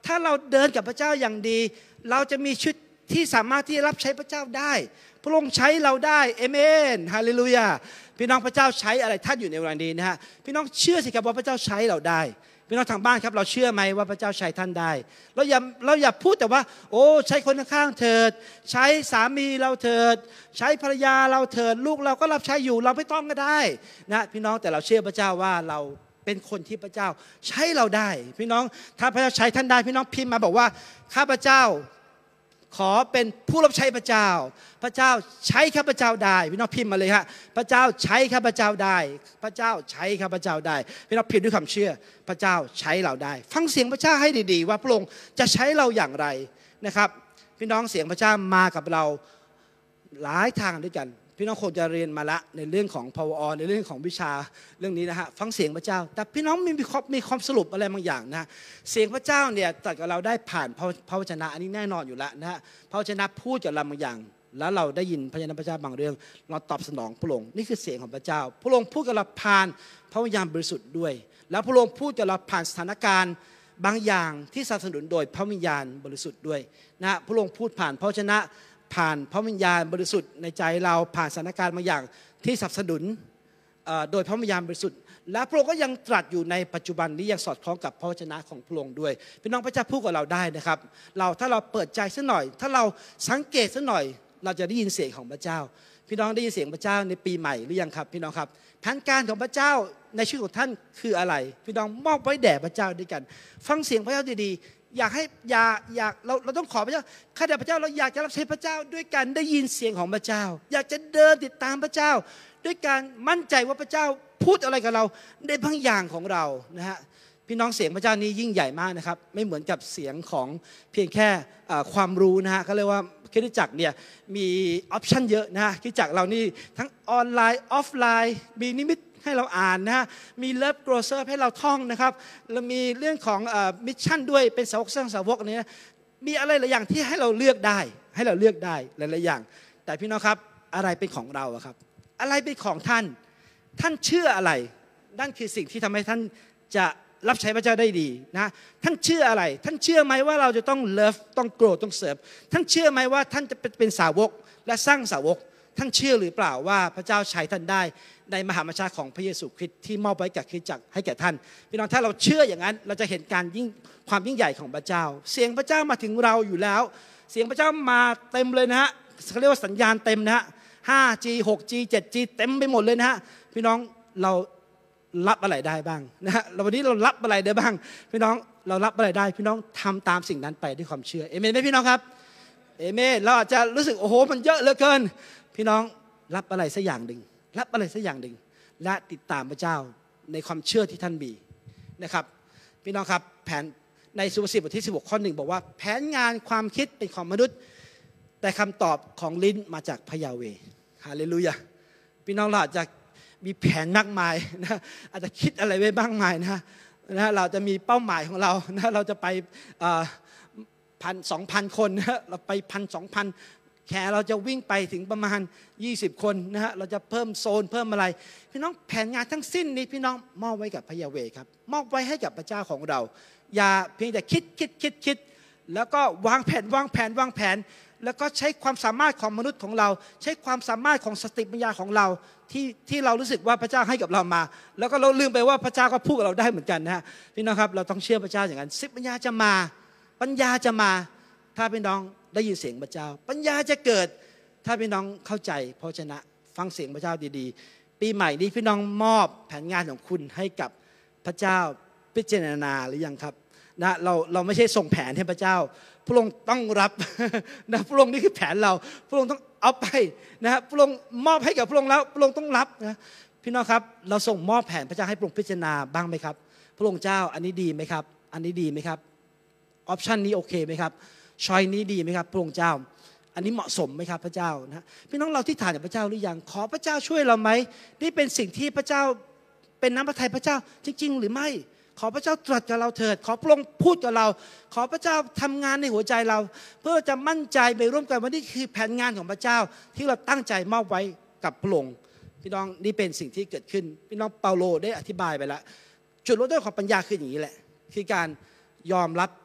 ถ้าเราเดินกับพระเจ้าอย่างดีเราจะมีชีวิตที่สามารถที่จะรับใช้พระเจ้าได้พระองค์ใช้เราได้เอเมนฮาเลลูยาพี่น้องพระเจ้าใช้อะไรท่านอยู่ในวันนี้นะฮะพี่น้องเชื่อสิครับว่าพระเจ้าใช้เราได้พี่น้องทางบ้านครับเราเชื่อไหมว่าพระเจ้าใช้ท่านได้เราอย่าเราอย่าพูดแต่ว่าโอ้ใช้คนข้างๆเถิดใช้สามีเราเถิดใช้ภรรยาเราเถิดลูกเราก็รับใช้อยู่เราไม่ต้องก็ได้นะพี่น้องแต่เราเชื่อพระเจ้าว่าเราเป็นคนที่พระเจ้าใช้เราได้พี่น้องถ้าพระเจ้าใช้ท่านได้พี่น้องพิมพ์มาบอกว่าข้าพเจ้าขอเป็นผู้รับใช้พระเจ้าพระเจ้าใช้ข้าพเจ้าได้พี่น้องพิมพ์มาเลยฮะพระเจ้าใช้ข้าพเจ้าได้พระเจ้าใช้ข้าพเจ้าได้พี่น้องพิมพ์ด้วยความเชื่อพระเจ้าใช้เราได้ฟังเสียงพระเจ้าให้ดีๆว่าพระองค์จะใช้เราอย่างไรนะครับพี่น้องเสียงพระเจ้ามากับเราหลายทางด้วยกันพี่น้องคงจะเรียนมาละในเรื่องของ power ในเรื่องของวิชาเรื่องนี้นะฮะฟังเสียงพระเจ้าแต่พี่น้องมีมีความสรุปอะไรบางอย่างนะเสียงพระเจ้าเนี่ยตรัสกับเราได้ผ่านพระวจนะอันนี้แน่นอนอยู่แล้วนะฮะพระวจนะพูดกับเราบางอย่างแล้วเราได้ยินพระวจนะพระเจ้าบางเรื่องเราตอบสนองพระองค์นี่คือเสียงของพระเจ้าพระองค์พูดกับเราผ่านพระวิญญาณบริสุทธิ์ด้วยแล้วพระองค์พูดกับเราผ่านสถานการณ์บางอย่างที่สนับสนุนโดยพระวิญญาณบริสุทธิ์ด้วยนะฮะพระองค์พูดผ่านพระวจนะผ่านพระวิญญาณบริสุทธิ์ในใจเราผ่านสถานการณ์บางอย่างที่สนับสนุนโดยพระวิญญาณบริสุทธิ์และพระองค์ก็ยังตรัสอยู่ในปัจจุบันนี้ยังสอดคล้องกับพระวจนะของพระองค์ด้วยพี่น้องพระเจ้าพูดกับเราได้นะครับเราถ้าเราเปิดใจสักหน่อยถ้าเราสังเกตสักหน่อยเราจะได้ยินเสียงของพระเจ้าพี่น้องได้ยินเสียงพระเจ้าในปีใหม่หรือยังครับพี่น้องครับแผนการของพระเจ้าในชีวิตของท่านคืออะไรพี่น้องมอบไว้แด่พระเจ้าด้วยกันฟังเสียงพระเจ้าดีๆอยากให้อยากอยากเราเราต้องขอพระเจ้าข้าแต่พระเจ้าเราอยากจะรับใช้พระเจ้าด้วยการได้ยินเสียงของพระเจ้าอยากจะเดินติดตามพระเจ้าด้วยการมั่นใจว่าพระเจ้าพูดอะไรกับเราในบางอย่างของเรานะฮะพี่น้องเสียงพระเจ้านี้ยิ่งใหญ่มากนะครับไม่เหมือนกับเสียงของเพียงแค่ความรู้นะฮะเขาเรียกว่าคริสตจักรเนี่ยมีออปชันเยอะนะฮะคริสตจักรเรานี่ทั้งออนไลน์ออฟไลน์มีนิมิตให้เราอ่านนะฮะมีเลิฟโกรเซอร์ให้เราท่องนะครับแล้วมีเรื่องของมิชชั่นด้วยเป็นสาวกสร้างสาวกเนี่ยมีอะไรหลายอย่างที่ให้เราเลือกได้ให้เราเลือกได้หลายๆอย่างแต่พี่น้องครับอะไรเป็นของเราครับอะไรเป็นของท่านท่านเชื่ออะไรนั่นคือสิ่งที่ทำให้ท่านจะรับใช้พระเจ้าได้ดีนะท่านเชื่ออะไรท่านเชื่อไหมว่าเราจะต้องเลิฟต้องโกรธต้องเสิร์ฟท่านเชื่อไหมว่าท่านจะเป็นสาวกและสร้างสาวกท่านเชื่อหรือเปล่าว่าพระเจ้าใช้ท่านได้ในมหาบัญชาของพระเยซูคริสต์ที่มอบไว้กับคริสตจักรให้แก่ท่านพี่น้องถ้าเราเชื่ออย่างนั้นเราจะเห็นการยิ่งความยิ่งใหญ่ของพระเจ้าเสียงพระเจ้ามาถึงเราอยู่แล้วเสียงพระเจ้ามาเต็มเลยนะฮะเขาเรียกว่าสัญญาณเต็มนะฮะ ห้าจี หกจี เจ็ดจี เต็มไปหมดเลยนะฮะพี่น้องเรารับอะไรได้บ้างนะฮะวันนี้เรารับอะไรได้บ้างพี่น้องเรารับอะไรได้พี่น้องทำตามสิ่งนั้นไปด้วยความเชื่อเอเมนไหมพี่น้องครับเอเมนเราอาจจะรู้สึกโอ้โหมันเยอะเหลือเกินพี่น้องรับอะไรสักอย่างหนึ่งรับอะไรสักอย่างหนึ่งและติดตามพระเจ้าในความเชื่อที่ท่านมีนะครับพี่น้องครับแผนในสุภาษิตบทที่สิบหกข้อหนึ่งบอกว่าแผนงานความคิดเป็นของมนุษย์แต่คำตอบของลิ้นมาจากพระยาเวห์ฮาเลลูยาพี่น้องเราอาจจะมีแผนมากมายนะอาจจะคิดอะไรไว้บ้างมายนะนะเราจะมีเป้าหมายของเรานะเราจะไปพันสองพันคนนะเราไปพันสองพันแค่เราจะวิ่งไปถึงประมาณยี่สิบคนนะฮะเราจะเพิ่มโซนเพิ่มอะไรพี่น้องแผนงานทั้งสิ้นนี้พี่น้องมอบไว้กับพระยาเวห์ครับมอบไว้ให้กับพระเจ้าของเราอย่าเพียงแต่คิดคิดคิดคิดแล้วก็วางแผนวางแผนวางแผนแล้วก็ใช้ความสามารถของมนุษย์ของเราใช้ความสามารถของสติปัญญาของเราที่ที่เรารู้สึกว่าพระเจ้าให้กับเรามาแล้วก็เราลืมไปว่าพระเจ้าก็พูดกับเราได้เหมือนกันนะฮะพี่น้องครับเราต้องเชื่อพระเจ้าอย่างนั้นสติปัญญาจะมาปัญญาจะมาถ้าพี่น้องได้ยินเสียงพระเจ้าปัญญาจะเกิดถ้าพี่น้องเข้าใจพระวจนะฟังเสียงพระเจ้าดีๆปีใหม่นี้พี่น้องมอบแผนงานของคุณให้กับพระเจ้าพิจารณาหรือยังครับนะเราเราไม่ใช่ส่งแผนให้พระเจ้าพระองค์ต้องรับนะพระองค์นี่คือแผนเราพระองค์ต้องเอาไปนะพระองค์มอบให้กับพระองค์แล้วพระองค์ต้องรับนะพี่น้องครับเราส่งมอบแผนพระเจ้าให้พระองค์พิจารณาบ้างไหมครับพระองค์เจ้าอันนี้ดีไหมครับอันนี้ดีไหมครับออปชันนี้โอเคไหมครับชอยนี้ดีไหมครับพระองค์เจ้าอันนี้เหมาะสมไหมครับพระเจ้านะพี่น้องเราที่ฐานกับพระเจ้าหรือยังขอพระเจ้าช่วยเราไหมนี่เป็นสิ่งที่พระเจ้าเป็นน้ำพระทัยพระเจ้าจริงๆหรือไม่ขอพระเจ้าตรัสกับเราเถิดขอพระองค์พูดกับเราขอพระเจ้าทำงานในหัวใจเราเพื่อจะมั่นใจไปร่วมกันว่านี่คือแผนงานของพระเจ้าที่เราตั้งใจมอบไว้กับพระองค์พี่น้องนี่เป็นสิ่งที่เกิดขึ้นพี่น้องเปาโลได้อธิบายไปแล้วจุดเริ่มต้นของปัญญาคืออย่างนี้แหละคือการยอมรับต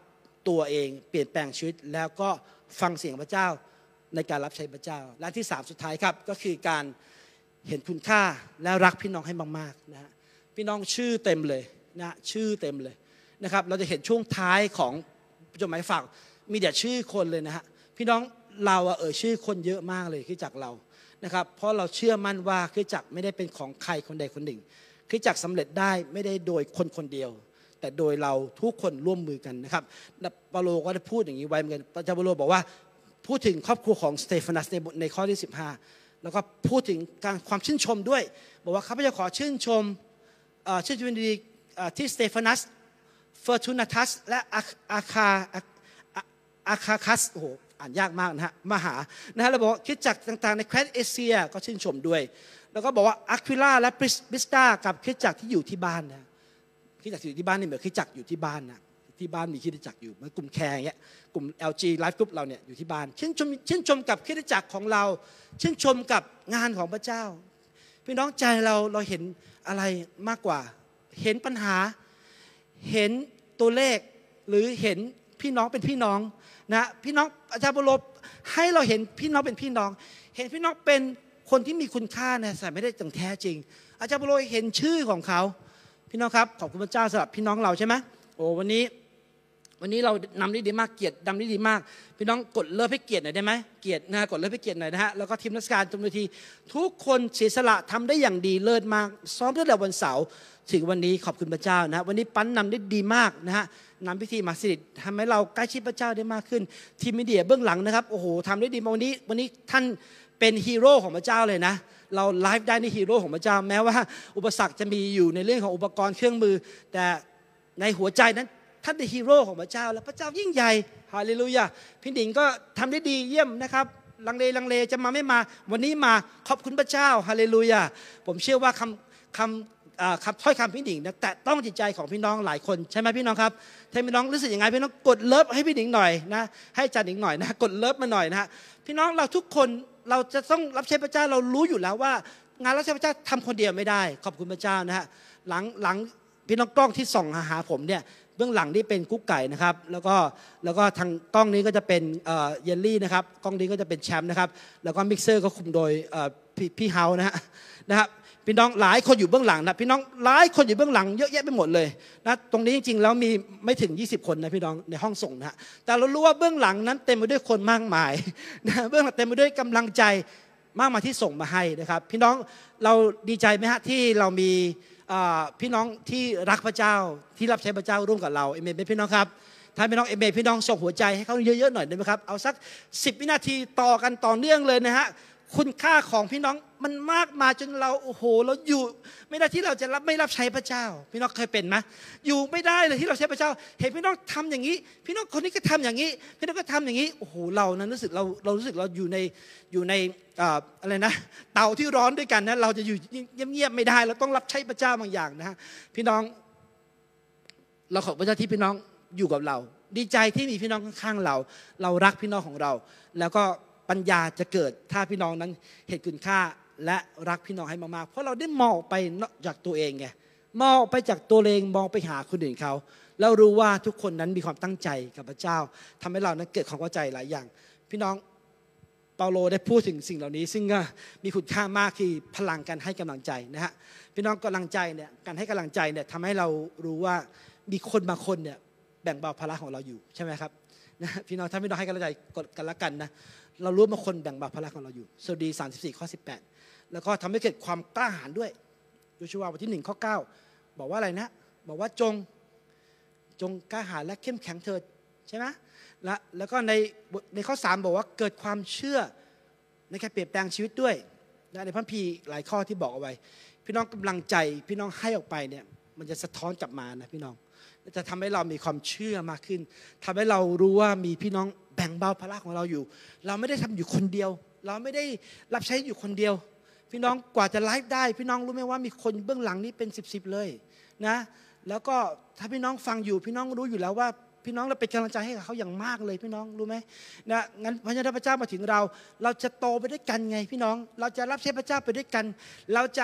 ตัวเองเปลี่ยนแปลงชีวิตแล้วก็ฟังเสียงพระเจ้าในการรับใช้พระเจ้าและที่สามสุดท้ายครับก็คือการเห็นคุณค่าและรักพี่น้องให้มากๆนะฮะพี่น้องชื่อเต็มเลยนะชื่อเต็มเลยนะครับเราจะเห็นช่วงท้ายของจดหมายฝากมีแต่ชื่อคนเลยนะฮะพี่น้องเราเอ่ยชื่อคนเยอะมากเลยคริสตจักรเรานะครับเพราะเราเชื่อมั่นว่าคริสตจักรไม่ได้เป็นของใครคนใดคนหนึ่งคริสตจักรสำเร็จได้ไม่ได้โดยคนคนเดียวแต่โดยเราทุกคนร่วมมือกันนะครับเปาโลก็ได้พูดอย่างนี้ไว้เหมือนกันอาจารย์เปาโลบอกว่าพูดถึงครอบครัวของสเตฟานัสในในข้อที่สิบห้าแล้วก็พูดถึงการความชื่นชมด้วยบอกว่าข้าพเจ้าขอชื่นชมชื่นชมดีที่สเตฟานัสเฟอร์ทูนาทัสและอาคาอาคาคัสโอ้โหอ่านยากมากนะฮะมหานะฮะเราบอกคริสตจักรต่างๆในแคว้นเอเชียก็ชื่นชมด้วยแล้วก็บอกว่าอะควิล่าและปริสกากับคริสตจักรที่อยู่ที่บ้านนะคริสตจักรอยู่ที่บ้านนี่เหมือนคริสตจักรอยู่ที่บ้านนะที่บ้านมีคริสตจักรอยู่เหมือนกลุ่มแคร์อย่างเงี้ยกลุ่ม แอล จี Life Group เราเนี่ยอยู่ที่บ้านชื่นชมชื่นชมกับคริสตจักรของเราชื่นชมกับงานของพระเจ้าพี่น้องใจเราเราเห็นอะไรมากกว่าเห็นปัญหาเห็นตัวเลขหรือเห็นพี่น้องเป็นพี่น้องนะพี่น้องอาจารย์เปาโลให้เราเห็นพี่น้องเป็นพี่น้องเห็นพี่น้องเป็นคนที่มีคุณค่านะแต่ไม่ได้อย่างแท้จริงอาจารย์เปาโลเห็นชื่อของเขาพี่น้องครับขอบคุณพระเจ้าสำหรับพี่น้องเราใช่ไหมโอ้วันนี้วันนี้เรานำได้ดีมากเกียรติดำได้ดีมากพี่น้องกดเลิฟให้เกียรติหน่อยได้ไหมเกียรตินะกดเลิฟให้เกียรติหน่อยนะฮะแล้วก็ทีมนักการทุกทีทุกคนเสียสละทำได้อย่างดีเลิศมากซ้อมตั้งแต่วันเสาร์ถึงวันนี้ขอบคุณพระเจ้านะวันนี้ปั้นนำได้ดีมากนะฮะนำพิธีมาสนิททำให้เราใกล้ชิดพระเจ้าได้มากขึ้นทีมมีเดียเบื้องหลังนะครับโอ้โหทำได้ดีวันนี้วันนี้ท่านเป็นฮีโร่ของพระเจ้าเลยนะเราไลฟ์ได้ในฮีโร่ของพระเจ้าแม้ว่าอุปสรรคจะมีอยู่ในเรื่องของอุปกรณ์เครื่องมือแต่ในหัวใจนั้นท่านเป็นฮีโร่ของพระเจ้าและพระเจ้ายิ่งใหญ่ฮาเลลูยาพี่หนิงก็ทำได้ดีเยี่ยมนะครับลังเลลังเลจะมาไม่มาวันนี้มาขอบคุณพระเจ้าฮาเลลูยาผมเชื่อว่าคำคำคำถ้อยคำพี่หนิงนะแต่ต้องจิตใจของพี่น้องหลายคนใช่ไหมพี่น้องครับถ้าพี่น้องรู้สึกยังไงพี่น้องกดเลิฟให้พี่หนิงหน่อยนะให้อาจารย์หนิงหน่อยนะกดเลิฟมาหน่อยนะพี่น้องเราทุกคนเราจะต้องรับใช้พระเจ้าเรารู้อยู่แล้วว่างานรับใช้พระเจ้าทำคนเดียวไม่ได้ขอบคุณพระเจ้านะฮะหลังหลังพี่น้องกล้องที่ส่องหาผมเนี่ยเบื้องหลังนี่เป็นกุ๊กไก่นะครับแล้วก็แล้วก็ทางกล้องนี้ก็จะเป็นเยลลี่นะครับกล้องนี้ก็จะเป็นแชมป์นะครับแล้วก็มิกเซอร์ก็คุมโดยพี่เฮานะฮะนะครับพี่น้องหลายคนอยู่เบื้องหลังนะพี่น้องหลายคนอยู่เบื้องหลังเยอะแยะไปหมดเลยนะตรงนี้จริงๆแล้วมีไม่ถึงยี่สิบคนนะพี่น้องในห้องส่งนะแต่เรารู้ว่าเบื้องหลังนั้นเต็มไปด้วยคนมากมายนะเบื้องหลังเต็มไปด้วยกำลังใจมากมายที่ส่งมาให้นะครับพี่น้องเราดีใจไหมฮะที่เรามีพี่น้องที่รักพระเจ้าที่รับใช้พระเจ้าร่วมกับเราเอเมนพี่น้องครับถ้าพี่น้องเอเมนพี่น้องส่งหัวใจให้เขาเยอะๆหน่อยได้ไหมครับเอาสักสิบวินาทีต่อกันต่อเนื่องเลยนะฮะคุณค่าของพี่น้องมันมากมาจนเราโอ้โหเราอยู่ไม่ได้ที่เราจะรับไม่รับใช้พระเจ้าพี่น้องเคยเป็นไหมอยู่ไม่ได้เลยที่เราใช้พระเจ้าเห็นพี่น้องทำอย่างนี้พี่น้องคนนี้ก็ทำอย่างนี้พี่น้องก็ทำอย่างนี้โอ้โหเรานั้นรู้สึกเราเรารู้สึกเราอยู่ในอยู่ในอะไรนะเตาที่ร้อนด้วยกันนะเราจะอยู่เงียบๆไม่ได้เราต้องรับใช้พระเจ้าบางอย่างนะฮะพี่น้องเราขอบพระเจ้าที่พี่น้องอยู่กับเราดีใจที่มีพี่น้องข้างๆเราเรารักพี่น้องของเราแล้วก็ปัญญาจะเกิดถ้าพี่น้องนั้นเห็นคุณค่าและรักพี่น้องให้มากๆเพราะเราได้มองไปนอกจากตัวเองไงมองไปจากตัวเองมองไปหาคนอื่นเขาแล้วรู้ว่าทุกคนนั้นมีความตั้งใจกับพระเจ้าทำให้เรานั้นเกิดความเข้าใจหลายอย่างพี่น้องเปาโลได้พูดถึงสิ่งเหล่านี้ซึ่งมีคุณค่ามากคือพลังการให้กำลังใจนะฮะพี่น้องกำลังใจเนี่ยการให้กำลังใจเนี่ยทำให้เรารู้ว่ามีคนบางคนเนี่ยแบ่งเบาภาระของเราอยู่ใช่ไหมครับนะพี่น้องถ้าพี่น้องให้กำลังใจกันละกันนะเรารู้ว่าคนแบ่งเบาภาระของเราอยู่สดีสามสิบสี่ข้อสิบแปดแล้วก็ทำให้เกิดความกล้าหาญด้วยโยชูวาบทที่หนึ่งข้อเก้าบอกว่าอะไรนะบอกว่าจงจงกล้าหาญและเข้มแข็งเถิดใช่ไหมและแล้วก็ในในข้อสามบอกว่าเกิดความเชื่อในการเปลี่ยนแปลงชีวิตด้วยและในพระคัมภีร์หลายข้อที่บอกเอาไว้พี่น้องกำลังใจพี่น้องให้ออกไปเนี่ยมันจะสะท้อนกลับมานะพี่น้องจะทำให้เรามีความเชื่อมากขึ้นทำให้เรารู้ว่ามีพี่น้องแบ่งเบาภาระของเราอยู่เราไม่ได้ทำอยู่คนเดียวเราไม่ได้รับใช้อยู่คนเดียวพี่น้องกว่าจะไลฟ์ได้พี่น้องรู้ไหมว่ามีคนเบื้องหลังนี้เป็นสิบสิบเลยนะแล้วก็ถ้าพี่น้องฟังอยู่พี่น้องรู้อยู่แล้วว่าพี่น้องเราเป็นกำลังใจให้กับเขาอย่างมากเลยพี่น้องรู้ไหมนะงั้นพระเจ้าพระเจ้ามาถึงเราเราจะโตไปด้วยกันไงพี่น้องเราจะรับใช้พระเจ้าไปด้วยกันเราจะ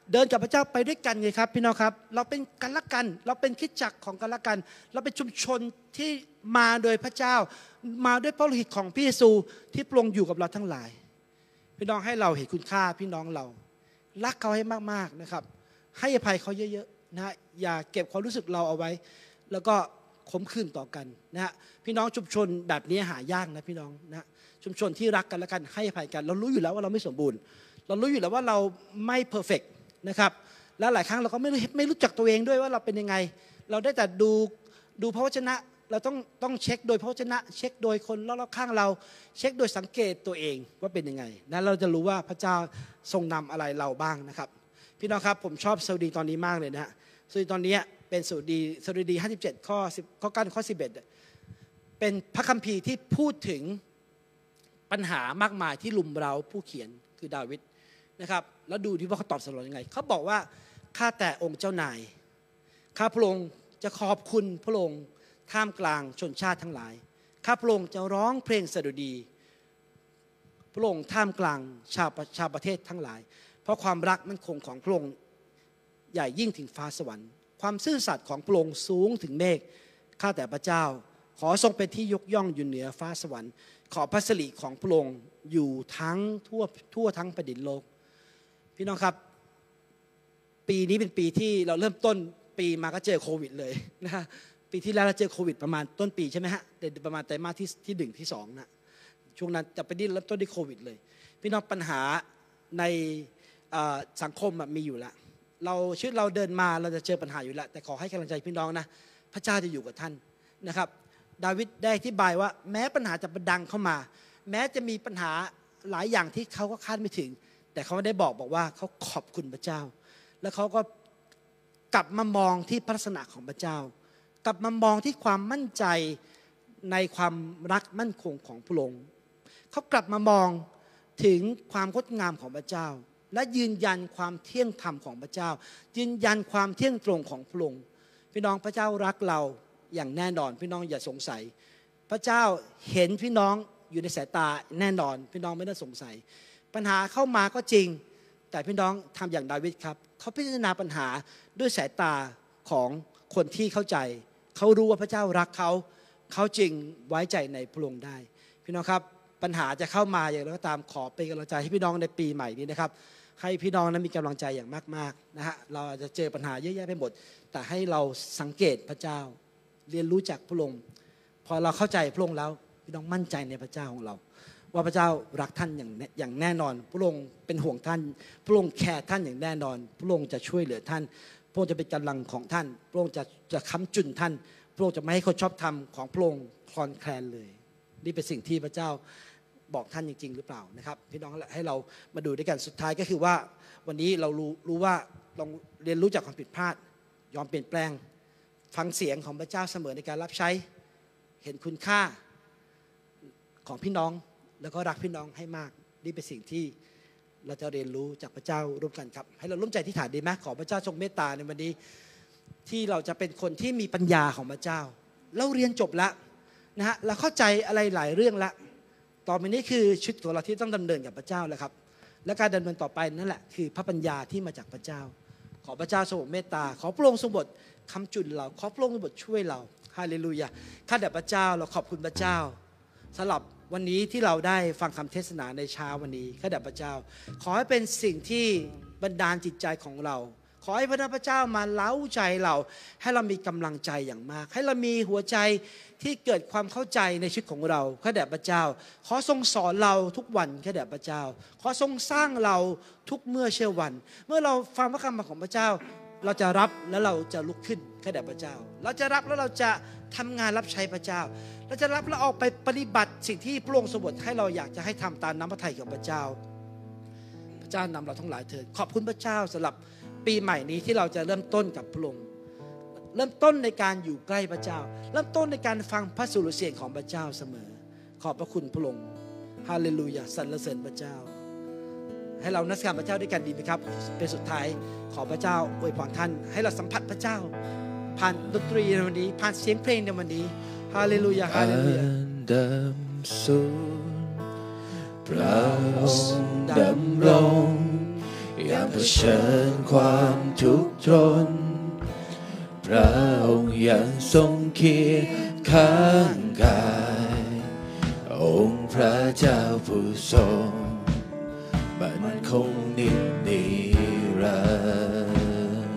เดินกับพระเจ้าไปด้วยกันไงครับพี่น้องครับเราเป็นกันละกันเราเป็นคริสตจักรของกันละกันเราเป็นชุมชนที่มาโดยพระเจ้ามาด้วยพระโลหิตของพระเยซูที่พระองค์อยู่กับเราทั้งหลายพี่น้องให้เราเห็นคุณค่าพี่น้องเรารักเขาให้มากๆนะครับให้อภัยเขาเยอะๆนะฮะอย่าเก็บความรู้สึกเราเอาไว้แล้วก็ขมขื่นต่อกันนะฮะพี่น้องชุมชนแบบนี้หายากนะพี่น้องนะชุมชนที่รักกันและกันให้อภัยกันเรารู้อยู่แล้วว่าเราไม่สมบูรณ์เรารู้อยู่แล้วว่าเราไม่เพอร์เฟกต์นะครับแล้วหลายครั้งเราก็ไม่รู้ไม่รู้จักตัวเองด้วยว่าเราเป็นยังไงเราได้แต่ดูดูพระวจนะเราต้องต้องเช็คโดยพระวจนะเช็คโดยคนรอบๆข้างเราเช็คโดยสังเกตตัวเองว่าเป็นยังไงนั้นเราจะรู้ว่าพระเจ้าทรงนำอะไรเราบ้างนะครับพี่น้องครับผมชอบสดุดีตอนนี้มากเลยนะฮะสดุดีตอนนี้เป็นสดุดีสดุดีห้าสิบเจ็ดข้อสิบข้อเก้าข้อสิบเอ็ดเป็นพระคัมภีร์ที่พูดถึงปัญหามากมายที่ลุมเราผู้เขียนคือดาวิดนะครับแล้วดูที่ว่าเขาตอบสนองยังไงเขาบอกว่าข้าแต่องค์เจ้านายข้าพระองค์จะขอบคุณพระองค์ท่ามกลางชนชาติทั้งหลายข้าพระองค์จะร้องเพลงสดุดีพระองค์ท่ามกลางชาวชาวประเทศทั้งหลายเพราะความรักมั่นคงของพระองค์ใหญ่ยิ่งถึงฟ้าสวรรค์ความซื่อสัตย์ของพระองค์สูงถึงเมฆข้าแต่พระเจ้าขอทรงเป็นที่ยกย่องอยู่เหนือฟ้าสวรรค์ขอพระสิริของพระองค์อยู่ทั้งทั่วทั่วทั้งแผ่นดินโลกพี่น้องครับปีนี้เป็นปีที่เราเริ่มต้นปีมาก็เจอโควิดเลยนะฮะปีที่แล้วเราเจอโควิดประมาณต้นปีใช่ไหมฮะเดือนประมาณไตรมาสที่ที่หนึ่งที่สองนะช่วงนั้นจะไปดิ้นเริ่มต้นด้วยโควิดเลยพี่น้องปัญหาในสังคมมีอยู่แล้วเราชีวิตเราเดินมาเราจะเจอปัญหาอยู่แล้วแต่ขอให้กำลังใจพี่น้องนะพระเจ้าจะอยู่กับท่านนะครับดาวิดได้อธิบายว่าแม้ปัญหาจะดังเข้ามาแม้จะมีปัญหาหลายอย่างที่เขาก็คาดไม่ถึงแต่เขาได้บอกบอกว่าเขาขอบคุณพระเจ้าแล้วเขาก็กลับมามองที่พระลักษณะของพระเจ้ากลับมามองที่ความมั่นใจในความรักมั่นคงของพระองค์เขากลับมามองถึงความงดงามของพระเจ้าและยืนยันความเที่ยงธรรมของพระเจ้ายืนยันความเที่ยงตรงของพระองค์พี่น้องพระเจ้ารักเราอย่างแน่นอนพี่น้องอย่าสงสัยพระเจ้าเห็นพี่น้องอยู่ในสายตาแน่นอนพี่น้องไม่ต้องสงสัยปัญหาเข้ามาก็จริงแต่พี่น้องทำอย่างดาวิดครับเขาพิจารณาปัญหาด้วยสายตาของคนที่เข้าใจเขารู้ว่าพระเจ้ารักเขาเขาจึงไว้ใจในพระองค์ได้พี่น้องครับปัญหาจะเข้ามาอย่างไรก็ตามขอเป็นกำลังใจให้พี่น้องในปีใหม่นี้นะครับให้พี่น้องนั้นมีกำลังใจอย่างมากๆนะฮะเราอาจจะเจอปัญหาเยอะแยะไปหมดแต่ให้เราสังเกตพระเจ้าเรียนรู้จากพระองค์พอเราเข้าใจพระองค์แล้วพี่น้องมั่นใจในพระเจ้าของเราว่าพระเจ้ารักท่านอย่างอย่างแน่นอนพระองค์เป็นห่วงท่านพระองค์แคร์ท่านอย่างแน่นอนพระองค์จะช่วยเหลือท่านพระองค์จะเป็นกำลังของท่านพระองค์จะจะค้ำจุนท่านพระองค์จะไม่ให้คนชอบธรรมของพระองค์คลอนแคลนเลยนี่เป็นสิ่งที่พระเจ้าบอกท่านจริงๆหรือเปล่านะครับพี่น้องให้เรามาดูด้วยกันสุดท้ายก็คือว่าวันนี้เรารู้รู้ว่าลองเรียนรู้จากความผิดพลาดยอมเปลี่ยนแปลงฟังเสียงของพระเจ้าเสมอในการรับใช้เห็นคุณค่าของพี่น้องแล้วก็รักพี่น้องให้มากนี่เป็นสิ่งที่เราจะเรียนรู้จากพระเจ้าร่วมกันครับให้เราร่วมใจที่ฐานดีไหมขอพระเจ้าทรงเมตตาในวันนี้ที่เราจะเป็นคนที่มีปัญญาของพระเจ้าเราเรียนจบแล้วนะฮะเราเข้าใจอะไรหลายเรื่องแล้วต่อไปนี้คือชีวิตของเราที่ต้องดำเนินกับพระเจ้าแล้วครับและการดำเนินต่อไปนั่นแหละคือพระปัญญาที่มาจากพระเจ้าขอพระเจ้าทรงเมตตาขอพระองค์ทรงบทคำจุนเราขอพระองค์ทรงบทช่วยเราฮาเลลูยาข้าแต่พระเจ้าเราขอบคุณพระเจ้าสำหรับวันนี้ที่เราได้ฟังคำเทศนาในเช้าวันนี้ข้าแต่พระเจ้าขอให้เป็นสิ่งที่บันดาลจิตใจของเราขอให้พระเจ้ามาเล้าใจเราให้เรามีกำลังใจอย่างมากให้เรามีหัวใจที่เกิดความเข้าใจในชีวิตของเราข้าแต่พระเจ้าขอทรงสอนเราทุกวันข้าแต่พระเจ้าขอทรงสร้างเราทุกเมื่อเช้าวันเมื่อเราฟังพระคำของพระเจ้าเราจะรับแล้วเราจะลุกขึ้นข้าแต่พระเจ้าเราจะรับแล้วเราจะทำงานรับใช้พระเจ้าเราจะรับแล้วออกไปปฏิบัติสิ่งที่พระองค์ทรงบทให้เราอยากจะให้ทำตามน้ำพระทัยของพระเจ้าพระเจ้านำเราทั้งหลายเถิดขอบคุณพระเจ้าสำหรับปีใหม่นี้ที่เราจะเริ่มต้นกับพระองค์เริ่มต้นในการอยู่ใกล้พระเจ้าเริ่มต้นในการฟังพระสุรเสียงของพระเจ้าเสมอขอบพระคุณพระองค์ฮาเลลูยาสรรเสริญพระเจ้าให้เรานักการพระเจ้าด้วยกันดีไหมครับเป็นสุดท้ายขอพระเจ้าอวยพรท่านให้เราสัมผัสพระเจ้าผ่านดนตรีในวันนี้ผ่านเสียงเพลงในวันนี้ฮาเลลูยาฮาเลลูยาดำสูงพระองค์ดำรงยามเผชิญความทุกข์ทนพระองค์ยังทรงเคียงข้างกายองค์พระเจ้าผู้ทรงมันคงนิจนิรันดร์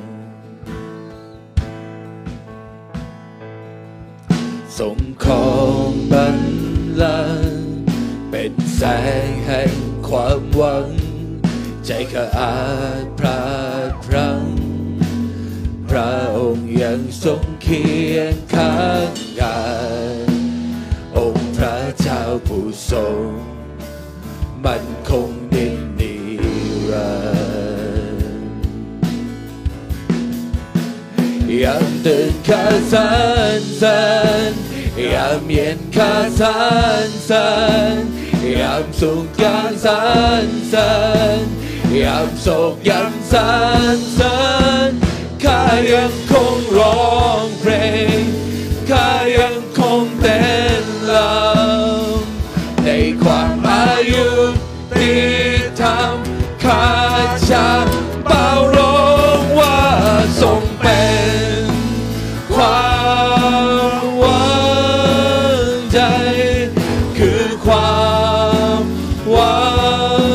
ทรงครองบัลลังก์เป็นแสงแห่งความหวังใจข้าอาจพลาดพลั้งพระองค์ยังทรงเคียงข้างกายองค์พระเจ้าผู้ทรงมันคงนิจนิรันดร์ยามตื่นข้าสรรเสริญยามเย็นข้าสรรเสริญยามสุขยังสรรเสริญยามโศกยังสรรเสริญข้ายังคงร้องเพลงข้ายังคงเต้นรำในความอายุที่ทำข้าจะเป่าร้องว่าทรงเป็นความหวังใจคือความหวัง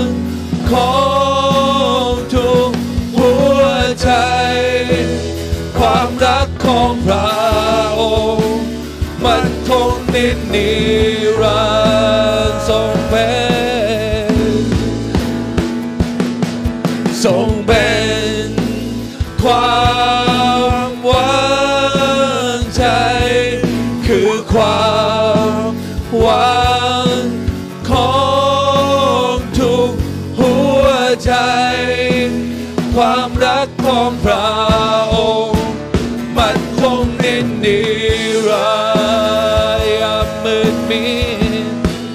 ของทุกหัวใจความรักของพระองค์มันคงนิจนิรันดร์ทรงเป็นทรงเป็นความหวังใจคือความหวังของทุกหัวใจความรักของพระองค์มันคงนิจนิรันดร์อย่ามืดมิด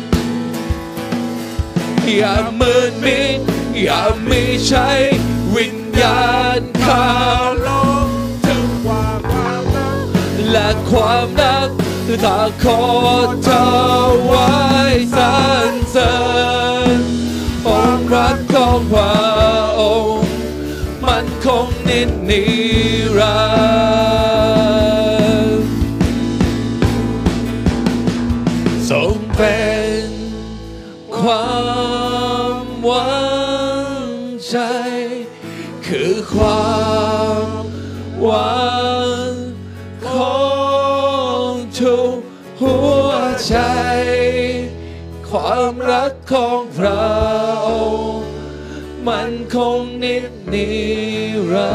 อย่ามืดมิดอย่ามีใช้วิญญาณข้าลงถึงความรักและความรักข้าขอถวายสรรเสริญองค์รักของพระองค์มันคงนิจนิรันดร์ทรงเป็นความหวังใจคือความหวังของทุกหัวใจความรักของพระองค์มันคงนิจนิรั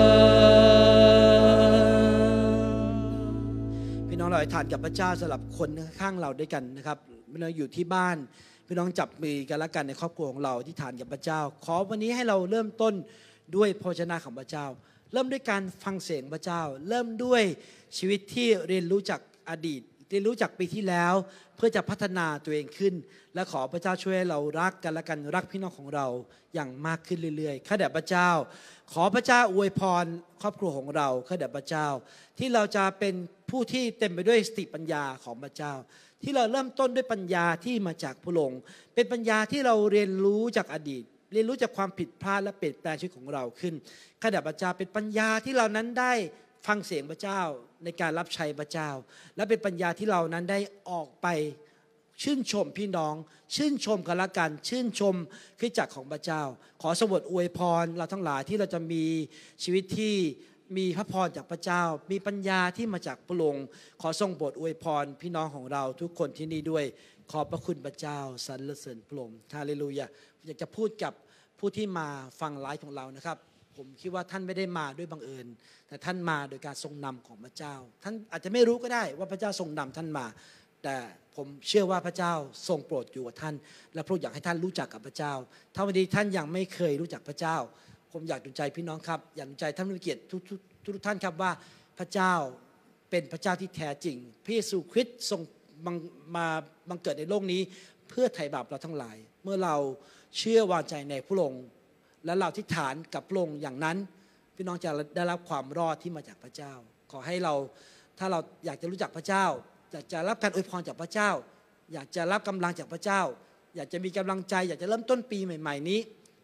นดร์พี่น้องเราอธิษฐานกับพระเจ้าสำหรับคนข้างเราด้วยกันนะครับพี่น้องอยู่ที่บ้านพี่น้องจับมือกันละกันในครอบครัวของเราอธิษฐานกับพระเจ้าขอวันนี้ให้เราเริ่มต้นด้วยพระวจนะของพระเจ้าเริ่มด้วยการฟังเสียงพระเจ้าเริ่มด้วยชีวิตที่เรียนรู้จากอดีตเรียนรู้จากปีที่แล้วเพื่อจะพัฒนาตัวเองขึ้นและขอพระเจ้าช่วยให้เรารักกันและกันรักพี่น้องของเราอย่างมากขึ้นเรื่อยๆข้าแต่พระเจ้าขอพระเจ้าอวยพรครอบครัวของเราข้าแต่พระเจ้าที่เราจะเป็นผู้ที่เต็มไปด้วยสติปัญญาของพระเจ้าที่เราเริ่มต้นด้วยปัญญาที่มาจากพระองค์เป็นปัญญาที่เราเรียนรู้จากอดีตเรียนรู้จากความผิดพลาดและเปลี่ยนแปลงชีวิตของเราขึ้นข้าแต่พระเจ้าเป็นปัญญาที่เรานั้นได้ฟังเสียงพระเจ้าในการรับใช้พระเจ้าและเป็นปัญญาที่เรานั้นได้ออกไปชื่นชมพี่น้องชื่นชมกันละกันชื่นชมคริสตจักรของพระเจ้าขอสวดอวยพรเราทั้งหลายที่เราจะมีชีวิตที่มีพระพรจากพระเจ้ามีปัญญาที่มาจากพระองค์ขอทรงโปรดอวยพรพี่น้องของเราทุกคนที่นี่ด้วยขอบพระคุณพระเจ้าสรรเสริญพระองค์ฮาเลลูยาอยากจะพูดกับผู้ที่มาฟังไลฟ์ของเรานะครับผมคิดว่าท่านไม่ได้มาด้วยบังเอิญแต่ท่านมาโดยการทรงนำของพระเจ้าท่านอาจจะไม่รู้ก็ได้ว่าพระเจ้าทรงนำท่านมาแต่ผมเชื่อว่าพระเจ้าทรงโปรดอยู่กับท่านและพระองค์อยากให้ท่านรู้จักกับพระเจ้าถ้าวันนี้ท่านยังไม่เคยรู้จักพระเจ้าผมอยากดุจใจพี่น้องครับอยากดุจใจท่านผู้มีเกียรติทุกทุกท่านครับว่าพระเจ้าเป็นพระเจ้าที่แท้จริงพระเยซูคริสต์ทรงมาบังเกิดในโลกนี้เพื่อไถ่บาปเราทั้งหลายเมื่อเราเชื่อวางใจในพระองค์และเราที่ฐานกับพระองค์อย่างนั้นพี่น้องจะได้รับความรอดที่มาจากพระเจ้าขอให้เราถ้าเราอยากจะรู้จักพระเจ้าอยากจะรับการอวยพรจากพระเจ้าอยากจะรับกำลังจากพระเจ้าอยากจะมีกำลังใจอยากจะเริ่มต้นปีใหม่ๆนี้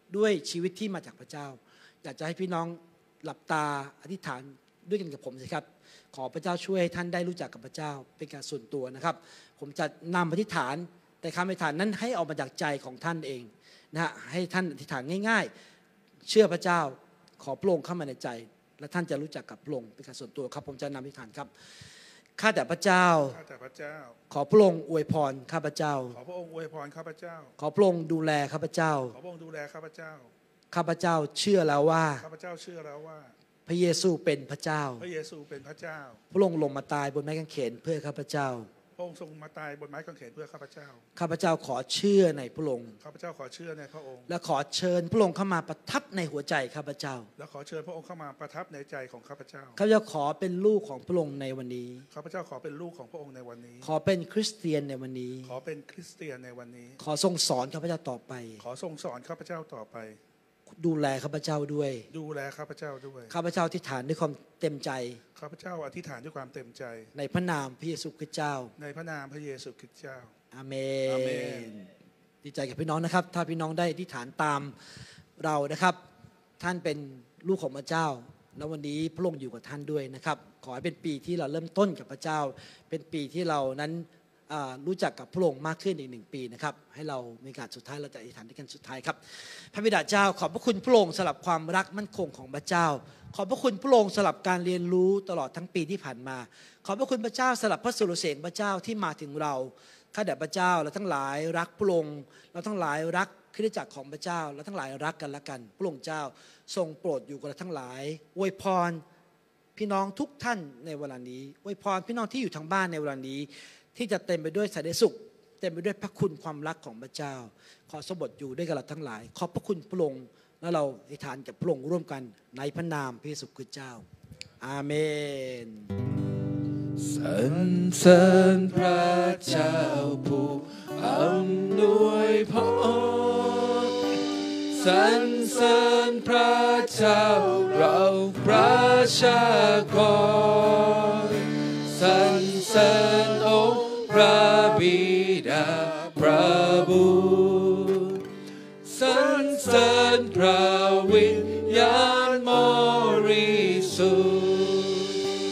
ด้วยชีวิตที่มาจากพระเจ้าอยากจะให้พี่น้องหลับตาอธิษฐานด้วยกันกับผมสิครับขอพระเจ้าช่วยให้ท่านได้รู้จักกับพระเจ้าเป็นการส่วนตัวนะครับผมจะนำอธิษฐานแต่คำอธิษฐานนั้นให้ออกมาจากใจของท่านเองนะฮะให้ท่านอธิษฐานง่ายๆเชื่อพระเจ้าขอพระองค์เข้ามาในใจและท่านจะรู้จักกับพระองค์เป็นการส่วนตัวครับผมจะนำอธิษฐานครับข้าแต่พระเจ้าข้าแต่พระเจ้าขอพระองค์อวยพรข้าพเจ้าขอพระองค์อวยพรข้าพเจ้าขอพระองค์ดูแลข้าพเจ้าขอพระองค์ดูแลข้าพเจ้าข้าพเจ้าเชื่อแล้วว่าข้าพเจ้าเชื่อแล้วว่าพระเยซูเป็นพระเจ้าพระเยซูเป็นพระเจ้าพระองค์ลงมาตายบนไม้กางเขนเพื่อข้าพเจ้าพระองค์ทรงมาตายบนไม้กางเขนเพื่อข้าพเจ้าข้าพเจ้าขอเชื่อในพระองค์ข้าพเจ้าขอเชื่อในพระองค์และขอเชิญพระองค์เข้ามาประทับในหัวใจข้าพเจ้าและขอเชิญพระองค์เข้ามาประทับในใจของข้าพเจ้าข้าพเจ้าขอเป็นลูกของพระองค์ในวันนี้ข้าพเจ้าขอเป็นลูกของพระองค์ในวันนี้ขอเป็นคริสเตียนในวันนี้ขอเป็นคริสเตียนในวันนี้ขอทรงสอนข้าพเจ้าต่อไปขอทรงสอนข้าพเจ้าต่อไปดูแลข้าพเจ้าด้วยดูแลข้าพเจ้าด้วยข้าพเจ้าอธิษฐานด้วยความเต็มใจข้าพเจ้าอธิษฐานด้วยความเต็มใจในพระนามพระเยซูคริสต์เจ้าในพระนามพระเยซูคริสต์เจ้าอาเมนดีใจกับพี่น้องนะครับถ้าพี่น้องได้อธิษฐานตามเรานะครับท่านเป็นลูกของพระเจ้าแล้ววันนี้พระองค์อยู่กับท่านด้วยนะครับขอให้เป็นปีที่เราเริ่มต้นกับพระเจ้าเป็นปีที่เรานั้นรู้จักกับพระองค์มากขึ้นอีกหนึ่งปีนะครับให้เรามีการสุดท้ายเราจะอธิษฐานด้วยกันสุดท้ายครับพระบิดาเจ้าขอบพระคุณพระองค์สำหรับความรักมั่นคงของพระเจ้าขอบพระคุณพระองค์สำหรับการเรียนรู้ตลอดทั้งปีที่ผ่านมาขอบพระคุณพระเจ้าสำหรับพระสุรเสียงพระเจ้าที่มาถึงเราข้าแต่พระเจ้าเราทั้งหลายรักพระองค์เราทั้งหลายรักคริสตจักรของพระเจ้าเราทั้งหลายรักกันและกันพระองค์เจ้าทรงโปรดอยู่กับเราทั้งหลายอวยพรพี่น้องทุกท่านในเวลานี้อวยพรพี่น้องที่อยู่ทางบ้านในเวลานี้ที่จะเต็มไปด้วยสันติสุขเต็มไปด้วยพระคุณความรักของพระเจ้าขอสมบทอยู่ด้วยกันเราทั้งหลายขอบพระคุณพระองค์และเราอธิษฐานกับพระองค์ร่วมกันในพระนามพระเยซูคริสต์เจ้าอาเมนสรรเสริญพระเจ้าผู้อำนวยพรสรรเสริญพระเจ้าเราประชากรสรรเสริญองค์พระบิดาพระบุตรสรรเสริญพระวิญญาณบริสุทธิ์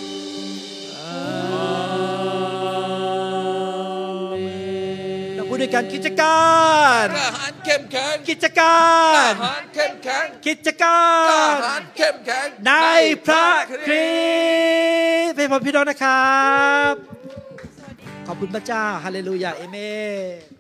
อาเมนเราพูดด้วยกันกิจการทหารเข้มแข็งกิจการทหารเข้มแข็งกิจการทหารเข้มแข็งในพระคริสต์เป็นพรพี่น้องนะครับขอบคุณพระเจ้าฮาเลลูยาเอเมน